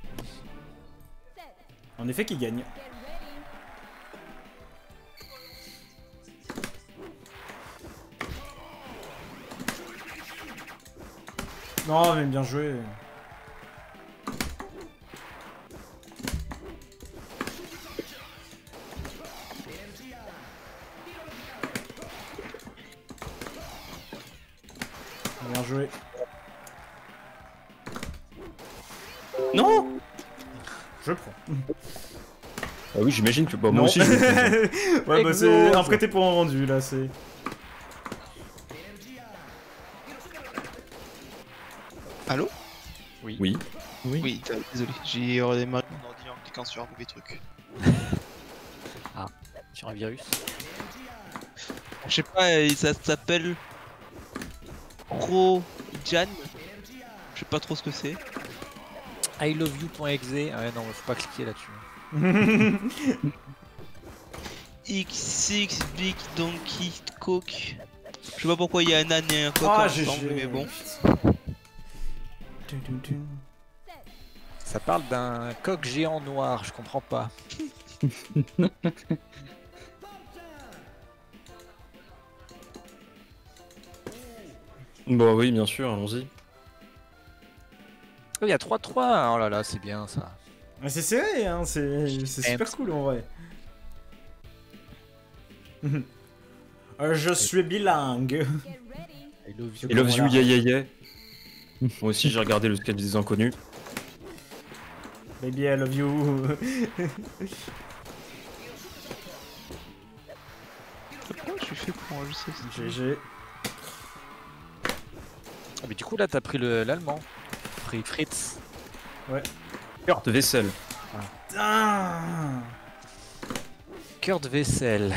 En effet, qui gagne. Non, mais bien joué. Bien joué. Non. Je prends. Ah oui j'imagine que bah, moi Non. aussi je vais- Ouais, bah c'est Exo. un prêté pour un rendu là, c'est. Allô? Oui. Oui. Oui, t'as- désolé, j'ai redémarré mon ordi en cliquant sur un mauvais truc. Sur un virus. Je sais pas, euh, ça s'appelle Pro Jan. Je sais pas trop ce que c'est. I love you.exe. Ah ouais, non, faut pas cliquer là-dessus. X six Big Donkey Coke. Je sais pas pourquoi il y a un âne et un coq Ah, ensemble, G G. mais bon. Tum, tum, tum. Ça parle d'un coq géant noir, je comprends pas. Bah oui bien sûr allons-y. Oh, il y a trois trois. Oh là là, c'est bien ça. Mais c'est serré, hein, c'est c'est super cool en vrai. Euh, Je suis bilingue. I love you. Et Love You Voilà. yeah yeah yeah. Moi aussi j'ai regardé le sketch des inconnus. Baby, I love you. Comment tu fais pour enregistrer cette G G. Ah, mais du coup, là, t'as pris le- l'allemand. T'as pris Fritz. Cœur de vaisselle. Putain. Cœur de vaisselle.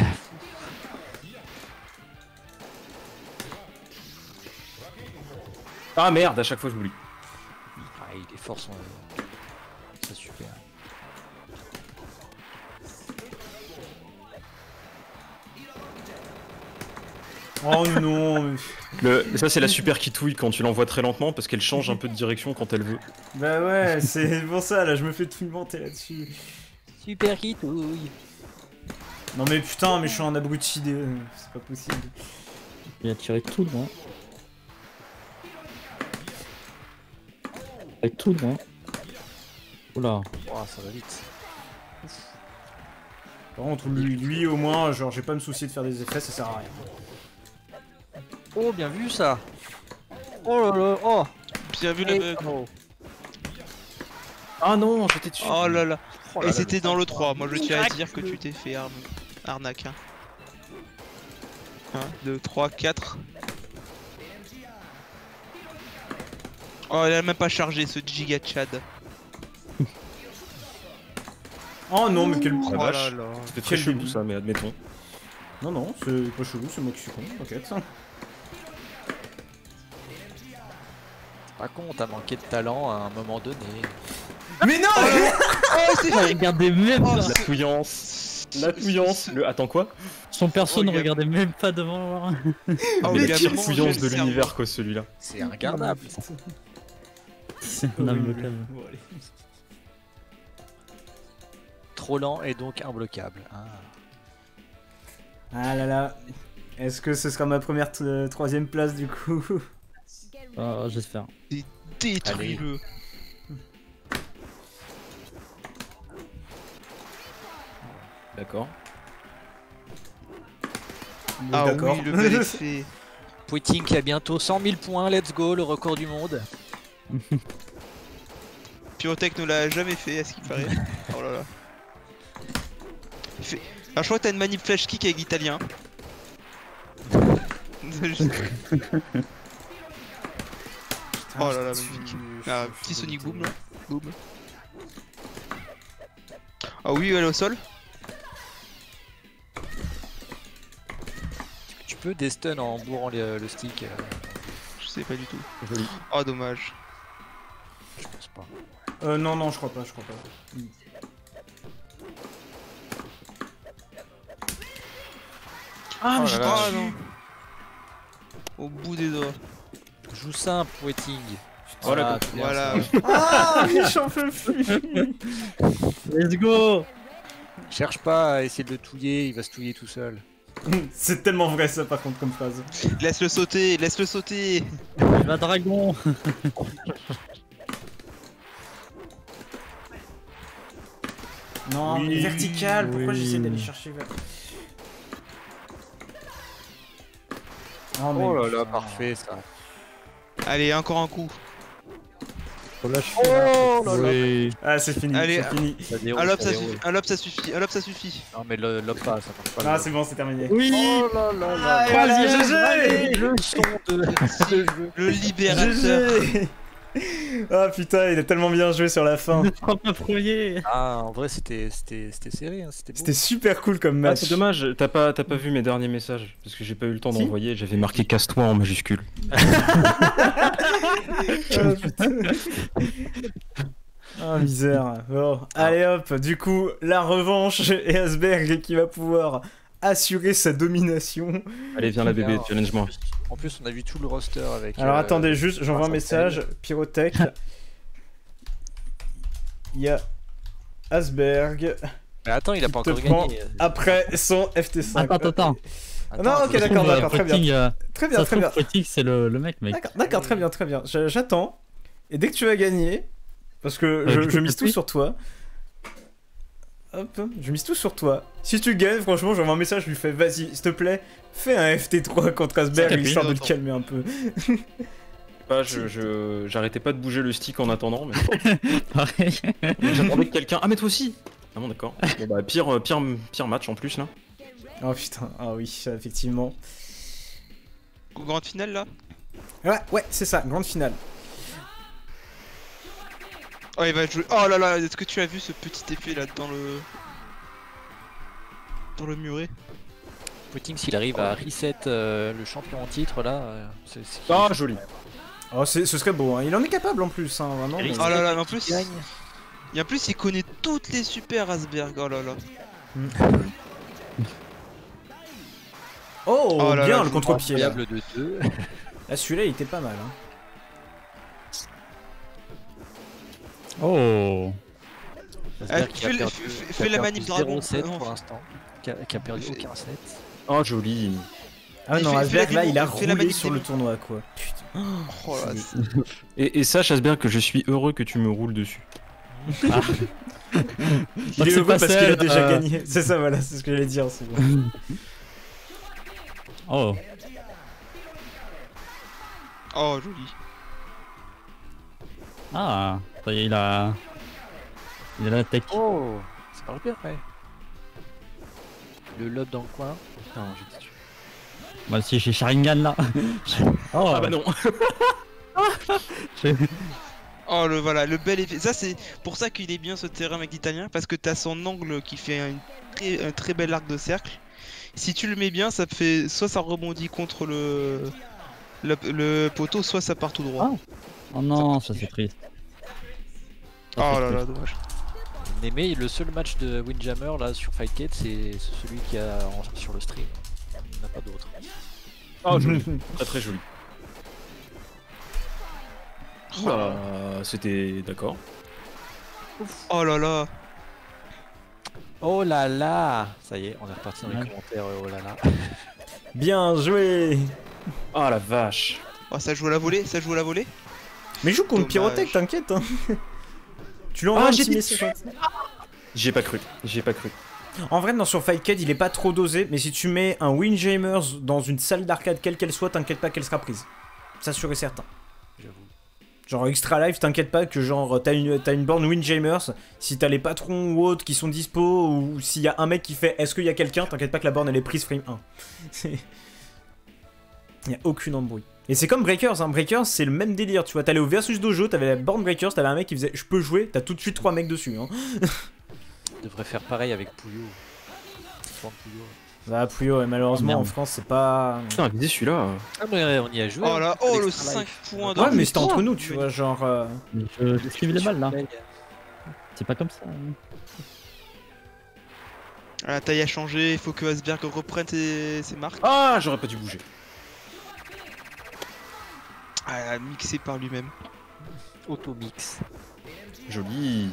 Ah merde à chaque fois j'oublie. Ah, il est fort son. C'est super. Oh non. mais- Le... Ça c'est la super kitouille quand tu l'envoies très lentement parce qu'elle change un peu de direction quand elle veut. Bah ouais, c'est pour ça là, je me fais tout monter là-dessus. Super kitouille. Non mais putain, mais je suis un abruti, de... c'est pas possible. Il a tiré tout loin. Avec tout loin. Oula. Oh, ça va vite. Par contre, lui, lui, au moins, genre, j'ai pas à me soucier de faire des effets, ça sert à rien. Oh, bien vu ça. Oh là là, oh. Bien vu le Et- bug. oh. Ah non, j'étais dessus. Oh là là. Oh là Et là, c'était le- dans le trois. Moi je tiens à Crac. dire que tu t'es fait arme... arnaque. Hein. un, deux, trois, quatre. Oh, il a même pas chargé ce giga Chad. Oh non, mais quel... La Oh là vache. là. C'était très Quel chelou début. ça, mais admettons. Non, non, c'est pas chelou, c'est moi qui suis con, t'inquiète. Pas con, t'as manqué de talent à un moment donné. Mais non Oh, c'est Ah, regardez même Oh, pas. La touillance. La touillance. Le... Attends quoi? Son perso ne Regarde. regardait même pas devant. Oh, Mais il a pire mangé touillance le de cerveau. l'univers quoi celui-là. C'est regardable. C'est un imbloquable. Bon, allez. Trop lent et donc imbloquable. Ah. Ah là là. Est-ce que ce sera ma première t- euh, troisième place du coup? Oh, j'espère. Détruis-le. D'accord. Bon, Ah d'accord. oui, le bel effet. Poiting qui a bientôt cent mille points, let's go, le record du monde. Pyrotech ne l'a jamais fait, à ce qu'il paraît. Oh là là. Il fait- Alors je crois que t'as une manip flash kick avec l'italien. Oh là là, magnifique. Ah, petit Sonic Boom là. Boom. Ah oui, elle est au sol. Tu peux des stuns en bourrant le, le stick, euh, Je sais pas du tout. Joli. Oh dommage. je pense pas. Euh, non, non, je crois pas, je crois pas. Ah, Oh mais là j'ai là. pas- Ah non. Au bout des doigts. Joue simple, Poiting. Oh là, c'est bien, Voilà. c'est bon. Ah, j'en peux plus. Let's go. Cherche pas à essayer de le touiller, il va se touiller tout seul. C'est tellement vrai ça par contre comme phrase. Laisse-le sauter, laisse-le sauter. La dragon. Non, Oui, mais vertical, pourquoi oui. j'essaie d'aller chercher vers... Oh, mais- Oh là là, parfait ça. Allez, encore un coup. Oh là, je Oh là là. Oui. Ah, c'est fini, Allez, c'est fini. Ça déroule, Un lob ça ça déroule. suffit, un lob ça suffit, un lob ça suffit. Non mais le lob pas, ça marche pas. le Ah, lob. c'est bon, c'est terminé. Oui. Oh là là là. Ah, et voilà, Troisième, G G. allez, le son de de jeu. Le libérateur. G G. Ah putain, il a tellement bien joué sur la fin. Ne prends pas premier. Ah, en vrai c'était c'était c'était serré, hein, c'était beau. C'était super cool comme Ah, match. c'est dommage, t'as pas, t'as pas vu mes derniers messages parce que j'ai pas eu le temps Si. d'envoyer. J'avais marqué casse-toi en majuscule. Ah, putain. Ah, misère. Bon, allez hop, du coup, la revanche et Asberg qui va pouvoir assurer sa domination. Allez, viens la bébé, Alors, challenge-moi. En plus, on a vu tout le roster avec. Alors euh, attendez, juste, j'envoie un Vincent message. Pyrotech. Il y a Asberg. Mais attends, il a qui pas te encore prend gagné. après son F T cinq. Attends, attends. Attends, non, ok, attends, d'accord, Ça se d'accord, trouve, très bien. Poiting, euh, Très bien, Ça se très trouve, bien. Poiting, c'est le, le mec, mec. D'accord, d'accord, très bien, très bien. Je- J'attends. Et dès que tu vas gagner, parce que Ouais, je, du coup, je mise t'as tout pris sur toi. Hop, je mise tout sur toi. Si tu gagnes, franchement, j'envoie un message, je lui fais vas-y, s'il te plaît, fais un F T trois contre Asberg, Ça, t'as histoire de pris. le calmer un peu. Pas, je, je- j'arrêtais pas de bouger le stick en attendant, mais Pareil. j'attendais que quelqu'un. Ah mais toi aussi. Ah bon d'accord. Bon bah pire, euh, pire, pire match en plus là. Oh putain, ah oui, effectivement. Grande finale là. Ouais, ouais, c'est ça, grande finale. Oh il va jouer. Oh là là, est-ce que tu as vu ce petit effet là dans le. Dans le muret? Poiting, s'il arrive à reset euh, le champion en titre là, euh, c'est. c'est- Ah joli. Oh, c'est- ce serait beau, hein. Il en est capable en plus, hein, vraiment. Eric, mais- Oh là là, mais en plus. gagne. Et en plus il connaît toutes les super Asberg. Oh là là. Oh, Oh là bien là, le je contre-pied. là. Incroyable de deux. Là, celui-là, il était pas mal. Hein. Oh. Asberg Ah, qui a fais le- perdu- fais- fais- qui a fais la perdu manip dragon. zéro sept Non. pour l'instant. Qui a, qui a perdu aucun set. Oh joli. Ah Il non, fait- il fait la Asberg là démo, il a il fait la roulé manip sur le démo. tournoi quoi. Putain. Oh là, Et, et sache, Asbert, que je suis heureux que tu me roules dessus. Il Donc est c'est heureux pas parce qu'il a celle, déjà euh, gagné. C'est ça, voilà, c'est ce que j'allais dire. C'est bon. Oh, oh joli. ah, ça y est, il a. Il a la tech. Oh, ça parle bien, ouais. Le lob dans le coin. Putain, j'ai dessus. Moi aussi, j'ai Sharingan là. Oh, Ah bah non. j'ai- Oh le voilà, le bel effet. Ça c'est pour ça qu'il est bien ce terrain avec l'italien, parce que t'as son angle qui fait une très, un très bel arc de cercle. Si tu le mets bien, ça fait soit ça rebondit contre le le, le poteau, soit ça part tout droit. Oh non, ça c'est triste. Ça, Oh c'est là là, triste. dommage. Mais le seul match de Windjammer là sur Fightcade, c'est c'est celui qui a en- sur le stream. Il n'y en a pas d'autre. Oh, joli. Très très joli. Bah, c'était d'accord. Oh là là. Oh là là. Ça y est, on est reparti dans les Ouais. commentaires. Oh là là. Bien joué. Ah la vache. Oh, ça joue à la volée, ça joue à la volée. Mais joue contre Dommage. Pyrotech, t'inquiète. Hein. Tu lui envoies Ah, un petit j'étais message. J'y ai pas cru. J'y ai pas cru. En vrai, non, sur Fightcade, il est pas trop dosé, mais si tu mets un Windjammers dans une salle d'arcade, quelle qu'elle soit, t'inquiète pas qu'elle sera prise. Ça, sûr et certain. J'avoue. Genre Extra Life, t'inquiète pas que genre t'as une, t'as une borne Windjammers, si t'as les patrons ou autres qui sont dispo, ou s'il y a un mec qui fait est-ce qu'il y a quelqu'un, t'inquiète pas que la borne elle est prise frame un. C'est- y a aucune embrouille. Et c'est comme Breakers, hein. Breakers c'est le même délire, tu vois, t'allais au Versus Dojo, t'avais la borne Breakers, t'avais un mec qui faisait je peux jouer, t'as tout de suite trois mecs dessus. Hein. On devrait faire pareil avec Puyo. Prendre Puyo. Bah Puyo, ouais, malheureusement Oh, merde. en France c'est pas... Putain, visé celui-là. Ah mais on y a joué. Oh là, hein, oh le Extra cinq Life. points Ouais d'or. mais c'était entre nous, tu vois, genre... euh, Mais Je, je suive les balles là. Ouais, C'est pas comme ça. hein. Ah, la taille a changé, il faut que Asberg reprenne ses, ses marques. Ah, j'aurais pas dû bouger. Ah, elle a mixé par lui-même. Automix. Joli.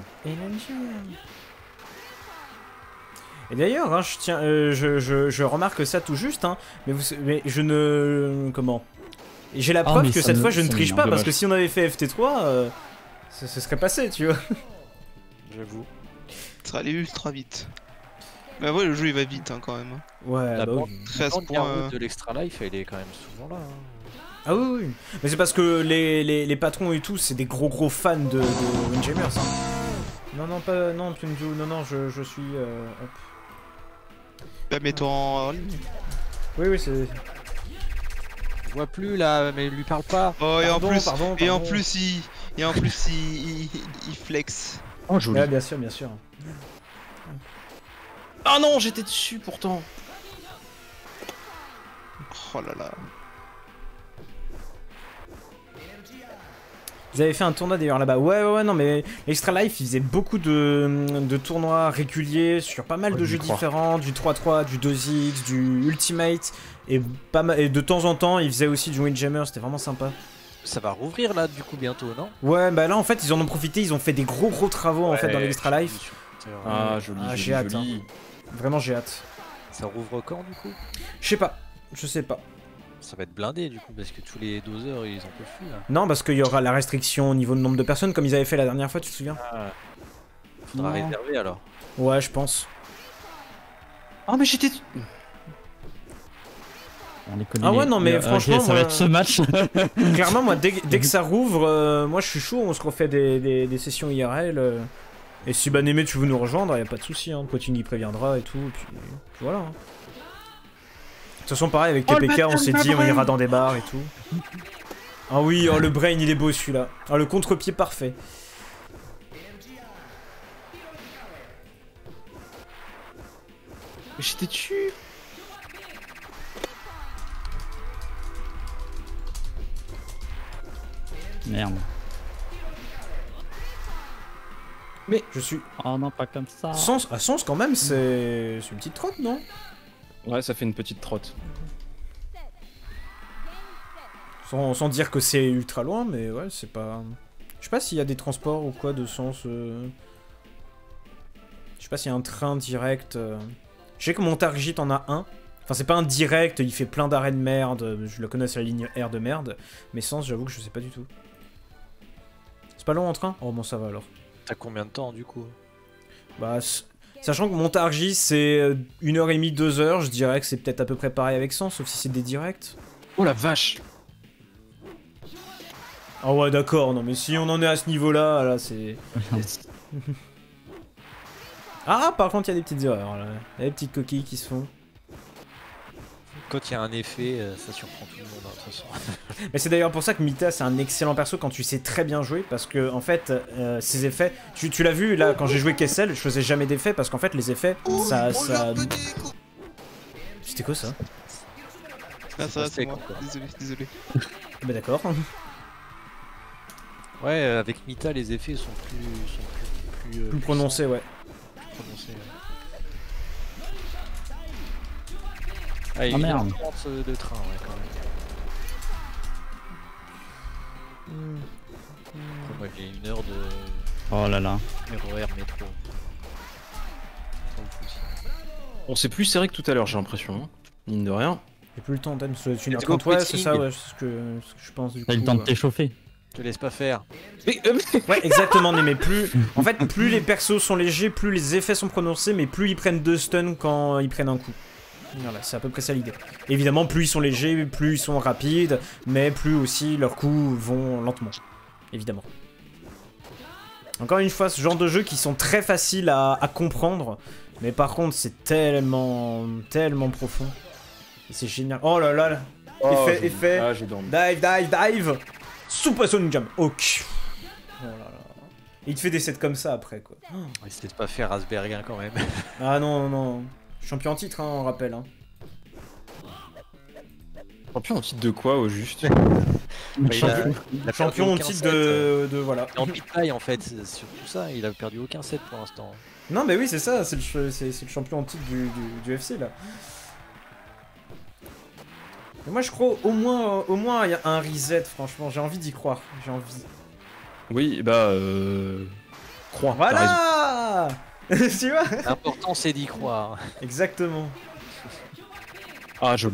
Et d'ailleurs, hein, je tiens, euh, je, je, je remarque ça tout juste, hein, mais, vous, mais je ne... Comment J'ai la Ah, preuve mais que ça cette me- fois je ne ça triche m'énerve, pas, parce dommage. que si on avait fait F T trois, euh, ça se serait passé, tu vois. J'avoue. Ça sera allé ultra vite. Bah ouais, le jeu il va vite hein, quand même. hein. Ouais, La bah bande, oui. treize bande points. garrote euh, de l'Extra Life, elle est quand même souvent là. hein. Ah oui, oui. Mais c'est parce que les, les, les patrons et tout, c'est des gros gros fans de, de Windjammers. Hein. Non, non, pas... Non, Pyonju, non, non, je, je suis... euh, hop. Bah mets-toi en ligne. Oui, oui, c'est... Je vois plus là, mais lui parle pas. Oh et en Pardon, plus, pardon, et en pardon. plus il, et en plus il, il, il flex. Oh, joli. Ouais, bien sûr, bien sûr. Ah non, j'étais dessus pourtant. Oh là là. Ils avaient fait un tournoi d'ailleurs là-bas. Ouais, ouais, ouais, non, mais Extra Life, ils faisaient beaucoup de, de tournois réguliers sur pas mal Ouais, de j'y jeux crois. différents, du trois trois, du deux X, du Ultimate, et, pas mal, et de temps en temps, ils faisaient aussi du Windjammer, c'était vraiment sympa. Ça va rouvrir là du coup bientôt, non? Ouais, bah là, en fait, ils en ont profité, ils ont fait des gros gros travaux en fait dans Ouais, l'Extra Life. Ah, joli, Ah, joli, j'ai hâte, joli. Vraiment, j'ai hâte. Ça rouvre quand du coup? Je sais pas, je sais pas. Ça va être blindé du coup parce que tous les doseurs ils en peuvent plus là. Non, parce qu'il y aura la restriction au niveau de nombre de personnes, comme ils avaient fait la dernière fois, tu te souviens? Faudra Non. réserver alors. Ouais, je pense. Ah, mais j'étais. On les connaît. Ah ouais, les- non, mais les- ok, franchement, ça moi- va être ce match. Clairement, moi, dès, dès que ça rouvre, euh, moi je suis chaud, on se refait des, des, des sessions I R L. euh, et si Banémé tu veux nous rejoindre, y a pas de souci, hein, Poting il préviendra et tout, et puis, puis voilà. hein. De toute façon, pareil, avec Oh, le T P K, on baptême s'est dit, on Brain. ira dans des bars et tout. Ah oui, oh le brain il est beau celui-là. Ah le contre-pied parfait. Mais j'étais dessus. Merde. Je suis. Oh non, pas comme ça. Sens, à Sens quand même, c'est c'est une petite trotte, non? Ouais, ça fait une petite trotte. sans, sans dire que c'est ultra loin, mais ouais, c'est pas. Je sais pas s'il y a des transports ou quoi de Sens. euh, Je sais pas s'il y a un train direct. euh. Je sais que Montargis en a un. Enfin, c'est pas un direct, il fait plein d'arrêts de merde. Je le connais sur la ligne R de merde. Mais Sens, j'avoue que je sais pas du tout. C'est pas long en train? Oh bon, ça va alors. T'as combien de temps du coup? Bah, sachant que Montargis c'est une heure et demie, deux heures, je dirais que c'est peut-être à peu près pareil avec Sens, sauf si c'est des directs. Oh la vache! Ah ouais, d'accord, non mais si on en est à ce niveau-là, là, c'est... Ah, par contre, il y a des petites erreurs, là. Il y a des petites coquilles qui se font. Quand il y a un effet, euh, ça surprend tout le monde, hein, de toute façon. Mais c'est d'ailleurs pour ça que Mita, c'est un excellent perso quand tu sais très bien jouer, parce que, en fait, euh, ses effets... Tu, tu l'as vu, là, quand j'ai joué Kessel, je faisais jamais d'effets, parce qu'en fait, les effets, ça... ça... C'était quoi, ça? Ah, ça va, c'est Steak, moi. encore. Désolé, désolé. Bah d'accord. Ouais, euh, avec Mita, les effets sont plus... Sont plus, plus, euh, Plus prononcé, ouais. puissants, plus prononcés, ouais. Ah, il y a Ah, une merde. heure trente de train, ouais, quand même. Après, moi, j'ai une heure de Oh là là. R E R métro. Sans le souci. On s'est plus serré que tout à l'heure, j'ai l'impression. Hein. Mine de rien. J'ai plus le temps, Dan, c'est une heure Let's go, trente, ouais, c'est Poeting. ça, ouais, c'est ce que, ce que je pense du coup. T'as eu le temps de ouais. t'échauffer. Te laisse pas faire. Mais, euh, Ouais, exactement, mais plus... En fait, plus les persos sont légers, plus les effets sont prononcés, mais plus ils prennent deux stuns quand ils prennent un coup. Voilà, c'est à peu près ça l'idée. Évidemment, plus ils sont légers, plus ils sont rapides, mais plus aussi leurs coups vont lentement. Évidemment. Encore une fois, ce genre de jeux qui sont très faciles à, à comprendre, mais par contre, c'est tellement, tellement profond. Et c'est génial. Oh là là là. oh, Effet, j'ai- effet. Ah, j'ai dormi. Dive, dive, dive. Super Sonic Jam. Ok. Oh là là. Et il te fait des sets comme ça après, quoi. Essaye de pas faire Asperger quand même. Ah non, non, non. Champion en titre, hein, on rappelle. Hein. Champion en titre de quoi au juste? Bah, il a- il a Champion perdu en aucun titre set, euh, de, de... Voilà. En pit-taille en fait, c'est surtout ça, il a perdu aucun set pour l'instant. Non, mais oui, c'est ça. C'est le, ch- c'est- c'est le champion en titre du, du, du F C, là. Mais moi, je crois au moins, au moins, il y a un reset, franchement. J'ai envie d'y croire. J'ai envie. Oui, bah euh... crois. t'as raison. Voilà. Tu vois? L'important c'est d'y croire. Exactement. Ah, je...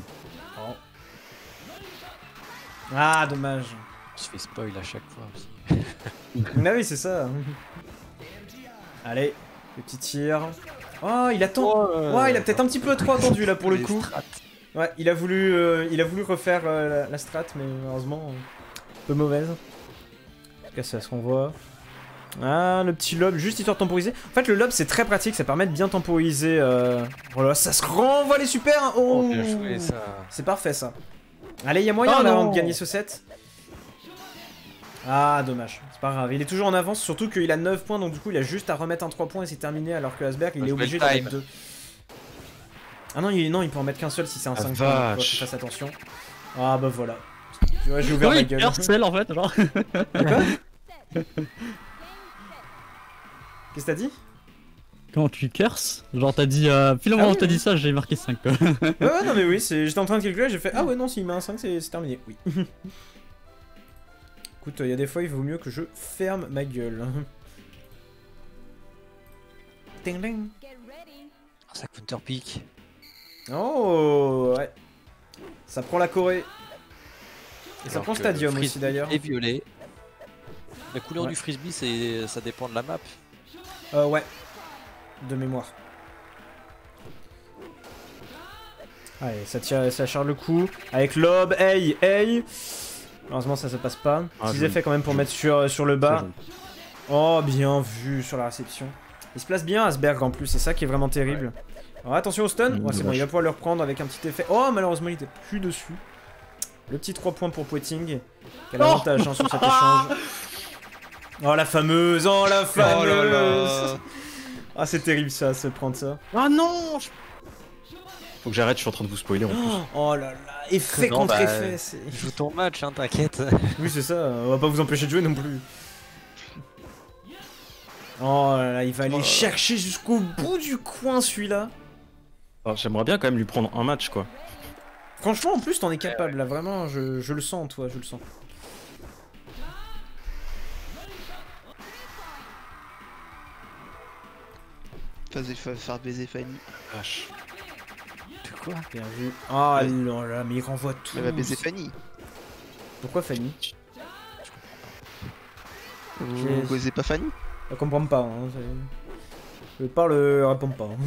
Ah, dommage. On se fait spoil à chaque fois aussi. Ah oui, c'est ça. Allez, le petit tir. Oh, il attend. Ouais, il a peut-être un petit peu trop attendu là pour le Les coup. strats. Ouais, il a voulu, euh, il a voulu refaire euh, la, la strat, mais malheureusement, euh, un peu mauvaise. En tout cas, c'est à ce qu'on voit. Ah, le petit lob, juste histoire de temporiser. En fait, le lob, c'est très pratique, ça permet de bien temporiser. Euh... Voilà, ça se renvoie les super. Hein. Oh, Oh, bien joué ça. c'est parfait ça. Allez, il y a moyen Oh, là non. de gagner ce set. Ah, dommage. C'est pas grave. Il est toujours en avance, surtout qu'il a neuf points, donc du coup, il a juste à remettre un trois points et c'est terminé, alors que Asberg, il Bah, est je obligé mets d'en le mettre deux. Ah non, il, non, il peut en mettre qu'un seul si c'est un Ah, cinq points, donc faut vache. que je fasse attention. Ah bah voilà. Tu vois, j'ai ouvert ma Oui, gueule. Marcel en fait, genre. Qu'est-ce que t'as dit? Comment tu curses? Genre t'as dit, euh, pile au Ah moment où oui, t'as oui. dit ça, j'ai marqué cinq quoi. Ouais, ouais, non mais oui, c'est- j'étais en train de calculer, j'ai fait ah ouais non, s'il met un cinq, c'est c'est terminé. Oui. Écoute, il y a des fois, il vaut mieux que je ferme ma gueule. Ding ding. Oh, ça counter pick. Oh ouais. Ça prend la Corée. Et ça Alors prend que Stadium frisbee aussi d'ailleurs. Et violet. La couleur Ouais. du frisbee, c'est ça dépend de la map. Euh ouais. De mémoire. Allez, ça tire, ça charge le coup. Avec lob, hey, hey. Malheureusement ça se passe pas. Ah, Petits joli. effets quand même pour mettre sur, sur le bas. Oh, bien vu sur la réception. Il se place bien Asberg en plus, c'est ça qui est vraiment terrible. Alors attention au stun. Mmh, Ouais, c'est bon, dommage. il va pouvoir le reprendre avec un petit effet. Oh, malheureusement il était plus dessus. Le petit trois points pour Poeting. Quel Oh avantage hein, sur cet échange. Oh la fameuse, oh la fameuse. Oh là là. Ah c'est terrible ça, se prendre ça. Ah non je- Faut que j'arrête, je suis en train de vous spoiler en plus. Oh là là, effet Non, contre bah, effet. c'est- Joue ton match, hein, t'inquiète. Oui c'est ça, on va pas vous empêcher de jouer non plus. Oh là là, il va aller Oh là là. chercher jusqu'au bout du coin celui-là. Alors, j'aimerais bien quand même lui prendre un match quoi. Franchement en plus t'en es capable là, vraiment, je, je le sens toi, je le sens. Vas-y, faut faire baiser Fanny. Vache. De Quoi? Bien vu. Ah non là, mais il renvoie tout. Elle va baiser Fanny. Pourquoi Fanny? Vous baisez pas Fanny? Je comprends pas. Hein, je parle, réponds pas. Hein.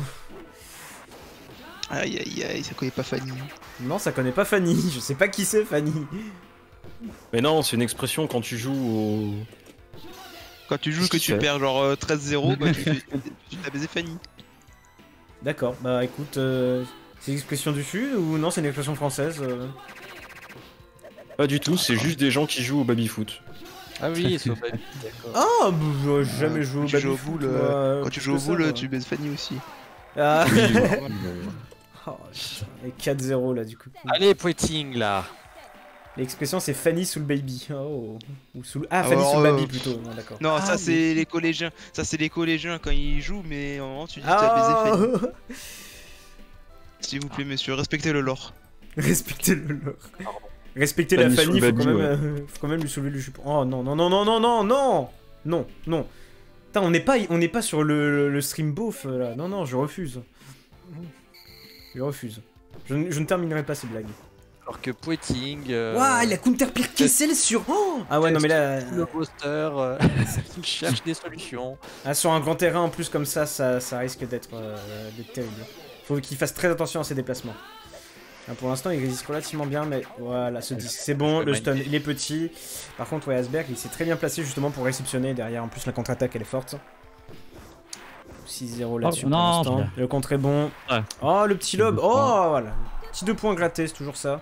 Aïe aïe aïe, ça connaît pas Fanny. Non, ça connaît pas Fanny. Je sais pas qui c'est Fanny. Mais non, c'est une expression quand tu joues au. Quand tu joues Qu'est-ce que que tu tu fais perds genre treize zéro, bah tu fais- tu t'as baisé Fanny. D'accord. Bah écoute, euh, c'est une expression du sud ou non? C'est une expression française euh Pas du tout, c'est juste des gens qui jouent au baby-foot. Ah oui, c'est au baby, d'accord. Ah, bah, j'aurais jamais Ouais, joué au quand tu joues au baby-foot, boule, moi, euh, euh, Quand tu plus joues au que ça, boule, moi. tu baises Fanny aussi. Ah. Oui, ouais. Oh, putain, et quatre zéro là du coup. Allez, Poiting là. L'expression c'est Fanny sous le baby. Oh. Ou sous le... Ah, Fanny Alors, sous le euh, baby plutôt. Non, d'accord. Non, Ah, ça mais- c'est les collégiens. Ça c'est les collégiens quand ils jouent, mais en moment tu dis que t'as baisé Fanny. Ah. S'il vous plaît, monsieur, respectez le lore. Respectez le lore. Respectez la Fanny sous Fanny, le faut quand, baby, même, euh, faut quand même lui soulever le jupon. Oh non, non, non, non, non, non, non. Non, non. Putain, on n'est pas, on n'est pas sur le, le, le stream beauf là. Non, non, je refuse. Je refuse. Je, ne- je ne terminerai pas ces blagues. Alors que Poiting. Euh... Waouh, il a counterpire Kessel sur. Oh ah ouais, non mais là. Le poster, euh, il cherche des solutions. Ah, sur un grand terrain en plus comme ça, ça, ça risque d'être euh, d'être terrible. Faut qu'il fasse très attention à ses déplacements. Ah, pour l'instant, il résiste relativement bien, mais voilà, ce disque, c'est bon, le stun, il est petit. Par contre, ouais, Asberg, il s'est très bien placé justement pour réceptionner derrière. En plus, la contre-attaque, elle est forte. six zéro là-dessus Oh, pour non, l'instant. putain. Le contre est bon. Ouais. Oh, le petit lob. Deux Oh, points. voilà. Petit deux points grattés, c'est toujours ça.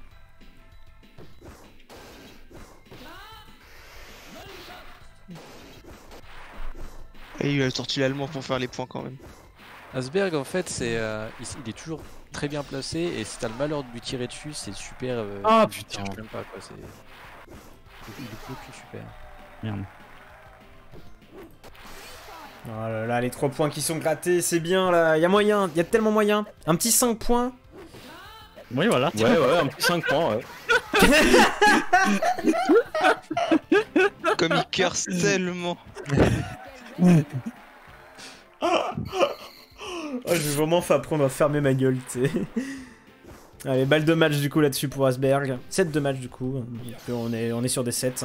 Et il a sorti l'allemand pour faire les points quand même. Asberg, en fait, c'est, euh, il, il est toujours très bien placé et si t'as le malheur de lui tirer dessus, c'est super. Euh, Ah, il putain. tire même pas quoi. C'est. Il est beaucoup plus super. Merde. Oh là là, les trois points qui sont grattés, c'est bien là. Il y a moyen, il y a tellement moyen. Un petit cinq points. Oui, voilà. Ouais, ouais, un petit cinq points, ouais. Comme il curse tellement. Oh, je vais vraiment faire apprendre à fermer ma gueule, tu sais. Allez, balle de match du coup là-dessus pour Asberg. sept de match du coup. Donc, on est, on est sur des sept.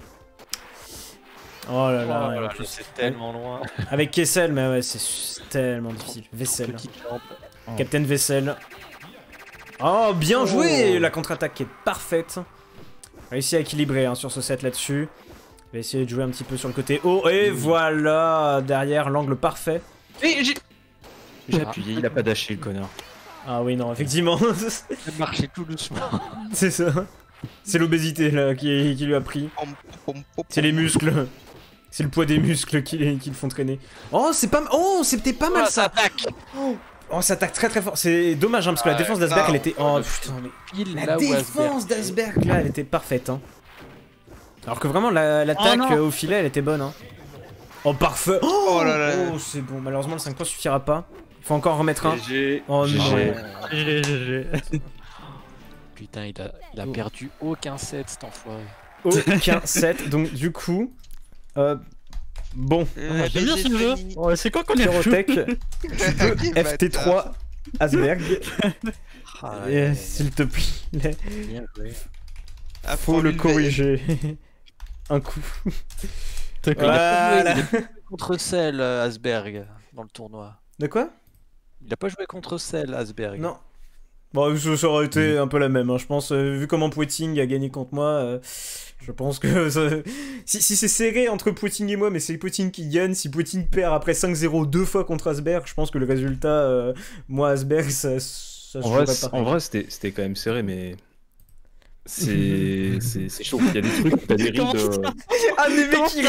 Oh là là, Oh et en là plus, là, c'est tellement loin. avec Kessel, mais ouais, c'est tellement difficile. Vaisselle. Petite lampe. Captain Vaisselle. Oh, bien joué. La contre-attaque qui est parfaite. Réussi à équilibrer hein, sur ce set là-dessus. Je vais essayer de jouer un petit peu sur le côté haut. Et voilà, derrière, l'angle parfait. Et j'ai. J'ai appuyé, il a pas dashé le connard. Ah oui, non, effectivement. Il marchait tout doucement. C'est ça. C'est l'obésité là qui, qui lui a pris. Pom, pom, pom, C'est les muscles. C'est le poids des muscles qui, les- qui le font traîner. Oh, c'est pas, oh, c'était pas mal ça. attaque. Oh, ça attaque très très fort. C'est dommage hein, parce que la Ouais, défense d'Asberg, non. elle était. Oh putain, mais Pile la là où défense Asberg. d'Asberg là, elle était parfaite. Hein. Alors que vraiment la- l'attaque Oh, non. euh, au filet, elle était bonne. Hein. Oh parfait. Oh, Oh là là. oh, c'est bon. Malheureusement, le cinq points suffira pas. Faut encore remettre un. G G. Oh G non. G. G G, G G. Putain, il a, il a Oh. perdu aucun set cet enfoiré. Aucun set. Donc du coup, euh, bon. Euh, J'aime bien baiser ce jeu. Fanny. Ouais, c'est quoi qu'on est Pyrotech, tu peux Quel F T trois Asberg. Ah, Et, ouais, S'il te plaît, bien joué. Ah, faut prends le une corriger. Un coup. T'as quoi Voilà. Contre Cell, euh, Asberg, dans le tournoi. De quoi? Il a pas joué contre Cell, Asberg. Non. Bon, ça, ça aurait été un peu la même, hein. Je pense, euh, vu comment Poiting a gagné contre moi, euh, je pense que ça- si, si c'est serré entre Poiting et moi, mais c'est Poiting qui gagne, si Poiting perd après cinq zéro deux fois contre Asberg, je pense que le résultat, euh, moi, Asberg, ça, ça se En vrai, jouerait c'est- pas. en vrai, c'était c'était quand même serré, mais. C'est c'est c'est chaud. Il y a des trucs, t'as des rides. euh, Ah, mais mec, il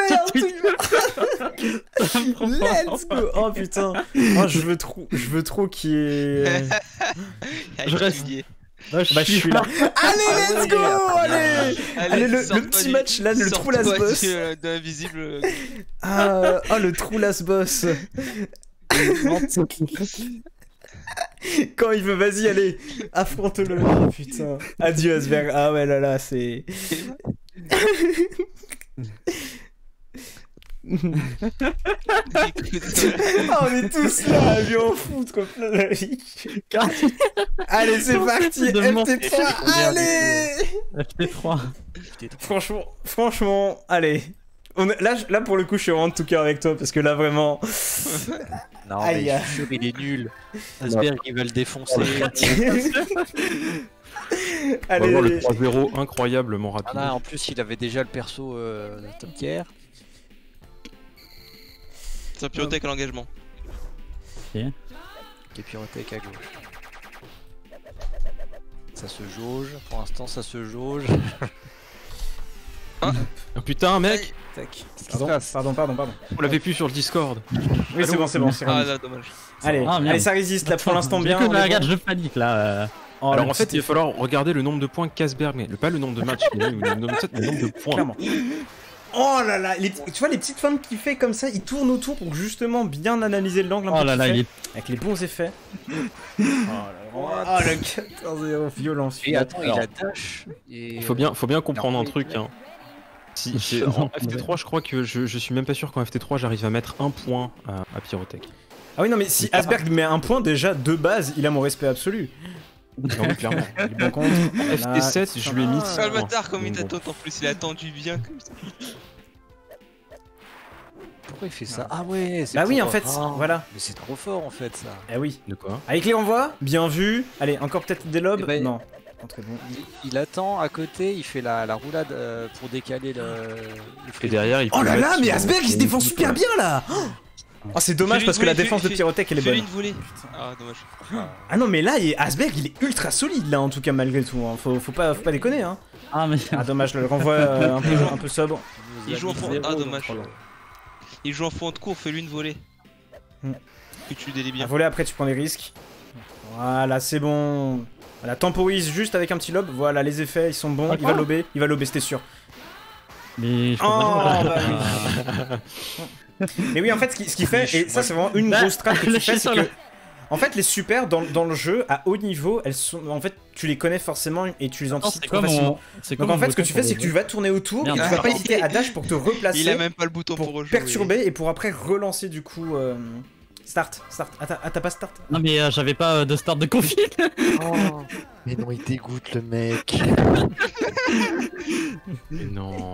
Ça me prend remet pas. Let's go. Oh putain. Oh, je veux trop, je veux trop qu'il y ait... Ah, Je il reste. y est. Bah, Bah, je suis là. Allez, let's go. Allez. Allez, le, sors-toi le petit du- match là, le trou sors-toi las boss. du, euh, d'invisible. Ah, oh, le trou las boss. Quand il veut, vas-y, allez, affronte-le. Oh, putain. Adieu, Asberg. Ah ouais, là, là, c'est... Ah, on est tous là à lui en foutre plein la vie. Allez, c'est parti, de F T trois, allez. F T trois. Franchement, franchement, allez. On est- là, je- là, pour le coup, je suis vraiment de tout cœur avec toi, parce que là, vraiment... Non, Aïe, mais aïe. je suis sûr, il est nul. Asberg, il va le défoncer. allez, Vraiment, le allez. trois zéro incroyablement rapide. Voilà, en plus, il avait déjà le perso euh, top tier. C'est un pyrotech à l'engagement. Et Pyrotech à gauche. Ça se jauge, pour l'instant ça se jauge. Oh, putain, mec, Tac. Qu'est-ce qui se Pardon, passe? pardon, pardon, pardon. on l'avait plus sur le Discord. Oui, c'est bon, c'est bon, c'est Ah remis. là, dommage. Allez, Ah, merde. allez, ça résiste, là, pour l'instant, bien. Que, on est regarde, bon. je panique là. euh. Oh, Alors le en fait, petit il va falloir regarder le nombre de points qu'Asberg met. Le- Pas le nombre de matchs, mais le nombre de, mais le nombre de points. Clairement. Oh là là, les, tu vois les petites feintes qu'il fait comme ça, il tourne autour pour justement bien analyser l'angle un Oh peu là qu'il là, fait, il est. avec les bons effets. Oh, là, oh, le quatorze zéro, violence. Et attends, Alors, il a dash. Et... Il faut bien, faut bien comprendre Non, un oui, truc. oui. Hein. Si, j'ai- en F T trois, je crois que je, je suis même pas sûr qu'en F T trois, j'arrive à mettre un point à, à Pyrotech. Ah oui, non, mais si Asberg met un point déjà de base, il a mon respect absolu. Non, mais clairement. Il est bon compte. F T sept, je lui ai mis Ah, six le points. bâtard, comme il Donc bon. t'attend en plus, il a attendu bien comme ça. Pourquoi il fait ça? Ah ouais, c'est Bah oui, pour- en fait, Ah, voilà. Mais c'est trop fort en fait ça. Eh oui. De quoi? Avec les renvois, bien vu. Allez, encore peut-être des lobes. Eh ben, Non. Pas très bon. Il, il attend à côté, il fait la, la roulade euh, pour décaler le, le Et free. derrière, il Oh peut là là, mettre mais son- Asberg il se son défend foot, super ouais. bien là. Oh, c'est dommage Fais-lui parce une que la volée, défense de fais-lui- Pyrotech elle est Fais-lui bonne. une volée. Ah, dommage. Ah non, mais là, il- Asberg il est ultra solide là en tout cas, malgré tout. hein. Faut, faut, pas, faut pas déconner. Hein. Ah, mais. Ah, dommage, le renvoi euh, un, peu, un peu sobre. Il nous Il a joue en mis fond. zéro Ah, dans dommage. trois lots. Il joue en fond de cours, fais-lui une volée. Hmm. Que tu délies À bien. voler après, tu prends des risques. Voilà, c'est bon. Voilà, temporise juste avec un petit lob. Voilà, les effets ils sont bons. Ah, Il va quoi lober, il va lober, c'était sûr. Mais je Oh, comprends pas. bah oui. Mais oui, en fait, ce qui- ce qu'il fait, et ça c'est vraiment une Bah, grosse strat que tu lâchez fais, c'est ça, que. là. En fait, les super dans, dans le jeu à haut niveau, elles sont. En fait, tu les connais forcément et tu les Non, anticipes c'est trop comme facilement. on- c'est Donc comme en fait, on ce que tu fais, votait c'est que pour tu vas tourner autour Merde. et tu vas pas Ah, hésiter à dash pour te replacer, Il a même pas le bouton pour, pour rejouer. perturber et pour après relancer du coup. euh, Start, start. Ah, t'as ah, t'as pas start? le- Non, mais euh, j'avais pas euh, de start de config. Oh, mais non, il dégoûte le mec. Mais non.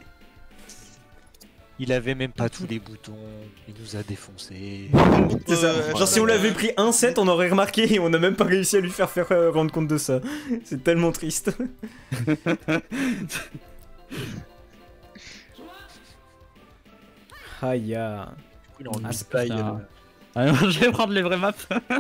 Il avait même pas tous les boutons, il nous a défoncé. C'est ça. Euh, Genre si on l'avait pris un set, on aurait remarqué et on a même pas réussi à lui faire faire euh, rendre compte de ça. C'est tellement triste. Aïe. ah. Il est en Ah, loose putain. taille, le- Ah, non, je vais prendre les vraies maps.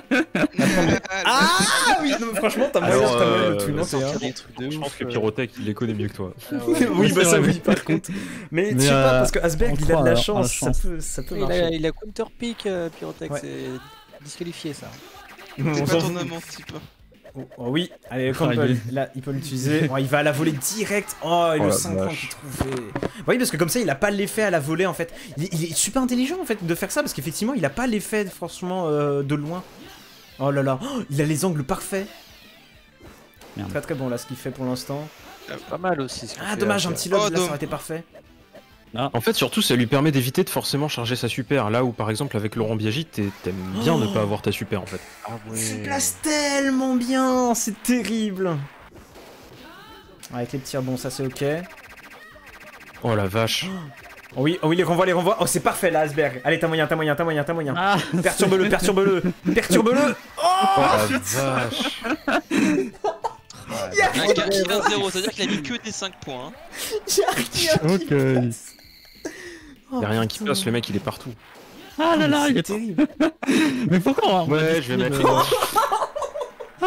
Ah oui, non, mais franchement, t'as moyen, Alors, t'as moyen euh, de tout, non, c'est sortir un- des trucs de Je ouf, pense que euh. Pyrotech, il les connaît mieux que toi. Ah ouais. Oui, bah C'est ça vrai, oui, par contre. Mais je Mais, sais pas, euh, parce que Asberg, on il a de croit, la alors, chance, à la ça chance. peut, ça peut Il a, marcher. il a counter pick euh, Pyrotech, Ouais. c'est disqualifié ça. On C'est s'en pas fout. ton amant, type. Oh, oh oui, allez, Oh, Campbell, il est- là, il peut l'utiliser. Oh, il va à la volée direct. Oh, et Oh le la cinq points vache. qu'il trouvait. Oui, parce que comme ça, il a pas l'effet à la volée en fait. Il, il est super intelligent en fait de faire ça parce qu'effectivement, il a pas l'effet franchement euh, de loin. Oh là là, oh, il a les angles parfaits. Merde. Très très bon là ce qu'il fait pour l'instant. Pas mal aussi. ce qu'on Ah, fait, dommage, euh, un petit lob Oh, là, ça dom- aurait été parfait. En fait, surtout, ça lui permet d'éviter de forcément charger sa super. Là où, par exemple, avec Laurent Biaggi, t'es- t'aimes bien ne pas avoir ta super en fait. Ah Il se ouais. place tellement bien, c'est terrible. Avec les petits rebonds, ça c'est ok. Oh la vache. Oh oui, oh oui, les renvois, les renvois. Oh, c'est parfait là, Asberg. Allez, t'as moyen, t'as moyen, t'as moyen, t'as moyen. Ah, Perturbe-le, perturbe-le, perturbe-le. Oh la vache. Il y a Un quatre qui un zéro, c'est-à-dire qu'il a mis que des cinq points. hein. J'ai rien qui Ok. passe. Oh, Y'a rien qui putain. passe, le mec il est partout. Ah là là, C'est il est terrible. Mais pourquoi on Ouais, m'a je vais dit, mettre. euh,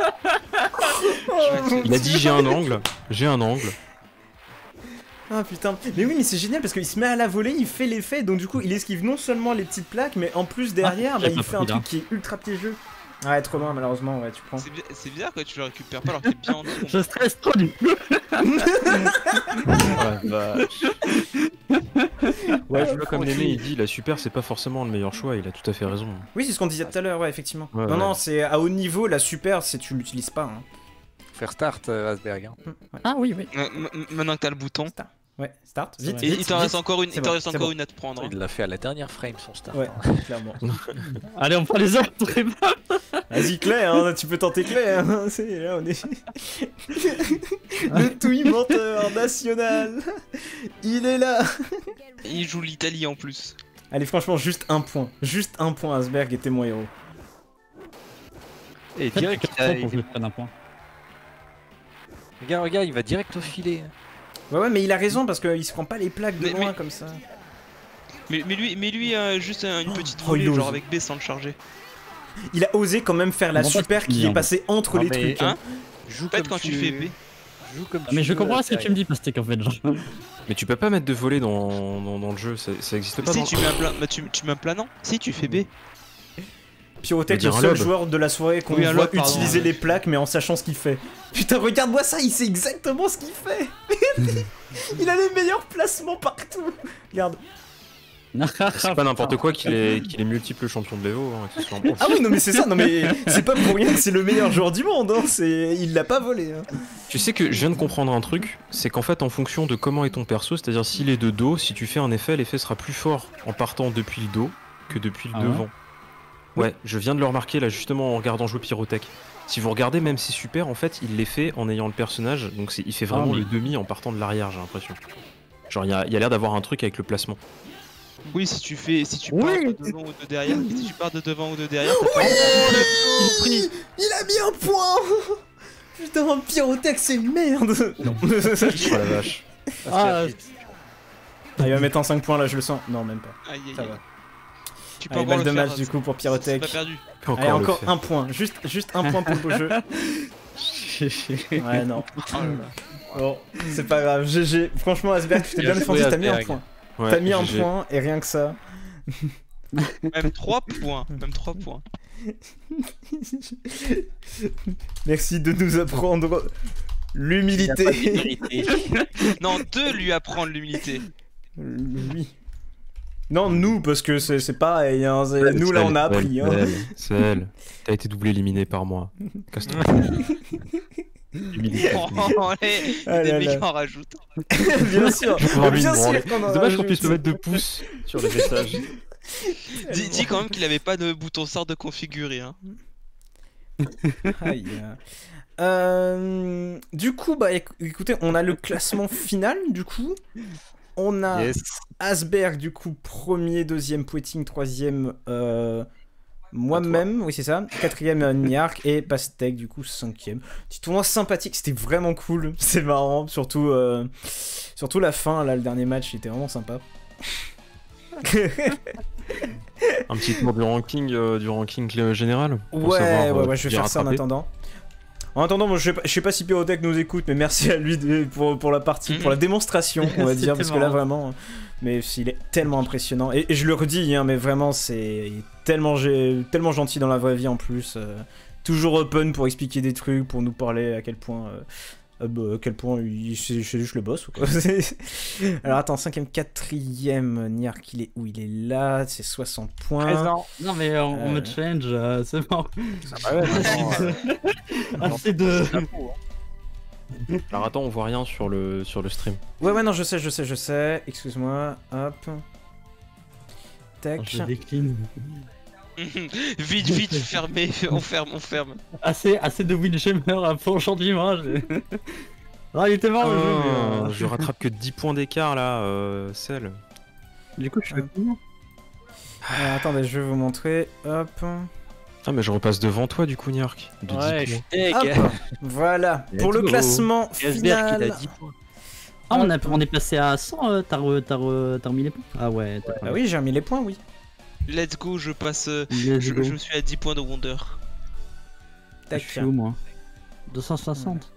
Il a dit j'ai un angle, j'ai un angle. Ah putain. Mais oui, mais c'est génial parce qu'il se met à la volée, il fait l'effet, donc du coup il esquive non seulement les petites plaques, mais en plus derrière, Ah, bah, j'ai il pas fait un pris, truc là. qui est ultra piégeux. Ouais, trop loin malheureusement, ouais, tu prends. C'est bi- c'est bizarre que tu le récupères pas alors que t'es bien en dessous. Je stresse trop du coup. Oh la vache. Ouais, je vois comme tranquille. Néné il dit la super c'est pas forcément le meilleur choix, il a tout à fait raison. Oui, c'est ce qu'on disait tout à l'heure, ouais, effectivement. Ouais, non, ouais. non, c'est à haut niveau, la super, c'est tu l'utilises pas. Hein. Faire start euh, Asberg. Hein. Ah oui, oui. M- m- Maintenant que t'as le bouton. Ouais, start, C'est vite, vrai. Et vite, il t'en vite. reste encore une, C'est il t'en bon, reste c'est encore bon. une à te prendre. hein. Il l'a fait à la dernière frame son start. Ouais, hein. clairement. Allez, on prend les autres. très bien. Vas-y Clay, hein, tu peux tenter Clay, hein. C'est, là on est... Le Touille menteur national. Il est là. Il joue l'Italie en plus. Allez, franchement, juste un point. Juste un point, Asberg était mon héros. Et direct, il a- Pour que je il- prenne un point. regarde, regarde, il va direct au filet. Ouais, ouais, mais il a raison parce qu'il se prend pas les plaques de Mais- loin mais- comme ça. Mais, mais lui, mais lui euh, juste euh, une petite Oh, il volée, ose. genre avec B sans le charger. Il a osé quand même faire la Bon, pas super de qui client. est passée entre Non, les mais- trucs. hein. Hein Joue En fait, comme quand tu fais B. Joue comme Ah, mais tu je veux, comprends ce que tu derrière. me dis, Pastèque, en fait. Genre. Mais tu peux pas mettre de volet dans, dans, dans le jeu, ça, ça existe pas. Si dans- tu mets un plan, bah, tu, tu mets un planant. Si tu fais B. Pyrotech, Je veux le dire un seul lob. joueur de la soirée qu'on Oui, un voit lob, pardon, utiliser ouais. les plaques mais en sachant ce qu'il fait. Putain, regarde-moi ça, il sait exactement ce qu'il fait. Il a les meilleurs placements partout. Regarde. C'est pas n'importe quoi qu'il est, qu'il est multiple champion de l'Evo, hein, accessoirement. Ah oui, non mais c'est ça, non mais c'est pas pour rien que c'est le meilleur joueur du monde, hein. C'est... il l'a pas volé. Hein. Tu sais que je viens de comprendre un truc, c'est qu'en fait en fonction de comment est ton perso, c'est-à-dire s'il est de dos, si tu fais un effet, l'effet sera plus fort en partant depuis le dos que depuis le Ah ouais devant. Ouais, je viens de le remarquer là justement en regardant jouer Pyrotech. Si vous regardez même c'est super, en fait il les fait en ayant le personnage, donc c'est- il fait vraiment Ah, mais- le demi en partant de l'arrière j'ai l'impression. Genre il y a, il y a l'air d'avoir un truc avec le placement. Oui, si tu fais, si tu Oui. pars de devant ou de derrière, si tu pars de devant ou de derrière, t'as pas- Il a mis un point. Putain, Pyrotech, c'est merde. Non. Oh la vache. Ah, Ah, il va mettre en cinq points là, je le sens. Non, même pas. Aïe, aïe, Ça aïe. va. Tu peux Allez, encore balle le de faire, match du c'est- coup pour C'est Pyrotech. pas perdu. Encore Allez, le encore fait. un point. Juste, juste un point pour le beau jeu. Ouais, non. Oh là là. Bon, c'est pas grave. G G. Franchement, Asberg, tu t'es bien Bien défendu, joué, t'as mis un Asberg. point. Ouais, T'as mis un G G. point et rien que ça. Même trois points. Même trois points. Merci de nous apprendre l'humilité. Non, de lui apprendre l'humilité. Oui. Non, nous, parce que c'est c'est pareil. Hein, c'est- nous, là, on a appris. Hein. C'est elle. T'as été double éliminé par moi. Casse-toi. Humilité. Oh, les, Ah des là mecs là. en rajoutent. Bien sûr. avoir mis Bien une sûr branlée. qu'on en Dommage qu'on rajoute. puisse me mettre de pouces sur les messages. Dis, dis quand même qu'il avait pas de bouton sort de configurer. Hein. Aïe. Euh, du coup, bah éc- écoutez, on a le classement final. Du coup, on a Yes. Asberg, du coup, premier, deuxième, Poeting, troisième, euh, moi-même, oui, c'est ça. Quatrième, euh, Niark et Pastèque, du coup, cinquième. Petit tournoi sympathique, c'était vraiment cool. C'est marrant, surtout, euh, surtout la fin, là, le dernier match, il était vraiment sympa. Un petit tour du ranking, euh, du ranking euh, général. pour Ouais, savoir, ouais, euh, ouais, je vais qui faire est ça en rattrapé. attendant. En attendant, bon, je, sais pas, je sais pas si Pyrotech nous écoute, mais merci à lui de- pour, pour la partie, pour la démonstration, on va dire, parce que là C'était vraiment, mais il est tellement impressionnant. Et, et je le redis, hein, mais vraiment, c'est il est tellement, gé- tellement gentil dans la vraie vie en plus. euh, toujours open pour expliquer des trucs, pour nous parler à quel point. euh, euh, bah, à quel point il- c'est c'est juste le boss ou quoi. C'est- Alors attends, cinquième, quatrième, Niark, il est où? Il est là, c'est soixante points. Présent. non, mais on, on Euh. me challenge, euh, c'est bon. Ah ouais, maintenant, euh, Assez de. chapeau, hein. Alors attends, on voit rien sur le, sur le stream. Ouais, ouais, non, je sais, je sais, je sais. Excuse-moi, hop. Tac. Je décline. Vite, vite, fermez, on ferme, on ferme. Assez, assez de Windjammer pour aujourd'hui, moi. j'ai- Ah, il était mort le jeu, mais, Ah, euh, je rattrape que dix points d'écart là, euh, Cell. Du coup, je fais comment Alors, attendez, je vais vous montrer. Hop. Ah mais je repasse devant toi du coup Niark. De Ouais, dix je points. suis deg. Hop. Voilà. Let's Pour le go. classement Asberg, il a final. dix points. Ah, on, a, on est passé à cent, euh, t'as re- t'as re- t'as remis les points. Ah ouais, t'as Bah oui, j'ai remis les points, oui. Let's go, je passe. euh, Let's Je, go. je suis à dix points de Wonder. Tac. Je suis où, moi deux cent soixante.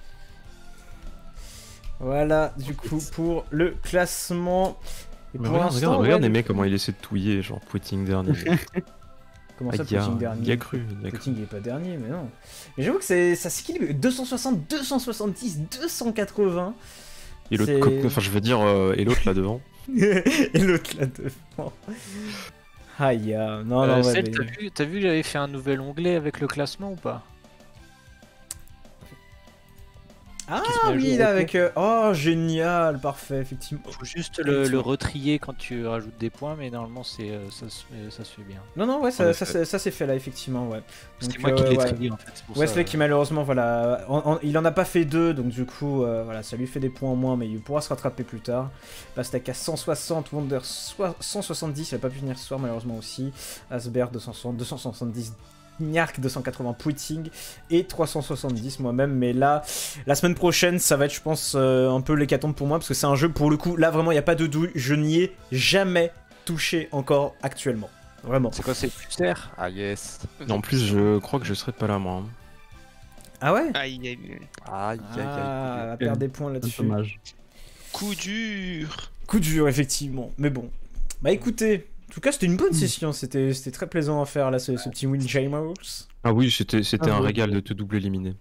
Voilà, du coup, pour le classement. Et Mais pour regarde, l'instant, regarde, ouais, regarde le- Aimé comment il essaie de touiller, genre Poeting dernier. Comment Ah, ça, il y a- Poeting il y a dernier cru, il y a cru. Poeting il est pas dernier, mais non. Mais j'avoue que c'est ça s'équilibre. deux cent soixante, deux cent soixante-dix, deux cent quatre-vingts. Et l'autre, C'est- co- enfin je veux dire, euh, et l'autre là devant. Et l'autre là devant. Aïe, ah, non, non, Euh, ouais, Cell, mais- t'as vu, t'as vu, j'avais fait un nouvel onglet avec le classement ou pas? Ah qui se met à oui, jour là au avec... euh, Oh, génial, parfait, effectivement. Faut juste le, le retrier quand tu rajoutes des points, mais normalement c'est euh, ça, se fait- ça se fait bien. Non, non, ouais, En ça, effet. ça, c'est- ça c'est fait là, effectivement, ouais. C'est Donc, moi qui euh, l'ai ouais. trié en fait. c'est pour Wesley ça, qui euh, malheureusement, voilà, en- en- il en a pas fait deux, donc du coup, euh, voilà, ça lui fait des points en moins, mais il pourra se rattraper plus tard. Pastèque à cent soixante, Wonder soi- cent soixante-dix, il a pas pu venir ce soir malheureusement aussi. Asbert deux cent soixante, deux cent soixante-dix, Niark deux cent quatre-vingts, Pouiting et trois cent soixante-dix moi-même. Mais là, la semaine prochaine, ça va être, je pense, euh, un peu l'hécatombe pour moi, parce que c'est un jeu, pour le coup, là vraiment, il n'y a pas de douille, je n'y ai jamais touché encore actuellement. Vraiment. C'est quoi, c'est plus cher? Ah yes. En plus, je crois que je serai pas là, moi. hein. Ah ouais? Aïe, aïe, aïe. Aïe aïe Ah, elle va aïe. perdre des points C'est là-dessus. dommage. Coup dur. Coup dur, effectivement. Mais bon. Bah écoutez, en tout cas, c'était une bonne session. C'était c'était très plaisant à faire, là, ce, ce petit Windjammers. Ah oui, c'était c'était Ah un bon. régal de te double éliminer.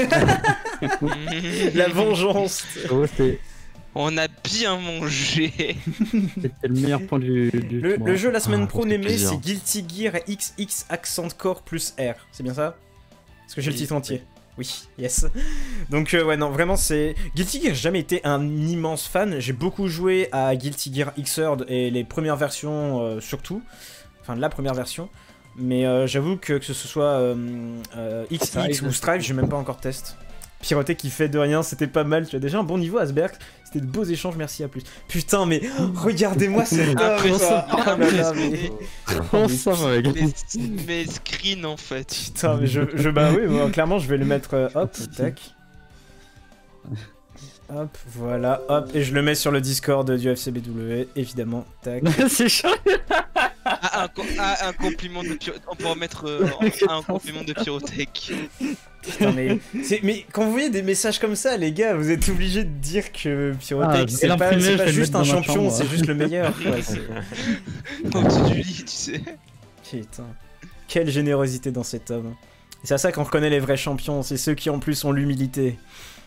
La vengeance. Oh, c'était On a bien mangé. c'était le meilleur point du, du Le, tournoi. le jeu la semaine Ah, pro ça fait Némé, plaisir. c'est Guilty Gear X X Accent Core plus R. C'est bien ça? Est-ce que j'ai le Oui. titre entier? Oui, yes. Donc euh, ouais, non, vraiment c'est... Guilty Gear, j'ai jamais été un immense fan. J'ai beaucoup joué à Guilty Gear Xrd et les premières versions euh, surtout. Enfin, la première version. Mais euh, j'avoue que que ce soit euh, euh, X X Strive. ou Strive, j'ai même pas encore test. Piraté qui fait de rien, c'était pas mal. Tu as déjà un bon niveau, Asberg. C'était de beaux échanges, merci à plus. Putain, mais oh, regardez-moi cet homme, quoi. Oh là là, mais... Comment ça va, mec? Mais, mais screen en fait. Putain, mais je, je bah oui, moi, clairement, je vais le mettre, euh, hop, tac. Hop, voilà, hop, et je le mets sur le Discord du F C B W, évidemment, tac. C'est chaud. Ah, un, co- ah, un compliment de pyro... On pourra mettre euh, un compliment de pyrotech. Putain, mais, c'est- mais quand vous voyez des messages comme ça, les gars, vous êtes obligés de dire que Ah, Pyrotech, je vais c'est pas, l'imprimer, c'est je pas vais le juste mettre un dans ma champion, chambre. c'est juste le meilleur. quoi, c'est- Au-dessus du lit, tu sais. Putain, quelle générosité dans cet homme. Et c'est à ça qu'on reconnaît les vrais champions, c'est ceux qui en plus ont l'humilité.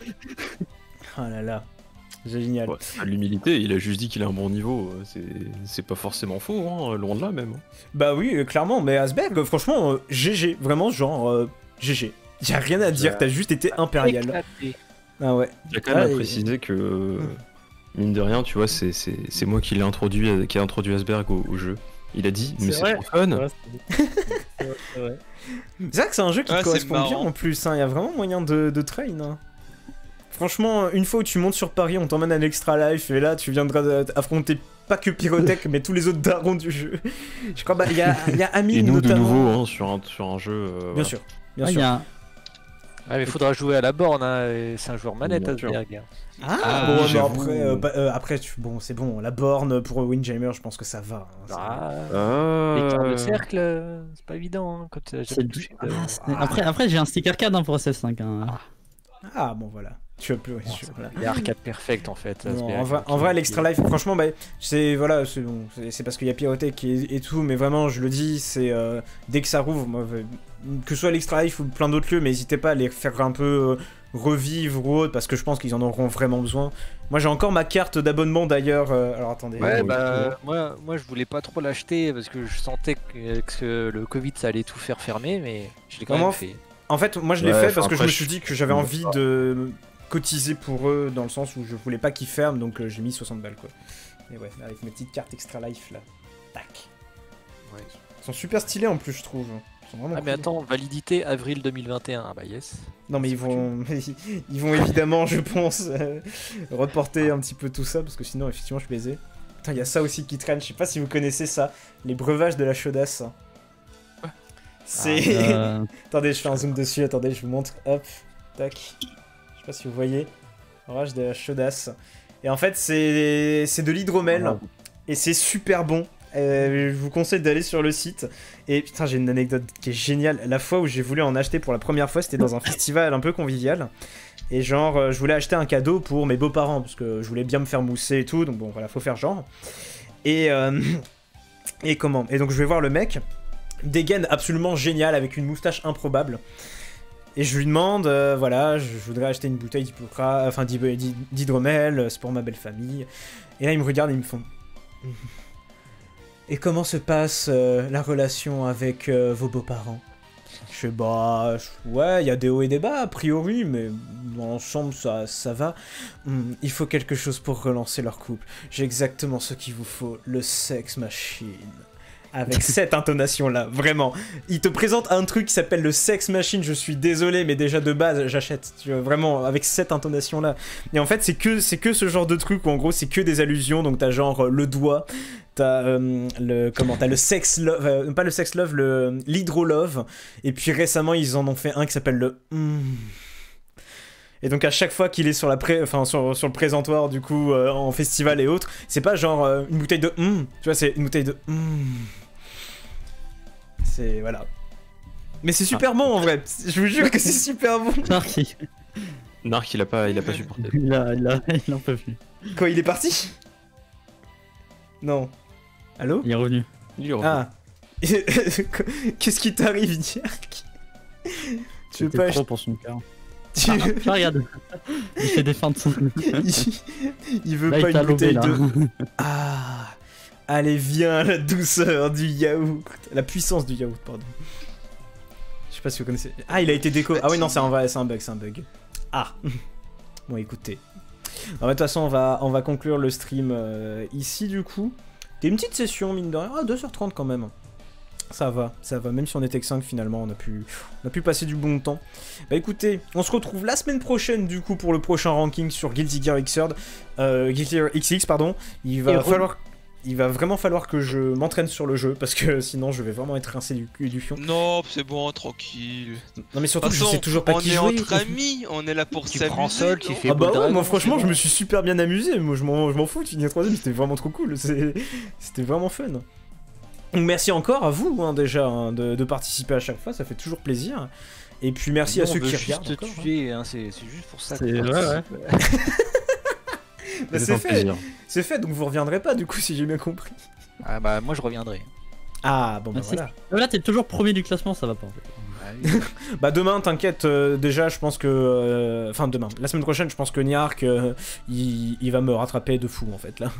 Oh là là, génial. Ouais, à l'humilité, il a juste dit qu'il a un bon niveau. euh, C'est c'est pas forcément faux, hein, loin de là même. hein. Bah oui, euh, clairement, mais Asberg, euh, franchement, euh, G G, vraiment, genre, euh, G G. Y'a rien à dire, t'as juste été impérial. Éclaté. Ah ouais. Il y a quand même Ah, à et- préciser que, euh, mine de rien, tu vois, c'est c'est- c'est moi qui l'ai introduit, à- qui a introduit Asberg au, au jeu. Il a dit, mais C'est c'est vrai. trop fun. Ouais, c'est- c'est vrai, c'est vrai. C'est vrai que c'est un jeu qui Ah, c'est correspond bien marrant. en plus, hein. Y a vraiment moyen de, de train. Hein. Franchement, une fois où tu montes sur Paris, on t'emmène à l'Extra Life et là tu viendras de- affronter pas que Pyrotech mais tous les autres darons du jeu. Je crois, bah, il y a, y a Amine Et nous, de notamment. nouveau, hein, sur, un, sur un jeu. euh, Bien voilà. sûr, bien Ah, il sûr. y a un- Ah, mais faudra jouer à la borne, hein, et c'est un joueur manette, Bien sûr. Asberg. Ah, Ah, bon, mais j'avoue. après, euh, bah, euh, après tu- bon, c'est bon, la borne pour Windjammer, je pense que ça va. hein, ça- Ah, Ah, les cartes de cercle, euh, c'est pas évident hein, quand t'as c'est jamais du- touché. Ah, de- c'est- Après, après j'ai un stick arcade hein, pour S F cinq. Hein. Ah bon, voilà. Tu as plus. ouais, je- voilà. Il est arcade perfect en fait. Non, Asberg, en vrai, donc, en vrai il- l'Extra Life, franchement, bah, c'est voilà, c'est bon, c'est- c'est parce qu'il y a Pyrotech et, et tout, mais vraiment, je le dis, c'est euh, dès que ça rouvre, moi, euh, que ce soit l'Extra Life ou plein d'autres lieux, mais n'hésitez pas à les faire un peu euh, revivre ou autre, parce que je pense qu'ils en auront vraiment besoin. Moi, j'ai encore ma carte d'abonnement d'ailleurs. euh, alors attendez. Ouais, Euh, bah, moi, moi je voulais pas trop l'acheter parce que je sentais que, que le Covid ça allait tout faire fermer, mais je l'ai quand Comment même fait. En fait, moi, je l'ai Ouais, fait enfin, parce que je après, me je- suis dit que j'avais envie de cotiser pour eux, dans le sens où je voulais pas qu'ils ferment, donc euh, j'ai mis soixante balles quoi. Et ouais, avec mes petites cartes Extra Life là. Tac. Ouais. Ils sont super stylés en plus, je trouve. Ils sont vraiment Ah, mais cool. attends, validité avril deux mille vingt et un. Ah, bah yes. Non mais ils vont, ils vont évidemment, je pense, euh, reporter un petit peu tout ça parce que sinon effectivement je suis baisé. Putain, il y a ça aussi qui traîne. Je sais pas si vous connaissez ça, les breuvages de la chaudasse. C'est. Euh, Attendez, je fais un zoom dessus. Attendez, je vous montre. Hop, tac. Je sais pas si vous voyez. Breuvage de la chaudasse. Et en fait, c'est c'est de l'hydromel et c'est super bon. Euh, je vous conseille d'aller sur le site. Et putain, j'ai une anecdote qui est géniale. La fois où j'ai voulu en acheter pour la première fois, c'était dans un festival un peu convivial. Et genre, euh, je voulais acheter un cadeau pour mes beaux-parents parce que je voulais bien me faire mousser et tout. Donc bon, voilà, faut faire genre. Et euh, et comment Et donc je vais voir le mec, dégaine absolument génial avec une moustache improbable. Et je lui demande, euh, voilà, je, je voudrais acheter une bouteille d'hypocra- enfin d'hy- d'hy- d'hydromel, c'est pour ma belle famille. Et là, ils me regardent et ils me font. Et comment se passe euh, la relation avec euh, vos beaux-parents? Je fais bah ouais, il y a des hauts et des bas a priori, mais dans l'ensemble ça, ça va. Hum, il faut quelque chose pour relancer leur couple. J'ai exactement ce qu'il vous faut, le sex machine. Avec cette intonation-là, vraiment. Il te présente un truc qui s'appelle le sex machine, je suis désolé, mais déjà de base, j'achète. Tu vois, vraiment, avec cette intonation-là. Et en fait, c'est que, c'est que ce genre de truc où en gros, c'est que des allusions. Donc t'as genre euh, le doigt, t'as euh, le, comment, t'as le sex love, euh, pas le sex love, le l'hydro-love. Et puis récemment, ils en ont fait un qui s'appelle le... Mm. Et donc à chaque fois qu'il est sur, la pré... enfin, sur, sur le présentoir, du coup, euh, en festival et autres, c'est pas genre euh, une bouteille de mm, tu vois, c'est une bouteille de mm. C'est... voilà. Mais c'est super bon en vrai, je vous jure que c'est super bon. Narc, il, Narc, il a pas, il a pas supporté. il, a, il, a, il en peut plus. Quoi, il est parti? Non. Allô? Il est revenu. Il est revenu. Ah. Qu'est-ce qui t'arrive, Dirk? Tu veux C'était pas trop acheter... pour son cœur. Tu... Ah, ah, regarde. Il fait des feintes. il... il veut Là, pas il t'a une bouteille lobé, là. de... Ah. Allez, viens, la douceur du yaourt. La puissance du yaourt, pardon. Je sais pas si vous connaissez. Ah, il a été déco. Ah oui, non, c'est un vrai, c'est un bug, c'est un bug. Ah. Bon, écoutez. Alors, de toute façon, on va, on va conclure le stream euh, ici, du coup. C'était une petite session, mine de rien. Ah, deux heures trente quand même. Ça va, ça va. Même si on était que cinq, finalement, on a pu, on a pu passer du bon temps. Bah écoutez, on se retrouve la semaine prochaine, du coup, pour le prochain ranking sur Guilty Gear Xrd. Euh, Guilty Gear X X, pardon. Il va Et falloir... Il va vraiment falloir que je m'entraîne sur le jeu, parce que sinon je vais vraiment être rincé du cul et du fion. Non, c'est bon, tranquille. Non mais surtout que je Façon, sais toujours pas on qui est jouer. entre amis, on est là pour Tu s'amuser. prends seul, tu non fais Ah bah Bold ouais, moi Dragon, franchement c'est je bon. me suis super bien amusé, moi je m'en je m'en fous de finir troisième, c'était vraiment trop cool, c'est- c'était vraiment fun. Donc merci encore à vous hein, déjà hein, de, de participer à chaque fois, ça fait toujours plaisir. Et puis merci Nous, à on ceux veut qui juste regardent te encore, hein. tuer, hein, c'est c'est juste pour ça. C'est qu'on ouais, participe. ouais. Bah, Ça c'est fait fait, plaisir. c'est fait, donc vous reviendrez pas du coup si j'ai bien compris. Ah bah moi je reviendrai. Ah bon bah Merci. voilà. Mais là, t'es toujours premier du classement, ça va pas. En fait. Ah oui. Bah demain t'inquiète, euh, déjà je pense que... euh, Enfin demain, la semaine prochaine je pense que Niark euh, il, il va me rattraper de fou en fait là.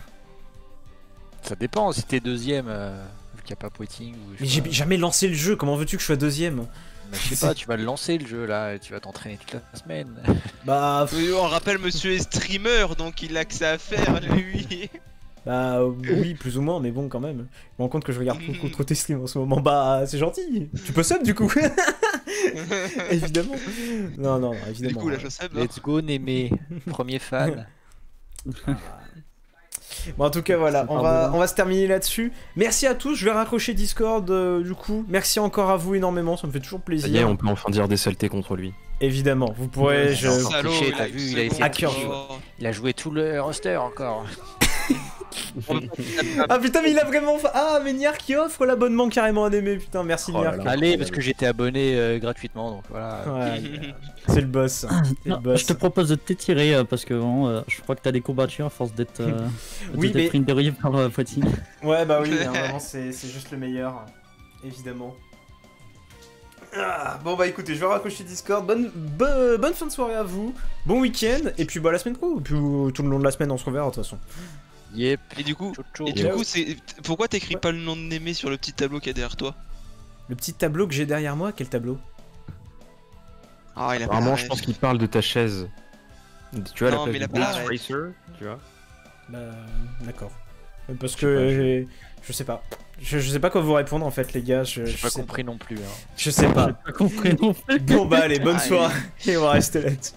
Ça dépend si t'es deuxième, euh, vu qu'il n'y a pas Poiting ou je Mais sais j'ai pas. jamais lancé le jeu, comment veux-tu que je sois deuxième? Mais je sais pas, tu vas le lancer le jeu là, et tu vas t'entraîner toute la semaine. Bah... pff, Oui, on rappelle, monsieur est streamer, donc il a que ça à faire, lui. Bah oui, plus ou moins, mais bon quand même. Je me rends compte que je regarde beaucoup trop tes streams en ce moment. Bah c'est gentil. Tu peux sub du coup. Évidemment. Non, non, non, Du évidemment. coup, là, je sais. Let's go Némé, premier fan. Bon en tout cas voilà, C'est on pas va, bon. on va se terminer là-dessus. Merci à tous, je vais raccrocher Discord euh, du coup. Merci encore à vous énormément, ça me fait toujours Ça y est, plaisir. on peut enfin dire des saletés contre lui. Évidemment, vous pourrez... Je... Salaud, Salaud, triché, il t'as a vu, eu il a ce essayé de hacker. tricher. Il a joué tout le roster encore. Ah putain mais il a vraiment... fa- Ah mais Niar qui offre l'abonnement carrément à Némé, putain merci Oh là Niar. là. Allez, parce que j'étais abonné euh, gratuitement, donc voilà. Ouais, c'est le boss. C'est le Non, boss. je te propose de t'étirer euh, parce que vraiment, euh, je crois que t'as des combattures à force d'être euh, Oui, d'être mais- interviewé par euh, Poiting. Ouais bah oui, hein, vraiment c'est c'est juste le meilleur, évidemment. Ah, bon bah écoutez, je vais raccrocher Discord, bonne, bo- bonne fin de soirée à vous, bon week-end, et puis bah la semaine pro, et puis euh, tout le long de la semaine on se reverra de toute façon. Yep. Et du coup, Ciao, ciao. et du Ciao. coup, c'est pourquoi t'écris pas le nom de Némé sur le petit tableau qu'il y a derrière toi? Le petit tableau que j'ai derrière moi, quel tableau? Ah, il a pas Apparemment, la je ref. pense qu'il parle de ta chaise. Tu vois, Non, la mais il a place pas de la Beast ref. Racer, tu vois. Bah d'accord. Euh, Parce Je que sais pas, euh, je sais pas. Je, je sais pas quoi vous répondre en fait les gars, je, J'ai je pas sais compris non plus. Hein. Je sais pas. J'ai pas compris non plus. Bon bah allez, bonne Ah, soirée, et on va rester là-dessus.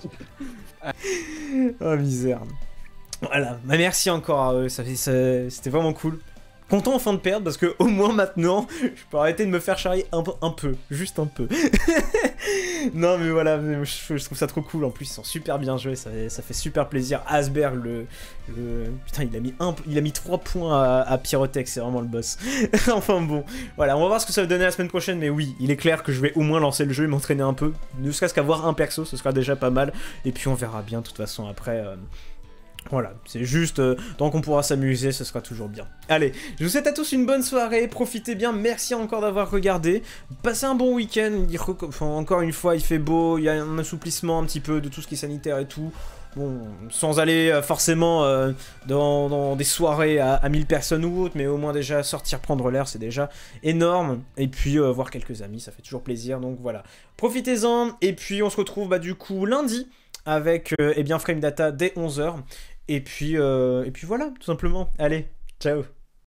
Oh misère. Voilà, bah merci encore à eux, ça fait- ça- c'était vraiment cool. Content enfin de perdre parce que au moins maintenant, je peux arrêter de me faire charrier un, peu- un peu, juste un peu. Non mais voilà, mais je, je trouve ça trop cool. En plus ils sont super bien joués, ça, fait- ça fait super plaisir. Asberg, le, le putain, il a mis un, il a mis trois points à, à Pyrotech, c'est vraiment le boss. Enfin bon, voilà, on va voir ce que ça va donner la semaine prochaine. Mais oui, il est clair que je vais au moins lancer le jeu et m'entraîner un peu, ne serait-ce qu'avoir un perso, ce sera déjà pas mal. Et puis on verra bien de toute façon après. euh, Voilà, c'est juste, euh, tant qu'on pourra s'amuser, ce sera toujours bien. Allez, je vous souhaite à tous une bonne soirée, profitez bien, merci encore d'avoir regardé, passez un bon week-end, enfin, encore une fois, il fait beau, il y a un assouplissement un petit peu de tout ce qui est sanitaire et tout, bon, sans aller euh, forcément euh, dans, dans des soirées à, à mille personnes ou autres, mais au moins déjà sortir prendre l'air, c'est déjà énorme, et puis euh, voir quelques amis, ça fait toujours plaisir, donc voilà. Profitez-en, et puis on se retrouve bah, du coup lundi, avec euh, eh bien Frame Data dès onze heures. Et puis, euh, et puis voilà, tout simplement. Allez, ciao.